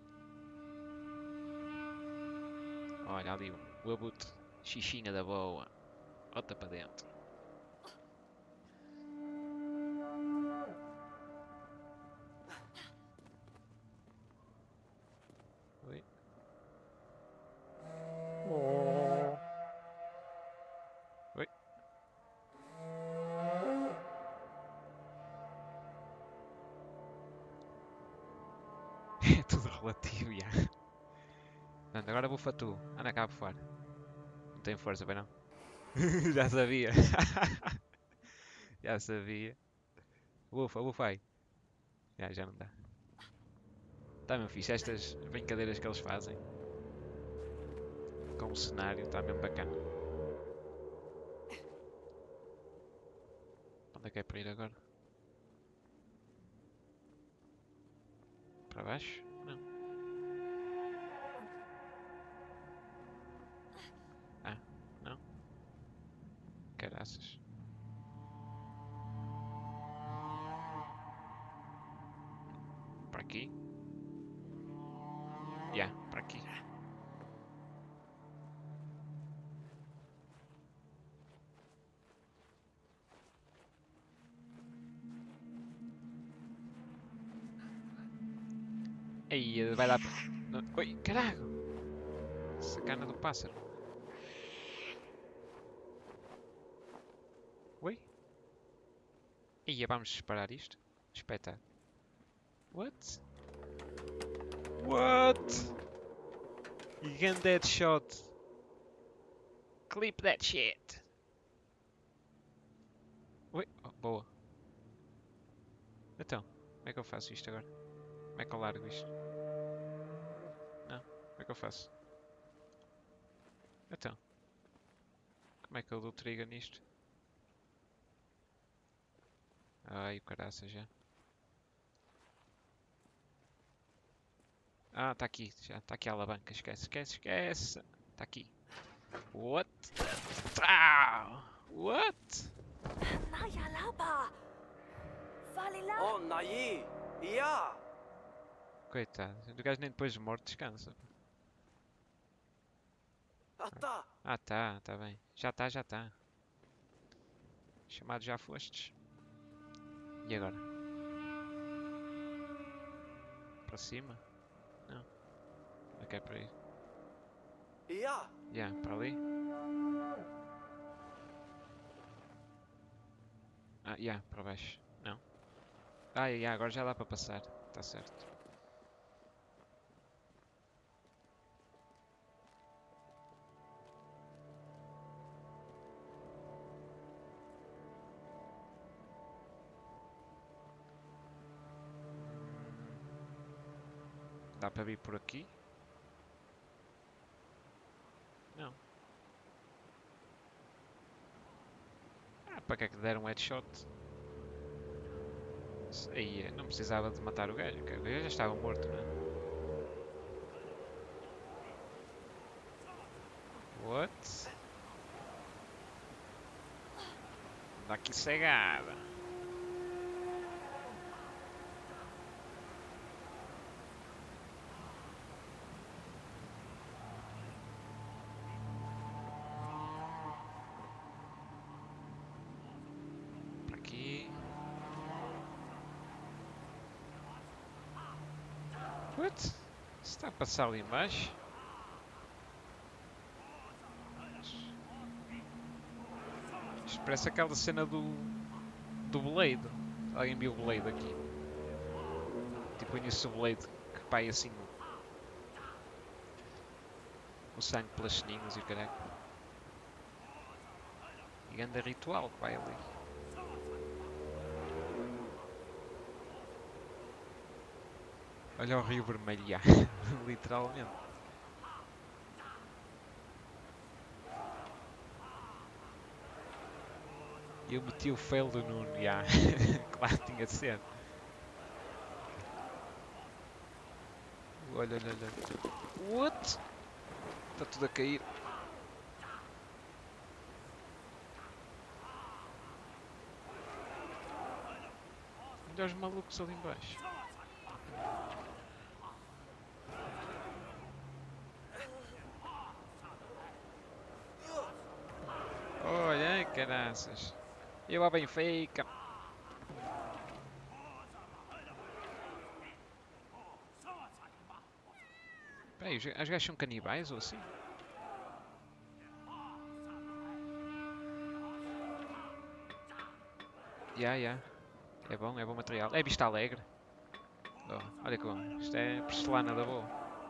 Olha ali o abutre. Xixinha da boa. Bota para dentro. Oi. Oi. É tudo relativo, já. Portanto, agora bufa tu. Anda cá por fora. Não tem força, bem não? Já sabia. Já sabia. Bufa, bufa aí. Já, já não dá. Está mesmo fixe. Estas brincadeiras que eles fazem. Com o cenário, está mesmo bacana. Onde é que é para ir agora? Para baixo? Não. Ah, não. Caraças. Para aqui? Já, yeah, para aqui. Aí, vai dar para... Oi, caralho! Sacana do pássaro. Oi? Ia, vamos disparar isto? Espetar. What? What? Gun that shot. Clip that shit. Oi, oh, boa. Então, como é que eu faço isto agora? Como é que eu largo isto? Não, como é que eu faço? Então, como é que eu dou trigger nisto? Ai, o caraça já. Ah, tá aqui, já tá aqui a alavanca, esquece, esquece, esquece. Tá aqui. What? Ah! What? Naya Lapa! Vale lá! Oh, Nayi! Yeah! Coitado, o gajo nem depois de morto descansa. Ata! Ah, tá, tá bem. Já tá, já tá. Chamado já fostes. E agora? Para cima? Não. Não quer para ir. Yeah! Já, yeah, para ali. Ah, já, yeah, para baixo. Não. Ah, já, yeah, agora já dá para passar. Tá certo. Dá para vir por aqui? Não. Ah, para que é que deram um headshot? Aí, não precisava de matar o gajo. O gajo já estava morto, não é? What? Dá aqui cegada. What? Isso está a passar ali embaixo? Isto parece aquela cena do... do Blade. Alguém viu o Blade aqui? Tipo o início do Blade, que pai assim... o sangue pelas sininhas e o caralho. E anda ritual que vai ali. Olha o Rio Vermelho, já. Literalmente. Eu meti o fail do Nuno, já. Claro que tinha de ser. Olha, olha, olha. What? Está tudo a cair. Olha os malucos ali embaixo. Olha, caraças. Eu a Benfica. Peraí, os gajos são canibais ou assim? Ya, yeah, ya. Yeah. É bom, é bom material. É vista alegre. Oh, olha que bom. Isto é porcelana da boa.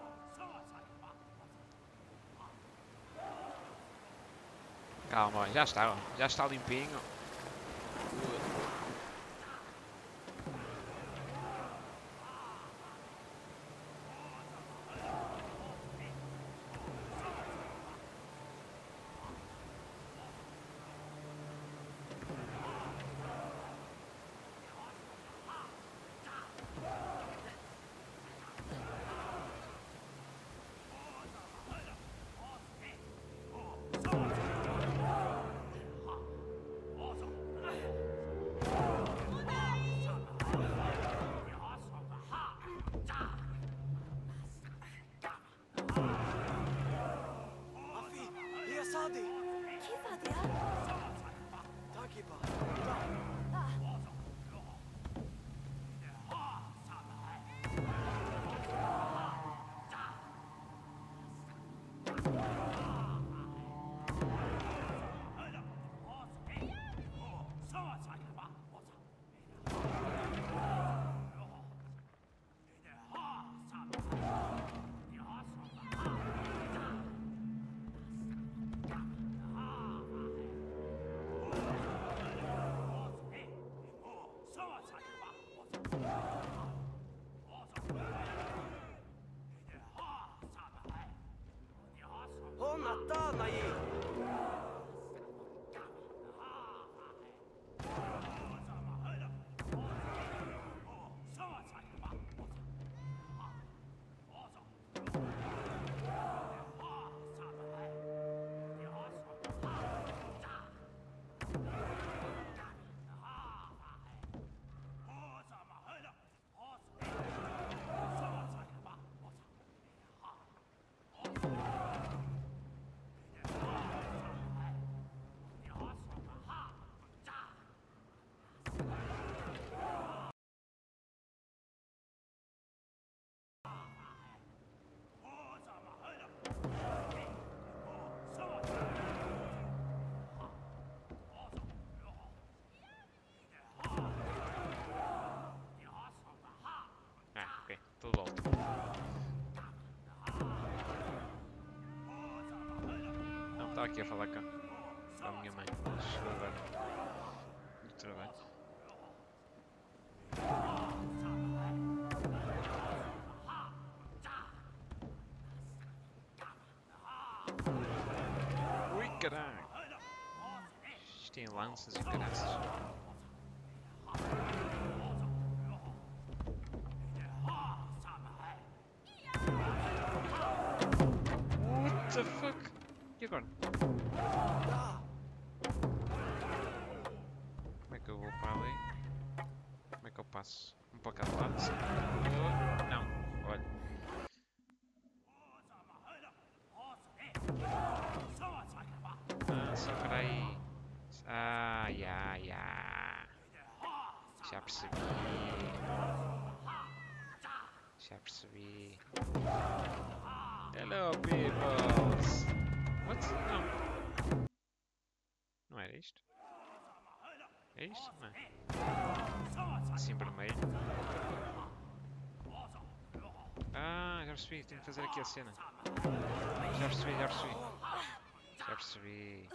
Calma, ó, já está, ó. Já está limpinho. Tudo volta. Não, estava aqui a falar cá. Com a minha mãe. Chegou agora. Do trabalho. Ui, caralho. Isto tem lanças e caraças. What the fuck? E agora? Como é que eu vou para ali? Como é que eu passo? Um para cada lado? Sim. Não, olha. Ah, só para aí. Ah, ya, ya. Já percebi. Já percebi. Hello, peoples! What? Não. Não era isto? É isto? Não é? Assim vermelho. Ah, já percebi. Tenho que fazer aqui a cena. Já percebi, já percebi. Já percebi.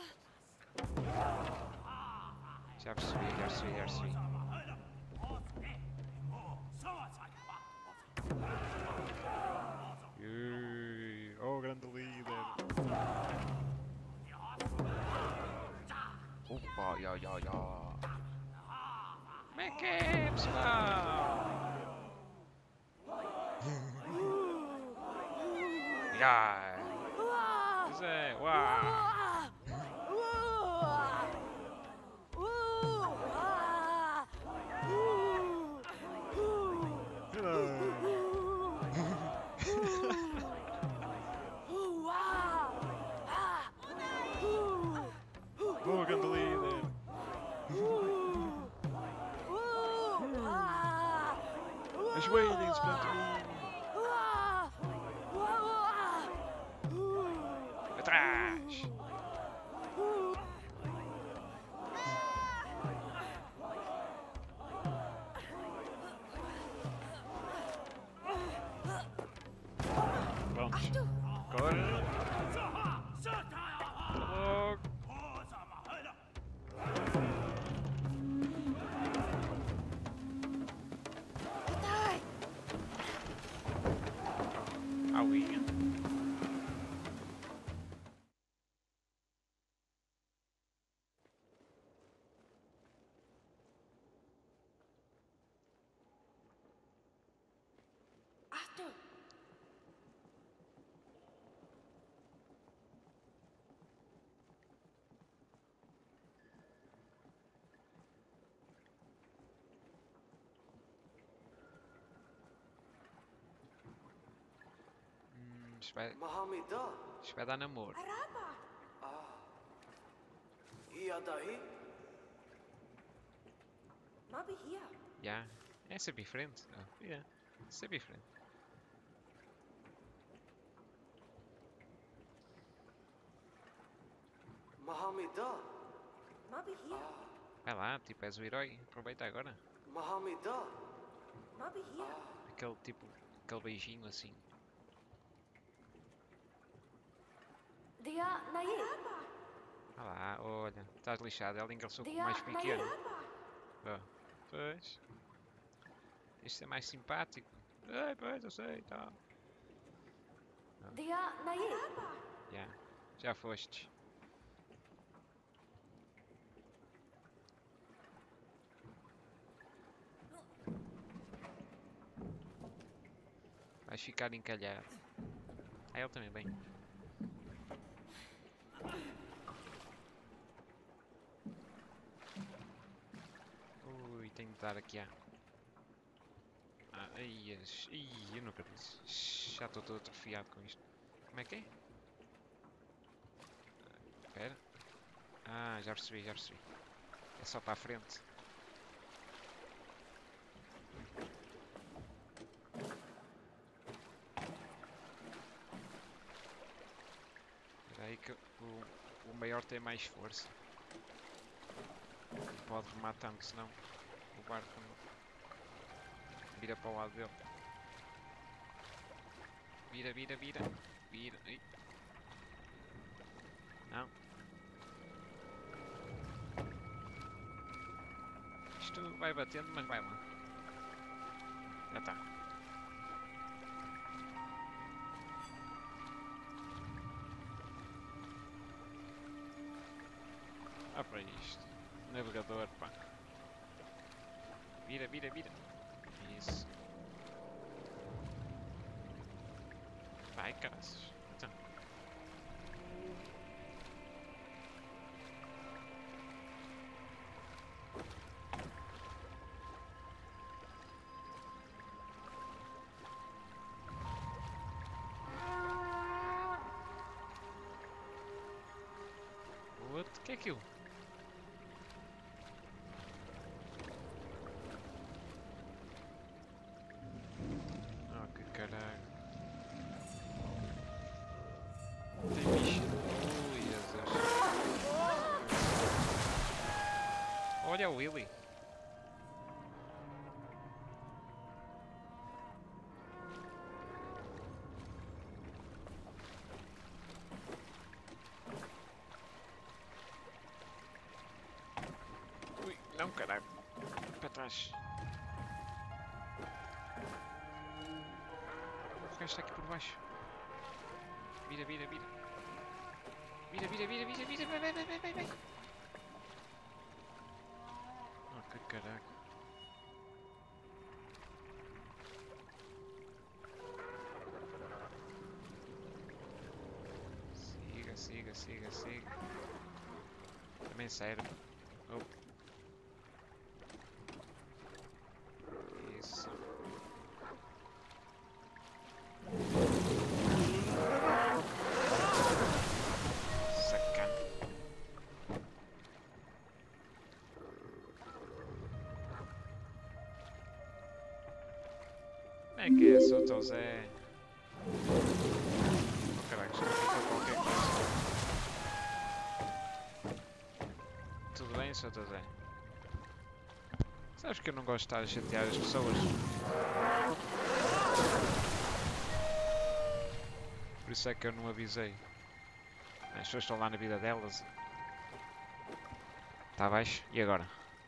Já percebi, já percebi, já percebi. Ui, oh, grande líder. Opa, ya, ya, ya. Como é que é, pessoal? Ya. Pois é, uau. Boa, grande líder. Ajoelhem-se perante mim. Atrás. Prontos. Agora. Até logo. Auinha. Arthur! Hum, isto vai, Mahamida. isto vai dar namoro. Araba! Iya dahi. Mabi here. Já. É sempre diferente. Oh, yeah. Sempre diferente. Mahamida. Mabi here. Vai lá, tipo, és o herói. Aproveita agora. Mahamida. Mabi here. Aquele tipo, aquele beijinho assim. Dia Naí. Ah lá, olha, estás lixado. Ela engraçou com o Dia mais Naí. pequeno. Oh, pois. Isto é mais simpático. Ai, pois, eu sei, tá. Dia Naí. Já, já fostes. Vais ficar encalhado. Ah, ele também bem. Ui, tenho de dar aqui a. Ah, ai, as- ai, eu nunca disse. Já estou todo atrofiado com isto. Como é que é? Espera. Ah, já percebi, já percebi. É só para a frente. Espera aí que o, o maior tem mais força. Não pode remar tanto, senão o barco não vira para o lado dele. Vira, vira, vira. Vira. Ai. Não. Isto vai batendo, mas vai lá. Já está. Ah, para isto. Navegador, pá. Vira, vira, vira. Isso. Vai, caras. Então. What? O que é aquilo? Ah, ok. o Willy. Ui, não, caralho. Para trás. O gajo está aqui por baixo. Vira, vira, vira. Vira, vira, vira, vira, vira, vai, vai, vai, vai, vai. Oh, que caralho. Siga, siga, siga, siga. Também serve. Oh. Isso. Sacana. Como é que é, seu Tão Zé? Oh caralho, isto fica qualquer coisa. Tudo bem, seu Tão Zé? Sabes que eu não gosto de estar a chatear as pessoas? Por isso é que eu não avisei. As pessoas estão lá na vida delas. Está abaixo? E agora?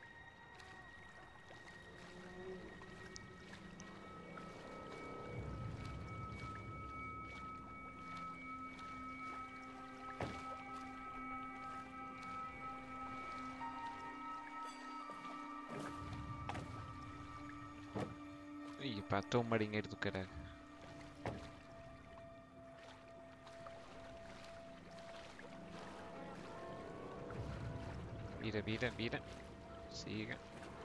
Ih, pá, estou um marinheiro do caralho. Vira, vira, vira. Siga.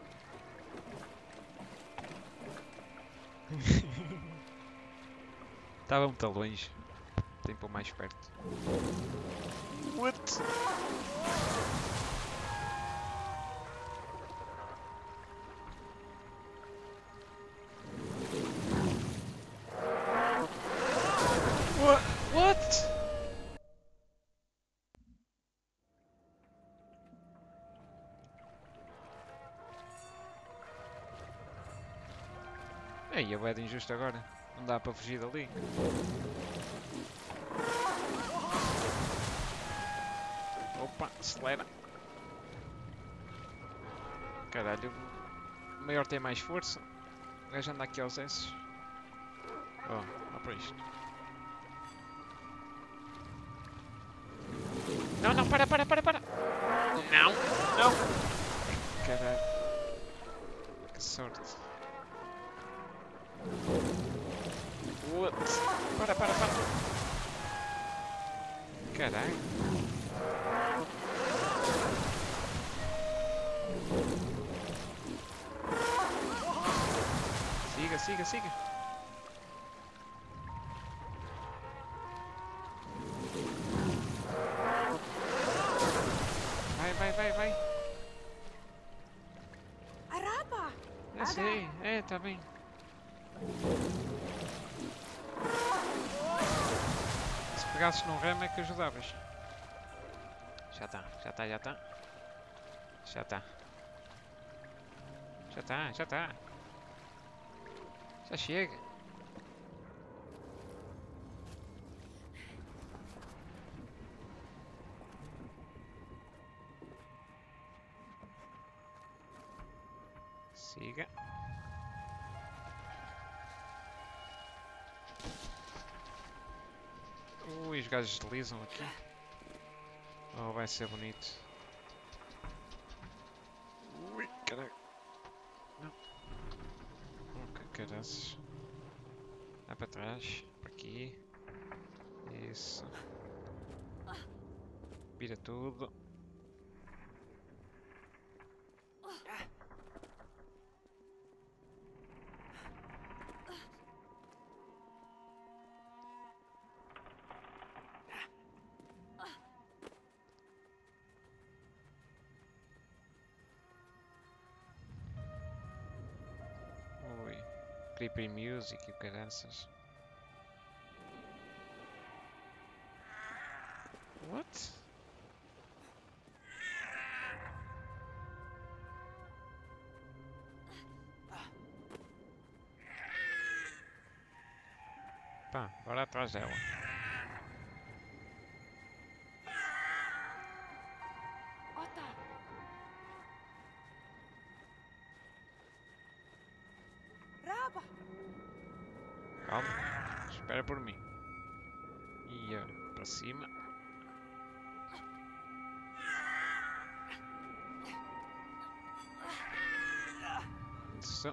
Estava muito longe. Tem que pôr mais perto. What? What? What? Ei, é bué de injusto agora. Não dá para fugir dali. Opa, acelera. Caralho, o maior tem mais força. O gajo anda aqui aos S. Oh, olha para isto. Não, não, para, para, para, para. Não, não. Caralho. Que sorte. What? Para, para, para. Caralho. Siga, siga, siga. Vai, vai, vai, vai. Araba! Eu sei, é, tá bem. Se pegasses num ramo é que ajudavas. Já tá, já tá, já tá. Já tá. Já tá, já tá. Já chega. Siga. Ui, os gajos deslizam aqui. Oh, vai ser bonito. Ui, caralho. Não. Oh, que caraças. Vai para trás. Para aqui. Isso. Vira tudo. Ui. Creepy music e o caraças. What? Pá, bora atrás dela. Ota. Raba. Calma. Espera por mim. E olha, para cima. Isso.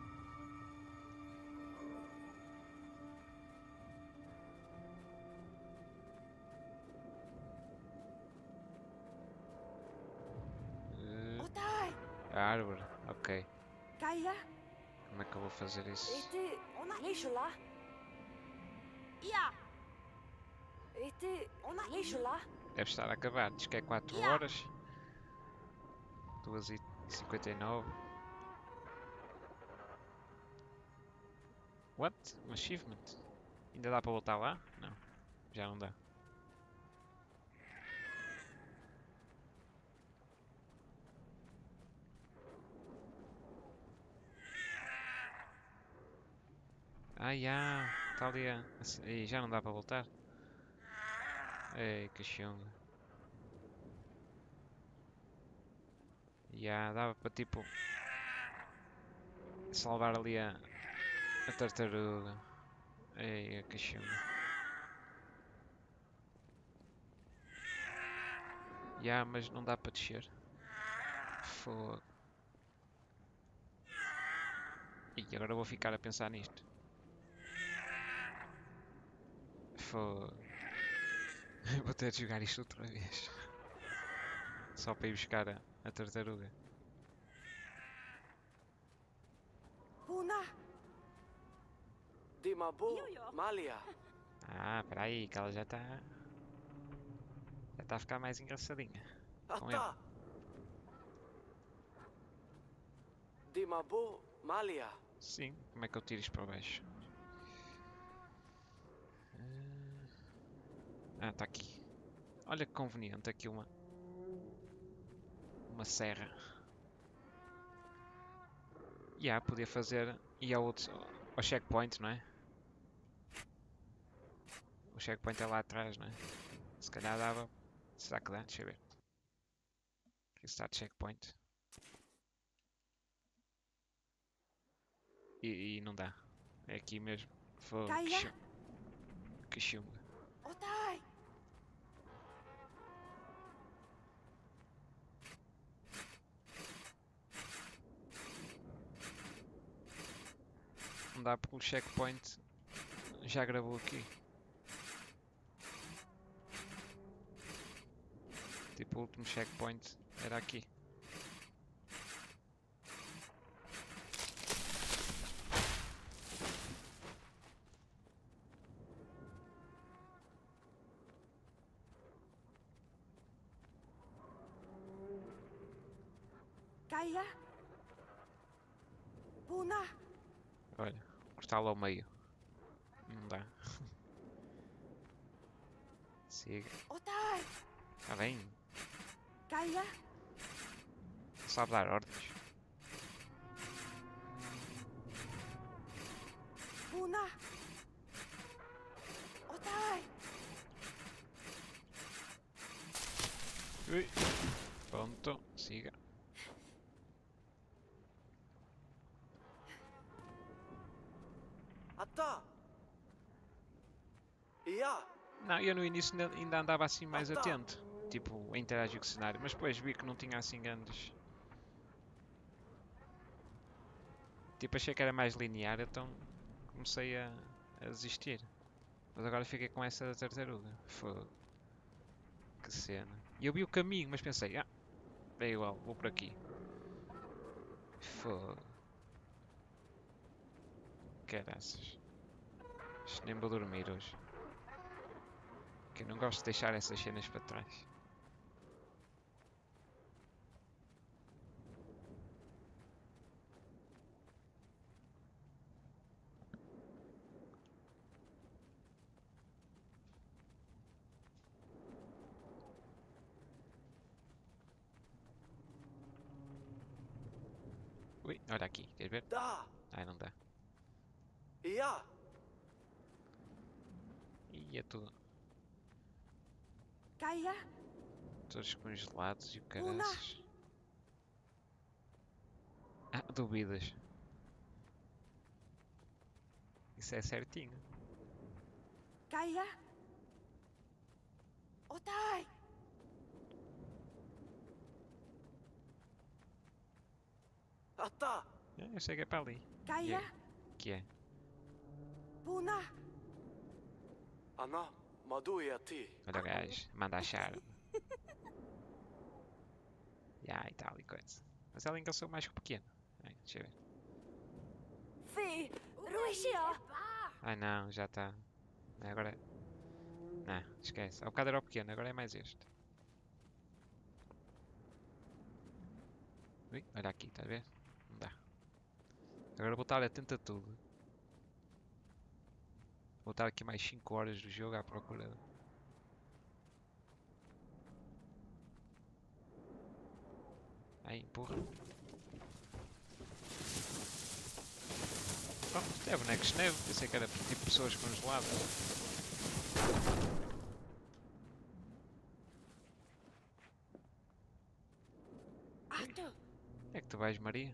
Eh, Otai. A árvore, ok. Kaya. Como é que eu vou fazer isso? Este... ليش لا؟ Ia. Este... ليش لا؟ Deve estar a acabar. Diz que é quatro horas. duas e cinquenta e nove. What? Um achievement? Ainda dá para voltar lá? Não. Já não dá. Ah, já. Está ali a... Ei, já não dá para voltar? Ei, que chunga. Já, dava para tipo... salvar ali a... a tartaruga. Ei, que chunga. Já, mas não dá para descer. Fogo. E agora vou ficar a pensar nisto. Fogo. Vou ter de jogar isto outra vez. Só para ir buscar a, a tartaruga. Puna. Dimabu, Malia. Ah, peraí, que ela já está... Já está a ficar mais engraçadinha. Com ele. Ata. Dimabu, Malia. Sim, como é que eu tiro isto para baixo? Ah, está aqui. Olha que conveniente, aqui uma... Uma serra. E yeah, podia fazer... E ao outro... Ao checkpoint, não é? O checkpoint é lá atrás, não é? Se calhar dava... Será que dá? Deixa eu ver. Aqui está o checkpoint. E, e não dá. É aqui mesmo. Fogo. Que Kaya. chunga. Que chunga. Otai. Não dá porque o checkpoint já gravou aqui. Tipo, o último checkpoint era aqui. Kaya. Puna. Olha, cortá-lo ao meio. Não dá. Siga. Otai. Está bem. Kaya. Não sabe dar ordens. Puna. Otai. Ui. Pronto, siga. Ata. Ia. Não, eu no início ainda- ainda andava assim mais Ah, tá. atento. Tipo, a interagir com o cenário. Mas depois vi que não tinha assim grandes... Tipo, achei que era mais linear, então comecei a, a desistir. Mas agora fiquei com essa da tartaruga. Fogo. Que cena. E eu vi o caminho, mas pensei, ah, é igual, vou por aqui. Fogo. Caraças. Isto nem vou dormir hoje. Que eu não gosto de deixar essas cenas para trás. Ui, olha aqui, queres ver? Da. Ai, não dá. Ia. E é tudo. Gaia, Todos congelados e o Una. caraças. Ah, duvidas. Isso é certinho. Gaia. Otai. Ata! Ah, eu sei que é para ali. Gaia, Que é? Puna. Ana, madu e ati. Olha o gajo, manda achar. Ya, e tal e coisa. Mas ela encaixou mais que o pequeno. Ai, deixa eu ver. Fi, Ruixia. Ai não, já está. Agora. Não, esquece. Há bocado era o pequeno, agora é mais este. Ui, olha aqui, está a ver? Não dá. Agora vou estar atento a tudo. Vou estar aqui mais cinco horas do jogo à procura. Ai, empurra. Oh, isto é bonecos de neve. Pensei que era tipo pessoas congeladas. Ato. Onde é que tu vais, Maria?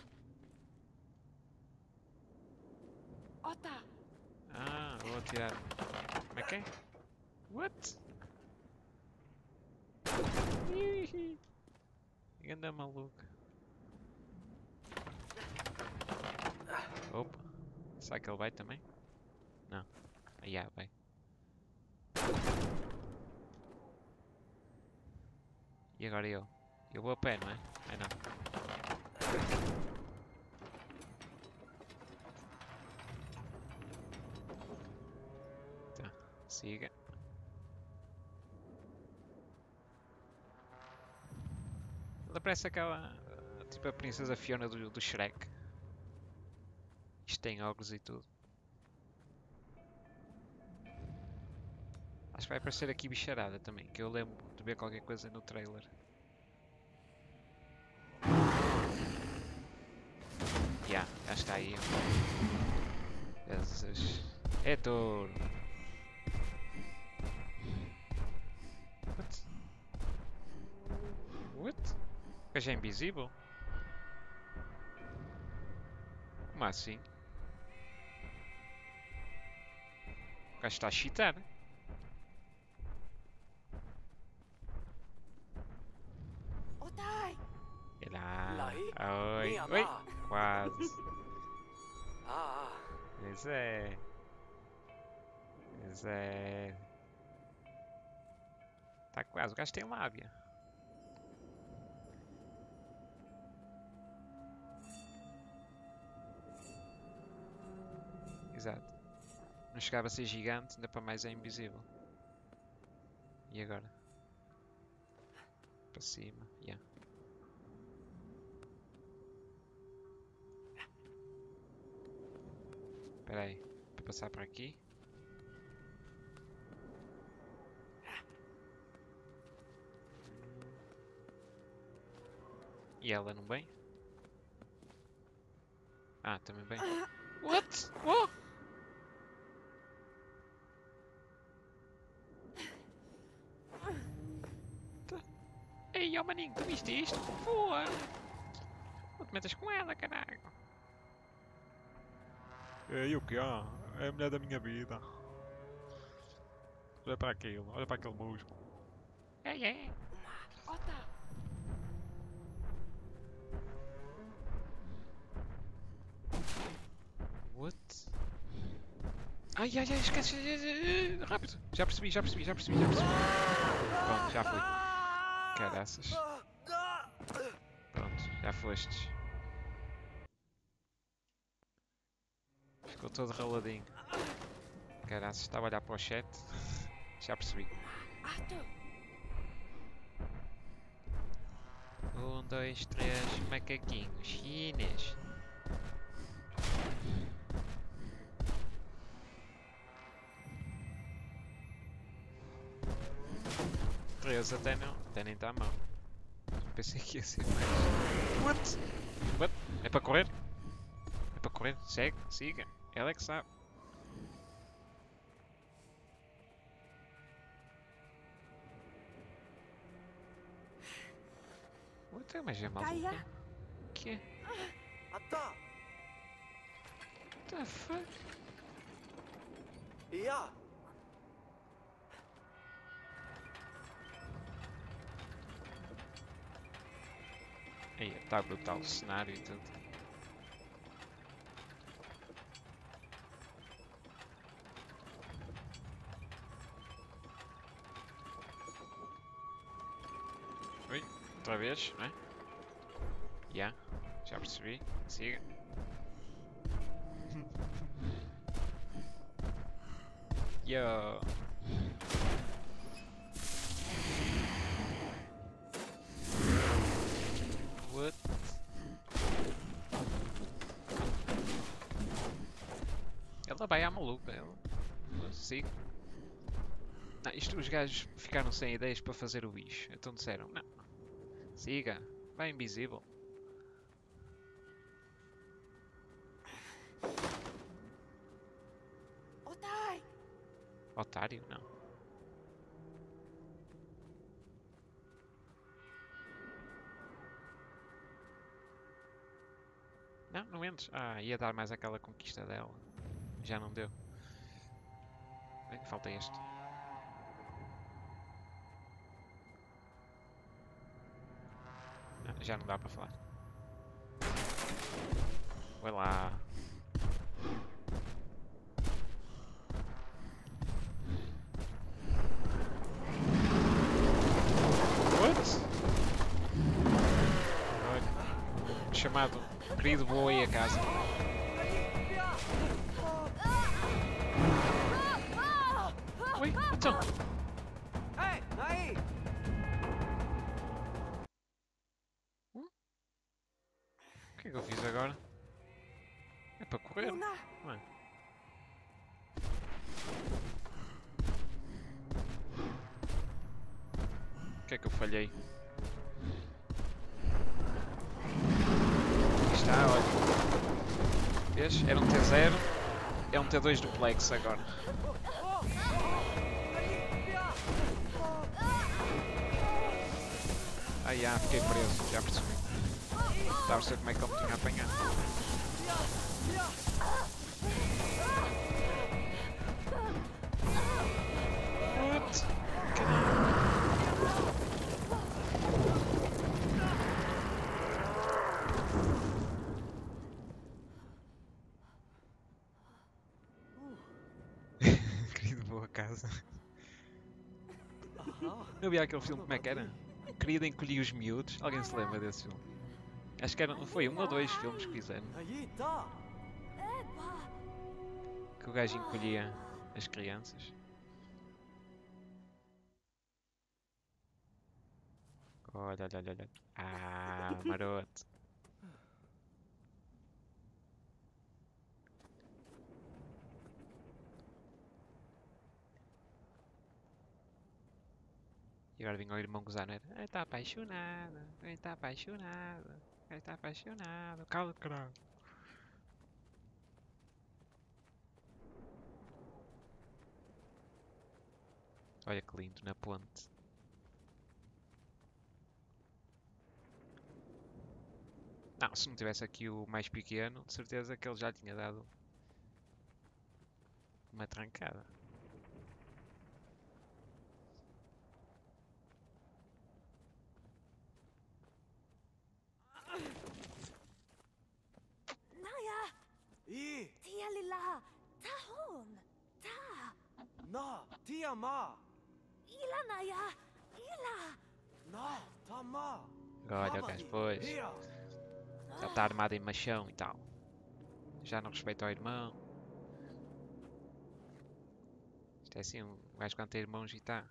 Ota. Ah, vou tirar. Como é que é? What? Ih, Ganda maluca. Opa. Será que ele vai também? Não. Ah, yeah, vai. E agora eu? Eu vou a pé, não é? Ai não. Tá. Siga. Ela parece aquela. Tipo a princesa Fiona do, do Shrek. Isto tem óculos e tudo. Acho que vai aparecer aqui bicharada também, que eu lembro de ver qualquer coisa no trailer. Já, yeah, já está aí. Jesus. É touro. What? What? O gajo é invisível? Como assim? O gajo está a cheatar. Otai. Ele ah, Lahi? oi, Ni oi, Ana. quase. Ah, ah. Pois é. Pois é. Tá quase, o gajo tem lábia. Exato. Não chegava a ser gigante, ainda para mais é invisível. E agora? Para cima, yeah. Espera aí, para passar para aqui. E ela não vem? Ah, também vem. What? Oh! Tá. Ei, ó maninho, tu viste isto? Voa! Não te metas com ela, caralho. Ei, o que há? É a mulher da minha vida. Olha para aquilo, olha para aquele musgo. É, é. Ota. What? Ai, ai, ai, esquece. Rápido. Já percebi, já percebi, já percebi, já percebi. Pronto, já fui. Caraças. Pronto, já fostes. Ficou todo raladinho. Caraças, estava a olhar para o chat. Já percebi. Ato. Um, dois, três, macaquinhos. Chinas. Três até não. Até nem está a mão. Pensei que ia ser mais. What? What? É para correr? É para correr? Segue, siga. Ela é que sabe. Tem mais é maluco. Kaya? Que é? Atta! What the fuck? Ja! Aí, tá brutal o cenário e tudo. Oi, outra vez, não é? Já, já percebi. Siga. Yo. What? Ela vai à maluca, ela. Siga. Não, isto os gajos ficaram sem ideias para fazer o bicho. Então disseram, não. Siga, vai invisível. Otai! Otário? Não. Não, não entres. Ah, ia dar mais aquela conquista dela. Já não deu. Bem, falta este. Ah, já não dá para falar. Vai lá. What? Olha. Chamado querido, vou aí a casa. Oi, então. Hey, daí! O que é que eu fiz agora? É para correr, Luna! não é? O que é que eu falhei? Aqui está, olha. Vês? Era um T zero, é um T dois duplex agora. Ah, já, fiquei preso, já percebi. Estava a perceber como é que ele me tinha apanhado. What? Querido, boa casa. Eu vi aquele filme, como é que era? Querido, encolhi os miúdos. Alguém se lembra desse filme? Acho que era, foi um ou dois filmes que fizeram. Aí tá! Epa! Que o gajo encolhia as crianças. Olha, olha, olha, olha. Ah, maroto. E agora vinha o irmão gozar, não era? Ele está apaixonado, ele está apaixonado, ele está apaixonado. Cala, caralho. Olha que lindo, na ponte. Não, se não tivesse aqui o mais pequeno, de certeza que ele já tinha dado uma trancada. Naya! I! Tia lilla! Ta hon! Ta! Na! Tia ma! Ila Naya! Ila! Na! Ta ma! Olha o gajo, pois. Hia! Já está armado em machão e tal. Já não respeita o irmão. Isto é assim, um gajo quando tem irmãos e está.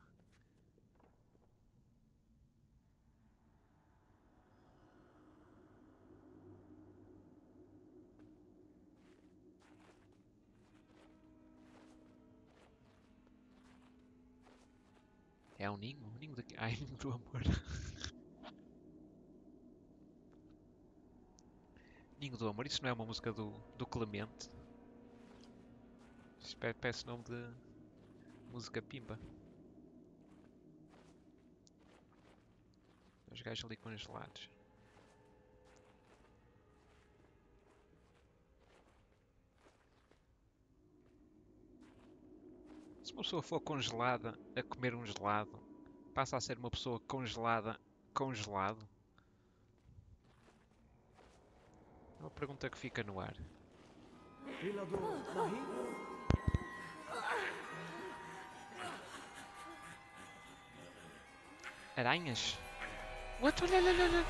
É um ninho? Um ninho daqui. Ai, ninho do amor. Ninho do amor, isso não é uma música do, do Clemente? Espero que parece nome de música pimba. Os gajos ali congelados. uma pessoa for congelada a comer um gelado, passa a ser uma pessoa congelada congelado? É uma pergunta que fica no ar. Pila do Nahi? Aranhas? What? Olha, olha, olha.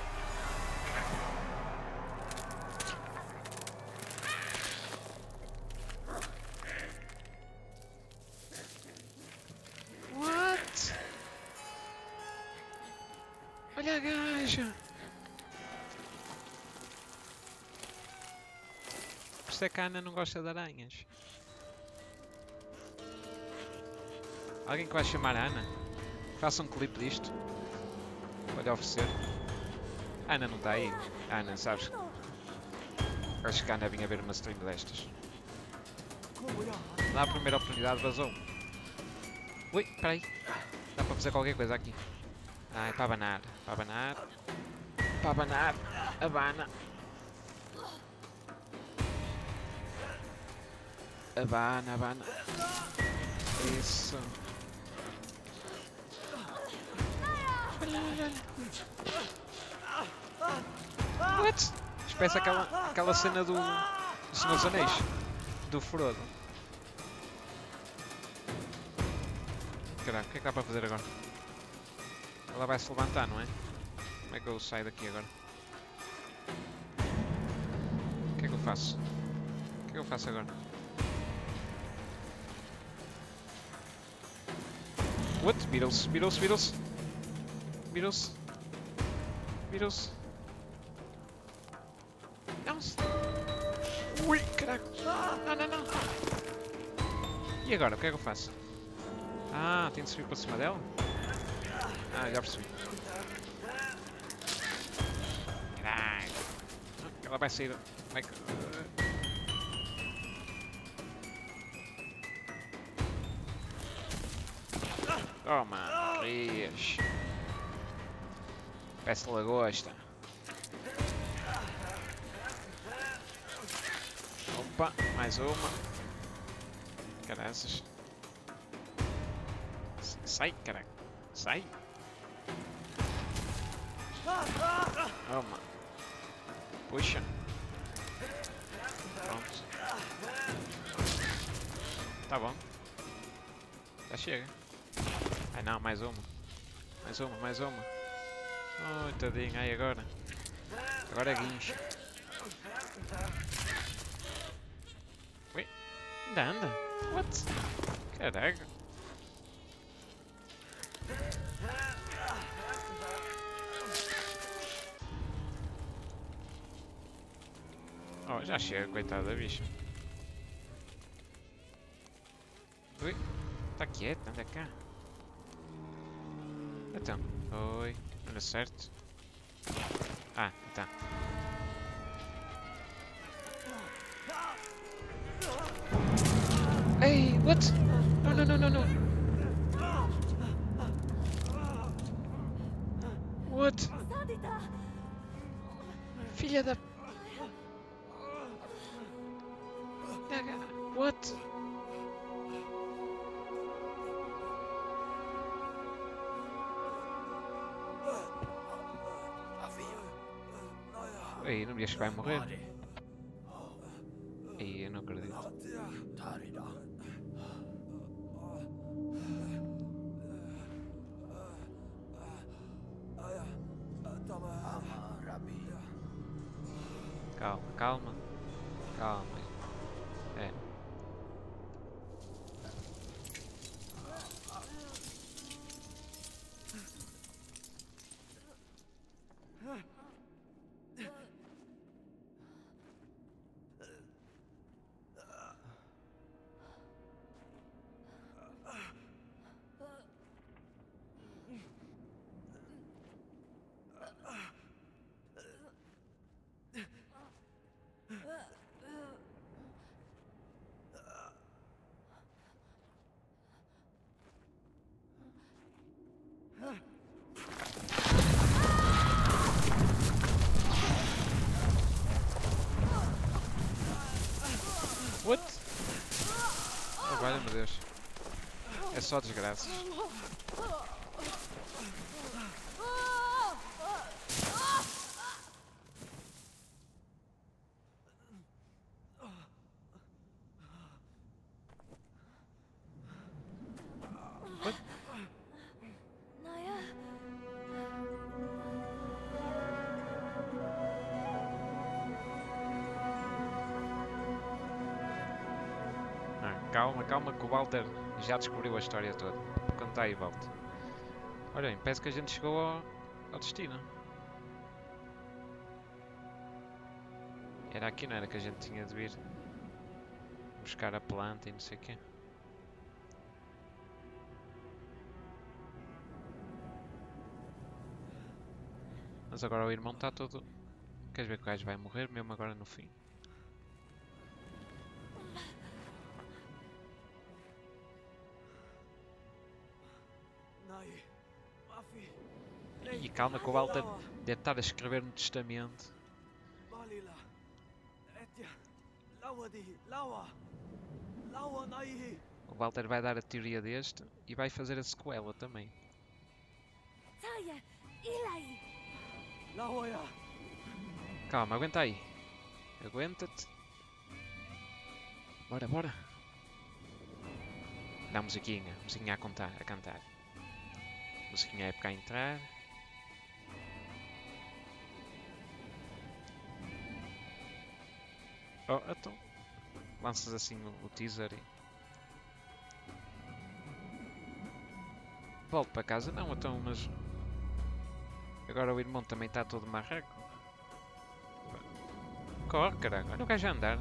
What? Olha a gaja. Por isso é que a Ana não gosta de aranhas. Alguém que vai chamar a Ana? Faça um clipe disto. Pode oferecer. A Ana não está aí. A Ana, sabes? Acho que a Ana vinha ver uma stream destas. Na primeira oportunidade vazou. Ui, peraí. Dá para fazer qualquer coisa aqui. Ah, é para abanar. Para abanar. Para abanar. Abana. Abana, abana. Isso. Olha, olha, olha. What? Isto parece aquela, aquela cena do, do Senhor dos Anéis. Do Frodo. Caraca, o que é que dá para fazer agora? Ela vai se levantar, não é? Como é que eu saio daqui agora? O que é que eu faço? O que é que eu faço agora? What? Virou-se, virou-se, virou-se. Virou-se. Virou-se. Não. Ui, caraca. Não, não, não. E agora? O que é que eu faço? Ah, tenho de subir para cima dela? Ah, já percebi. Caralho. Ela vai sair. Como é que... Toma, rias. Parece lagosta. Opa, mais uma. Caraças. Sai, caraca. Sai. Toma. Puxa. Pronto. Tá bom. Já chega. Ai não, mais uma. Mais uma, mais uma. Ai, tadinho, ai agora. Agora é guincho. Ui, ainda anda? What? Caraca. Oh, já chega, coitada da bicha. Ui, tá quieta, anda cá. Então, oi, não deu certo. Ah, tá. Ei, what? Não, não, não, não, não. What? Sadita! Filha da... What? Ei, não me digas que vai morrer. Ei, eu não acredito. Calma, calma. Calma. É. só desgraças. Naya. Ah, calma, calma que o Walter já descobriu a história toda. Conta aí, Walter. Olha bem, parece que a gente chegou ao, ao destino. Era aqui, não era que a gente tinha de vir buscar a planta e não sei o quê. Mas agora o irmão está todo... Queres ver que o gajo vai morrer mesmo agora no fim? Nai. Mafi. E calma que o Walter deve estar a escrever no testamento. Balila. Etya. Lawadi. Lawa. Lawa Nai. O Walter vai dar a teoria deste e vai fazer a sequela também. Taya. Ilai. Lawaya. Calma, aguenta aí. Aguenta-te. Bora, bora. Dá musiquinha, musiquinha a contar, a cantar. Musiquinha é para entrar. Oh, então. Lanças assim o, o teaser e... Volto para casa? Não, então, mas... Agora o irmão também está todo marreco. Corre, caralho. Olha o gajo a andar.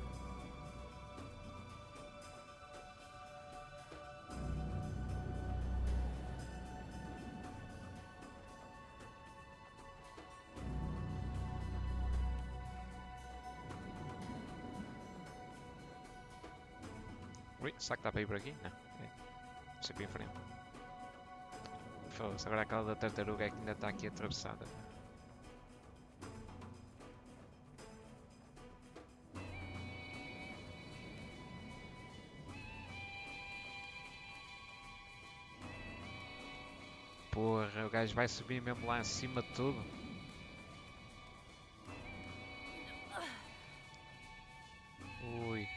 Ui, será que dá para ir por aqui? Não. É. Sempre em frente. Foda-se, agora aquela da tartaruga é que ainda está aqui atravessada. Porra, o gajo vai subir mesmo lá acima de tudo. Ui.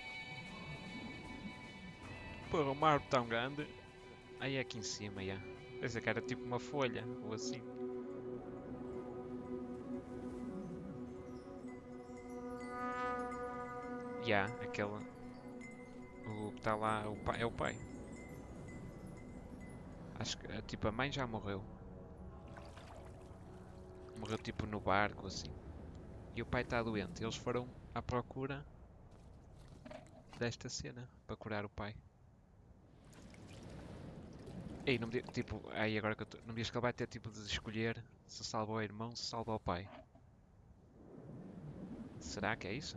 Porra, uma árvore tão grande. Aí é aqui em cima, já. Pensei que era tipo uma folha, ou assim. Já, aquele... O que está lá o pai, é o pai. Acho que tipo a mãe já morreu. Morreu tipo no barco, assim. E o pai está doente. Eles foram à procura desta cena para curar o pai. Ei, não me diga, tipo, aí agora que eu tô, não me digas que ele vai ter tipo de escolher se salva o irmão, se salva o pai. Será que é isso?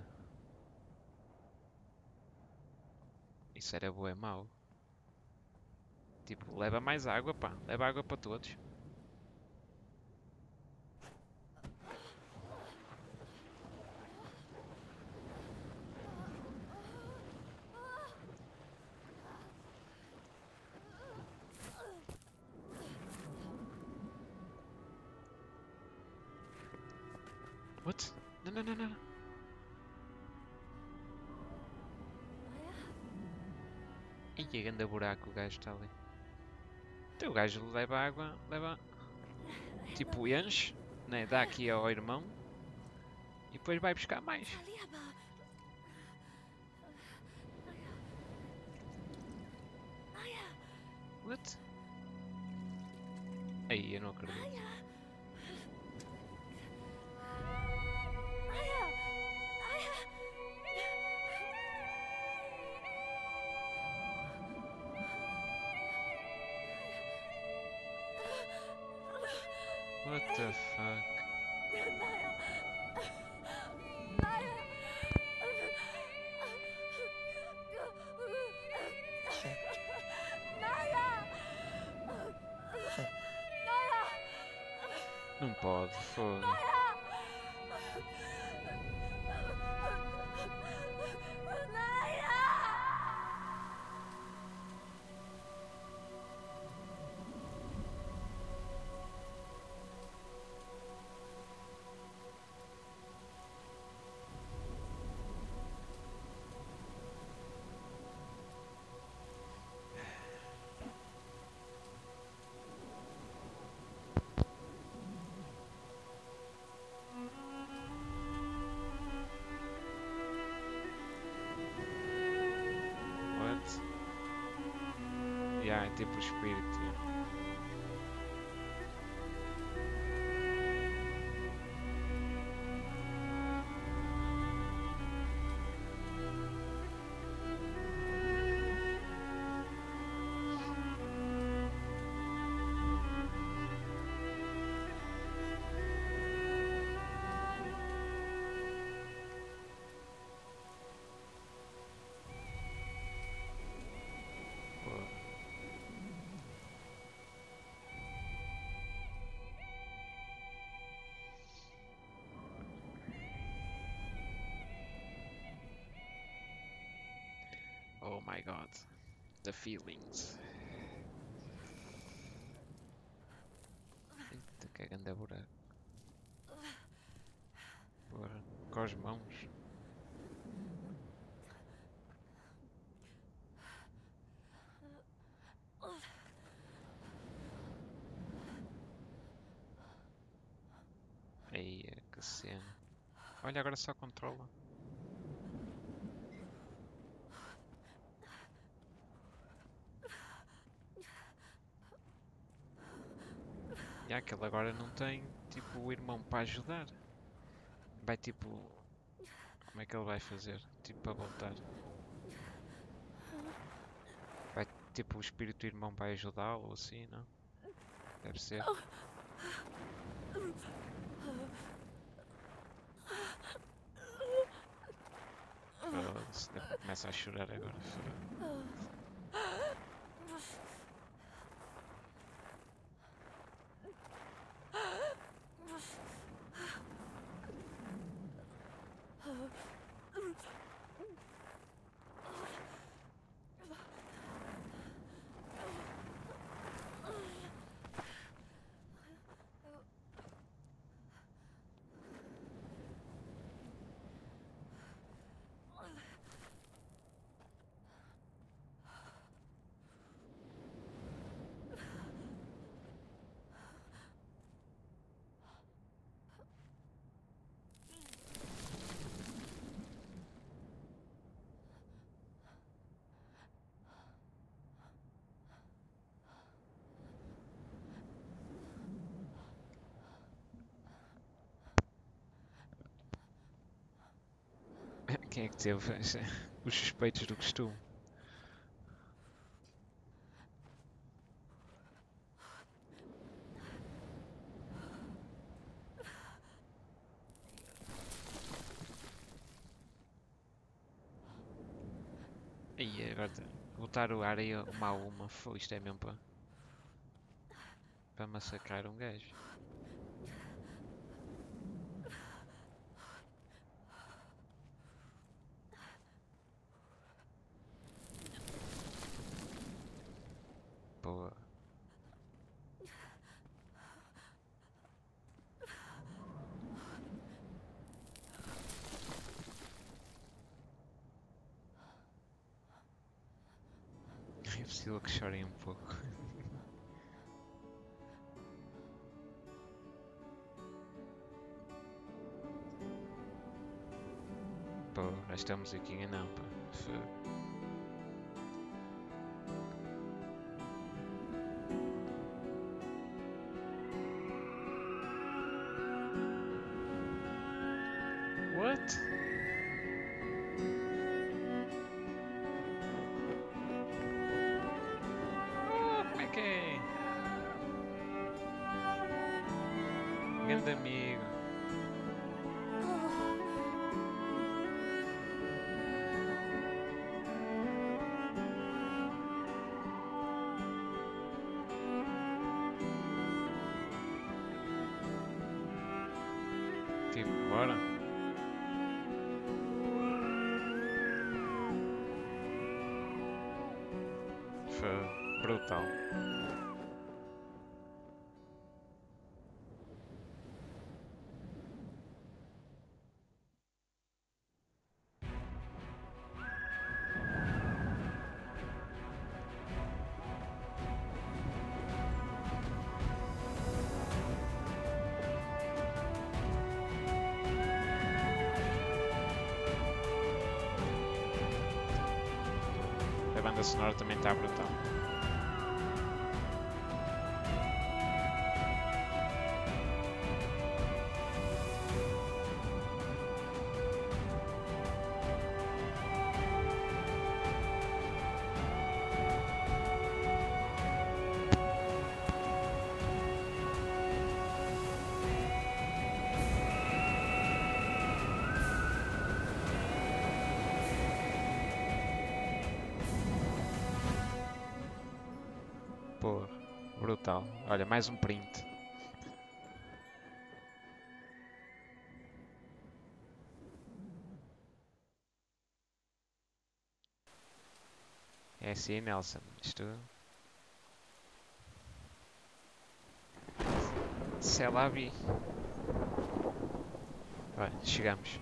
Isso era bom, é mau. Tipo, leva mais água, pá. Leva água para todos. What? Não, não, não, não. Ih, que grande buraco o gajo está ali. Então o gajo leva água, leva... Tipo, enche, né? Dá aqui ao irmão. E depois vai buscar mais. Saliaba. Naya. What? Aí, eu não acredito. Naya. Naya. Naya. What the fuck? Naya. Naya. Naya. Naya. Não pode, foda. Naya. Yeah, é tipo o espírito. Yeah. Pô. Oh my god, the feelings. Eita, que grande buraco. Porra, com as mãos. Aí, que cena. Olha, agora só controla. E aquele agora não tem, tipo, o irmão para ajudar. Vai, tipo... Como é que ele vai fazer? Tipo, para voltar. Vai, tipo, o espírito do irmão vai ajudá-lo, assim, não? Deve ser. Foda-se, deve- começa a chorar agora. Foda. Quem é que teve os suspeitos do costume? Aí agora botar o areia uma a uma, foi, isto é mesmo para para massacrar um gajo. Boa. É possível que chorem um pouco. Pô, esta musiquinha não, pá. Fogo. What? Oh, como é que é? Grande amigo. Tipo, bora. Foi brutal. A banda sonora também está brutal. Porra, brutal. Olha, mais um print. É assim, Nelson. Isto. Sei lá, vi. Olha, chegamos.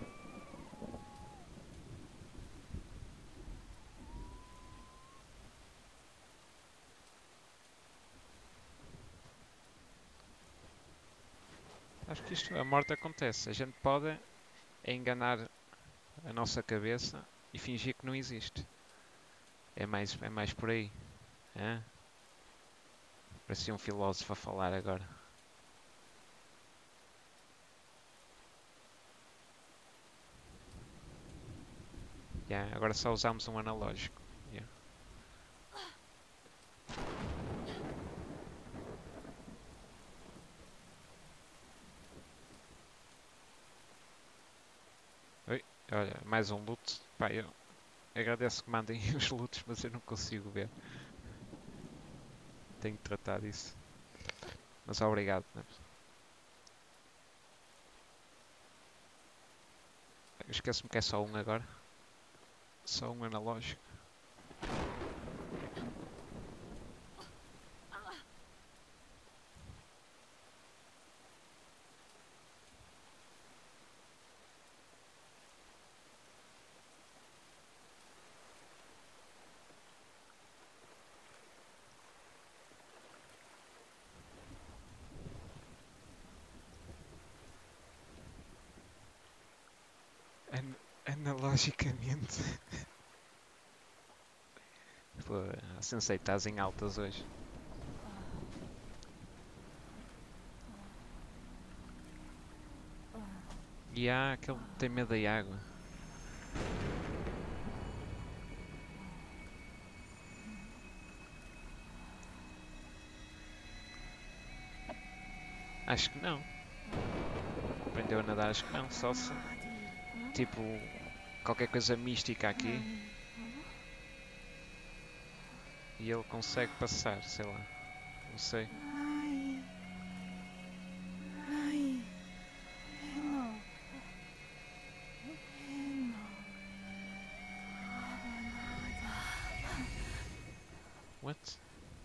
Acho que isto, a morte acontece. A gente pode é enganar a nossa cabeça e fingir que não existe. É mais, é mais por aí. Hã? Parecia um filósofo a falar agora. Yeah, agora só usamos um analógico. Yeah. Oi, olha, mais um loot. Pá, eu agradeço que mandem os loots, mas eu não consigo ver. Tenho que tratar disso. Mas obrigado, né? Eu esqueço-me que é só um agora. Só um analógico. An analogicamente. Pô, a Sensei, estás em altas hoje. E há aquele que tem medo da água. Acho que não. Aprendeu a nadar, acho que não. Só se. Tipo. Qualquer coisa mística aqui. E ele consegue passar, sei lá. Não sei. What?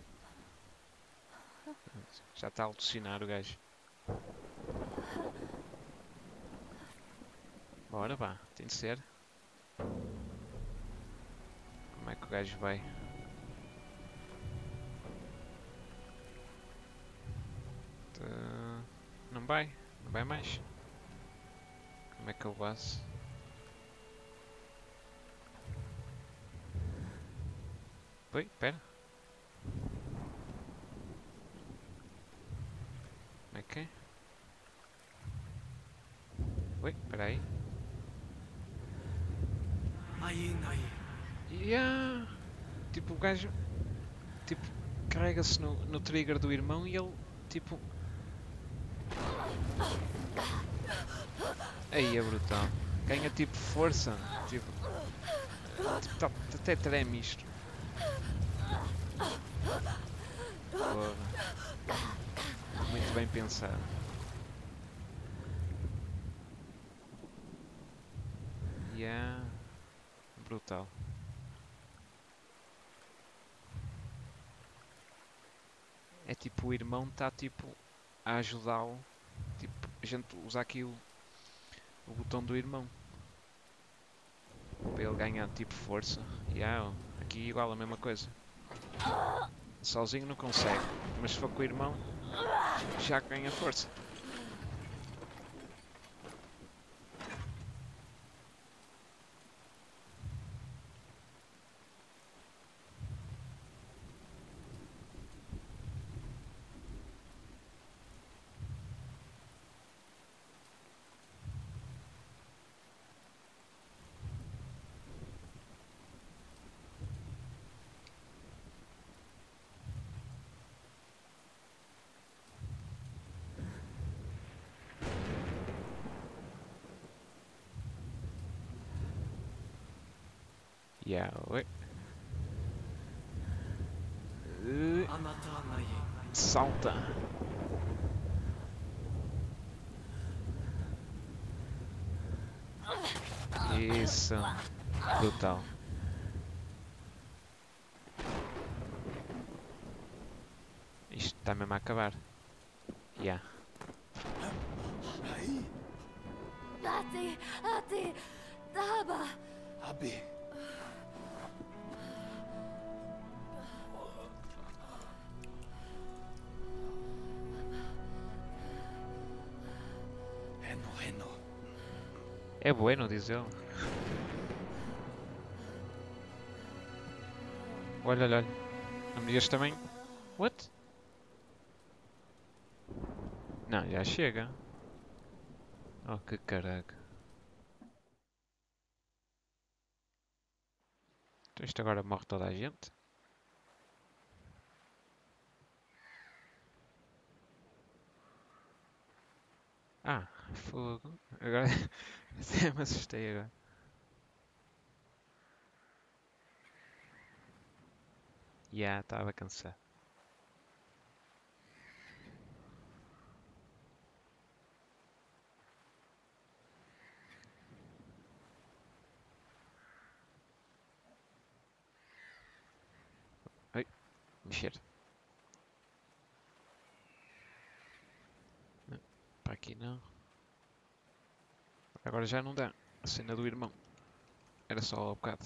Já está a alucinar o gajo. Bora, vá. Tem de ser. Como é que o gajo vai? Uh, não vai. Não vai mais. Como é que eu faço? Oi, pera. Como é que é? Oi, pera aí. Aí, aí. Yeah. Tipo, o gajo. Tipo, carrega-se no, no trigger do irmão e ele. Tipo. Aí é brutal. Ganha tipo força. Tipo. tipo tá, até treme isto. Porra. Muito bem pensado. Yeah. Brutal. É tipo o irmão está tipo a ajudá-lo. Tipo, a gente usa aqui o, o botão do irmão. Para ele ganhar tipo força. Yeah, aqui igual a mesma coisa. Sozinho não consegue. Mas se for com o irmão, já ganha força. Yeah, oi. Uh, Anata nai. Salta. Isso. Brutal. Isto está mesmo a acabar. Yeah. Nai. Ati, ati, Daba. Abi. Heno, heno. É bueno, diz ele. Olha, olha, olha. Este também. What? Não, já chega. Oh, que caraca. Então isto agora morre toda a gente? Ah, fogo. Agora. Até me assustei agora. Já, estava cansado. Ai, mexer. Não, para aqui não. Agora já não dá. A cena do irmão. Era só ao bocado.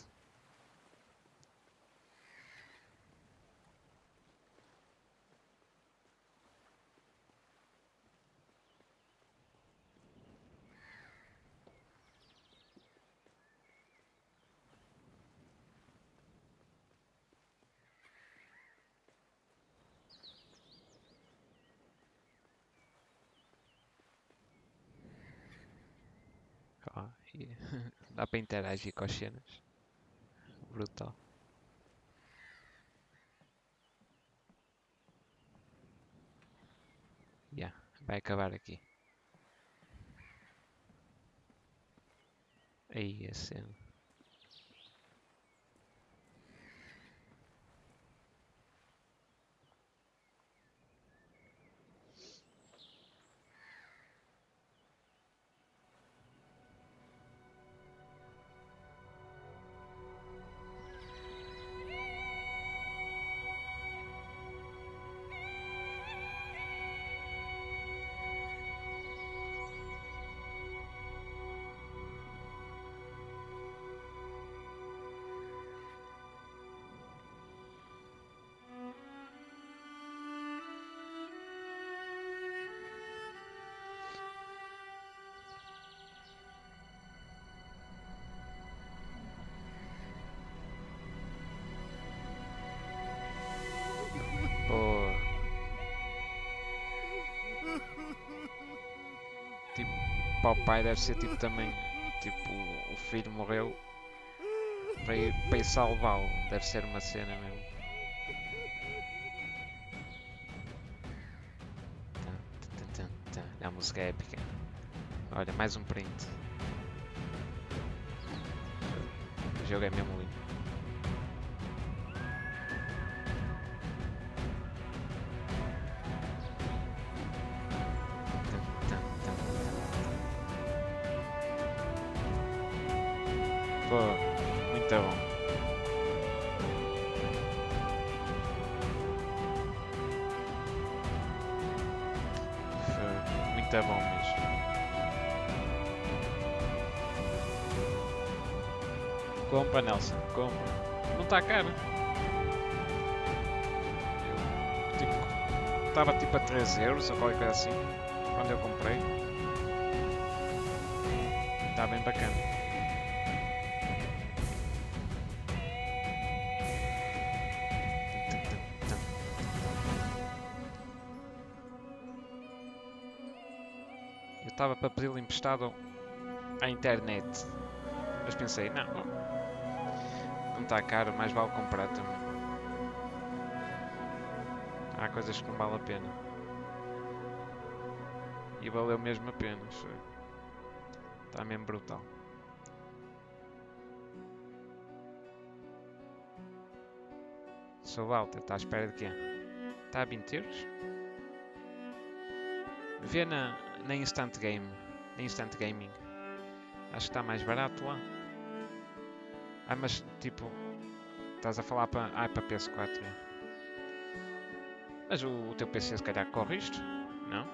Ah, e dá para interagir com as cenas. Brutal. Já, vai acabar aqui. Aí a cena. Pô. Tipo, para o pai deve ser tipo também. Tipo, o filho morreu. Para ir, para ir salvá-lo. Deve ser uma cena mesmo. Tan, tan, tan, tan. A música é épica. Olha, mais um print. O jogo é mesmo lindo. Tan, tan, tan. Pô, muito bom. Foi muito bom mesmo. Compra, Nelson, compra. Não está caro. Eu, tipo, estava tipo a três euros ou qualquer coisa assim. Quando eu comprei. Está bem bacana. Eu estava para pedir-lhe emprestado à internet. Mas pensei, não, não está caro, mais vale comprar também. Há coisas que não vale a pena. E valeu mesmo a pena. Está mesmo brutal. Sou Walter, está à espera de quê? Está a vinte euros. Vê na, na Instant Game. Na Instant Gaming. Acho que está mais barato lá. Ah, mas tipo. Estás a falar para. Ah, para P S quatro. É. Mas o, o teu P C se calhar corre isto? Não?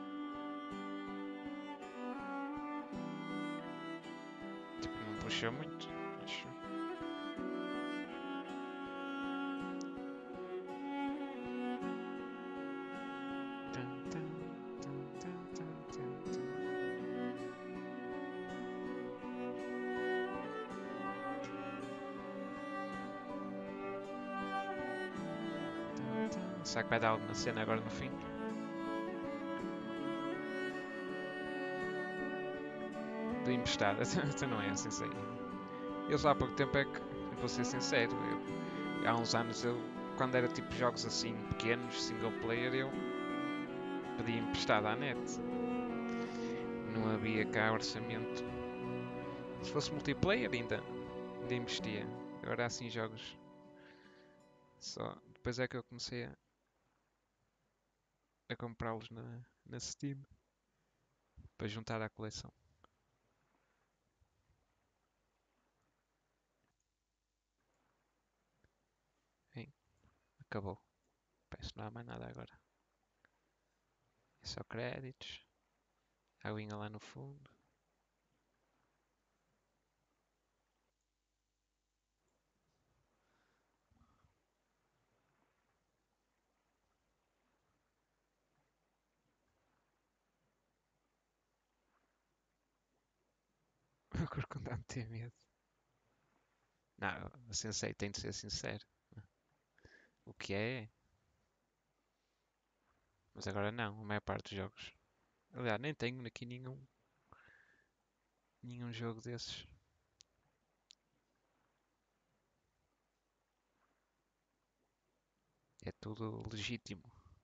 Tipo, não puxou muito. Acho. Tum, tum, tum, tum, tum, tum, tum. Será que vai dar alguma cena agora no fim? Do emprestado, então não é assim sei. Eu só há pouco tempo é que, eu vou ser sincero, eu, há uns anos eu, quando era tipo jogos assim pequenos, single player, eu pedia emprestado à net. Não havia cá orçamento. Se fosse multiplayer ainda, ainda investia. Agora assim jogos só. Depois é que eu comecei a a comprá-los na, na Steam para juntar à coleção. Bem, acabou. Parece que não há mais nada agora. É só créditos. Aguinha lá no fundo. O Corcunda a ter medo. Não, a Sensei tem de ser sincero. O que é? Mas agora não, a maior parte dos jogos. Aliás, nem tenho aqui nenhum nenhum jogo desses. É tudo legítimo.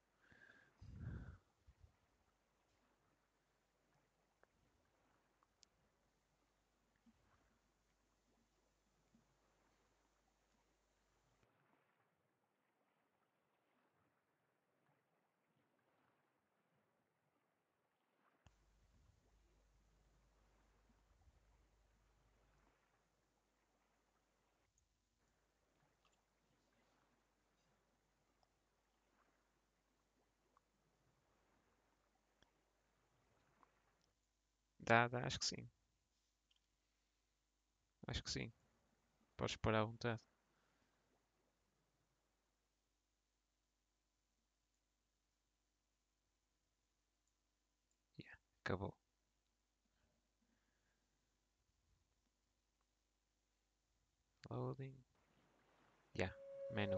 Dá, dá, acho que sim. Acho que sim. Podes pôr à vontade. Yeah, acabou. Loading. Yeah, menu.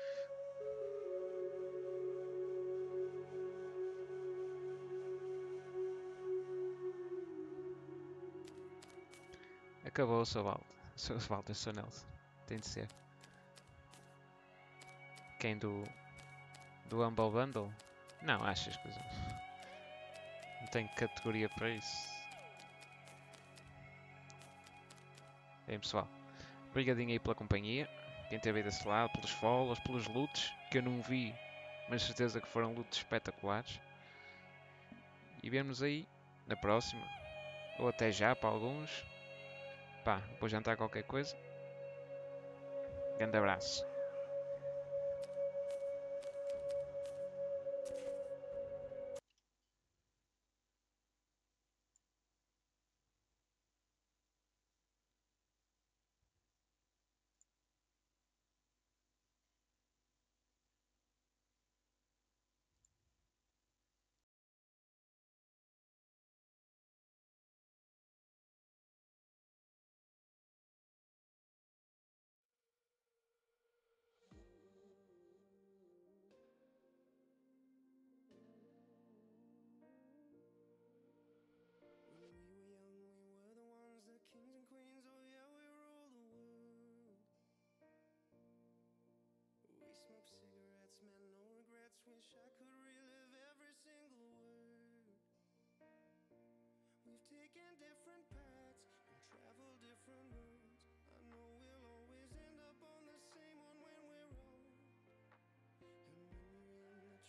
Acabou o seu balde. Seu balde, seu Nelson. Tem de ser. Quem do. Do Humble Bundle? Não, achas que não tenho categoria para isso. Bem pessoal, obrigadinho aí pela companhia. Quem teve aí desse lado, pelos follows, pelos loots, que eu não vi, mas certeza que foram loots espetaculares. E vemos aí na próxima. Ou até já para alguns. Pá, vou jantar qualquer coisa. Grande abraço. When we were young, we were the ones, the kings and queens. Oh yeah, we rule the world. We smoke cigarettes, man, no regrets. Wish I could relive every single word. We've taken different paths and traveled different roads. I know we'll always end up on the same one when we're old. And when you're in the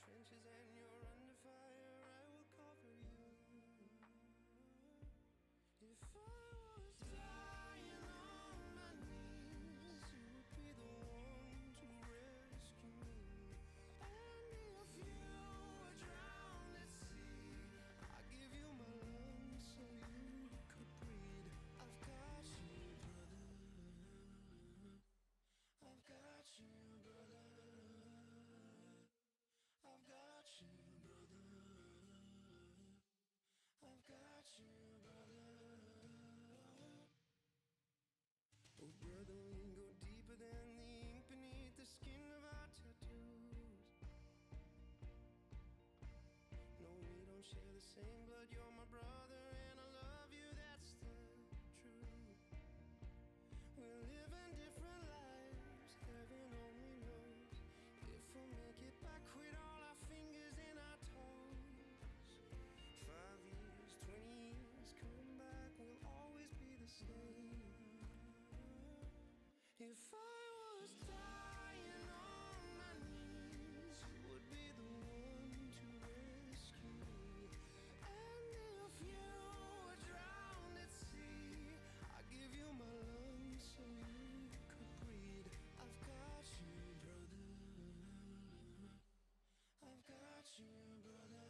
Together we go deeper than the ink beneath the skin of our tattoos. No, we don't share the same blood. You're my brother and I love you, that's the truth. We're living different lives, heaven only knows if we'll make it back with all our fingers and our toes. Five years, twenty years, come back, we'll always be the same. If I was dying on my knees, who would be the one to rescue me? And if you were drowned at sea, I'd give you my lungs so you could breathe. I've got you, brother. I've got you, brother.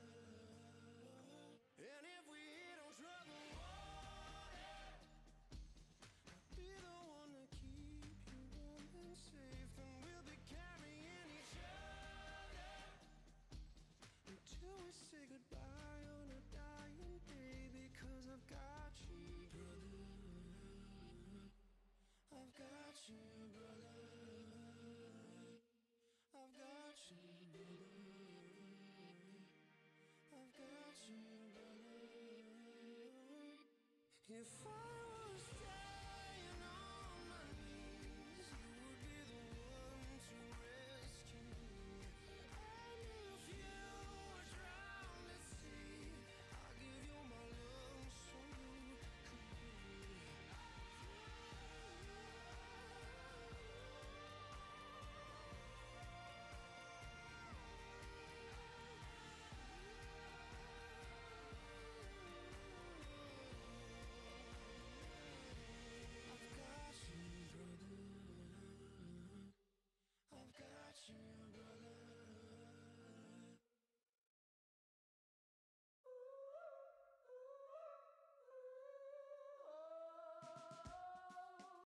And if we hit on trouble water, I'll be the one to keep you warm and safe, and we'll be carrying each other until we say goodbye on a dying day. Because I've got you, brother. I've got you, brother. I've got you, brother. I've got you, brother. If I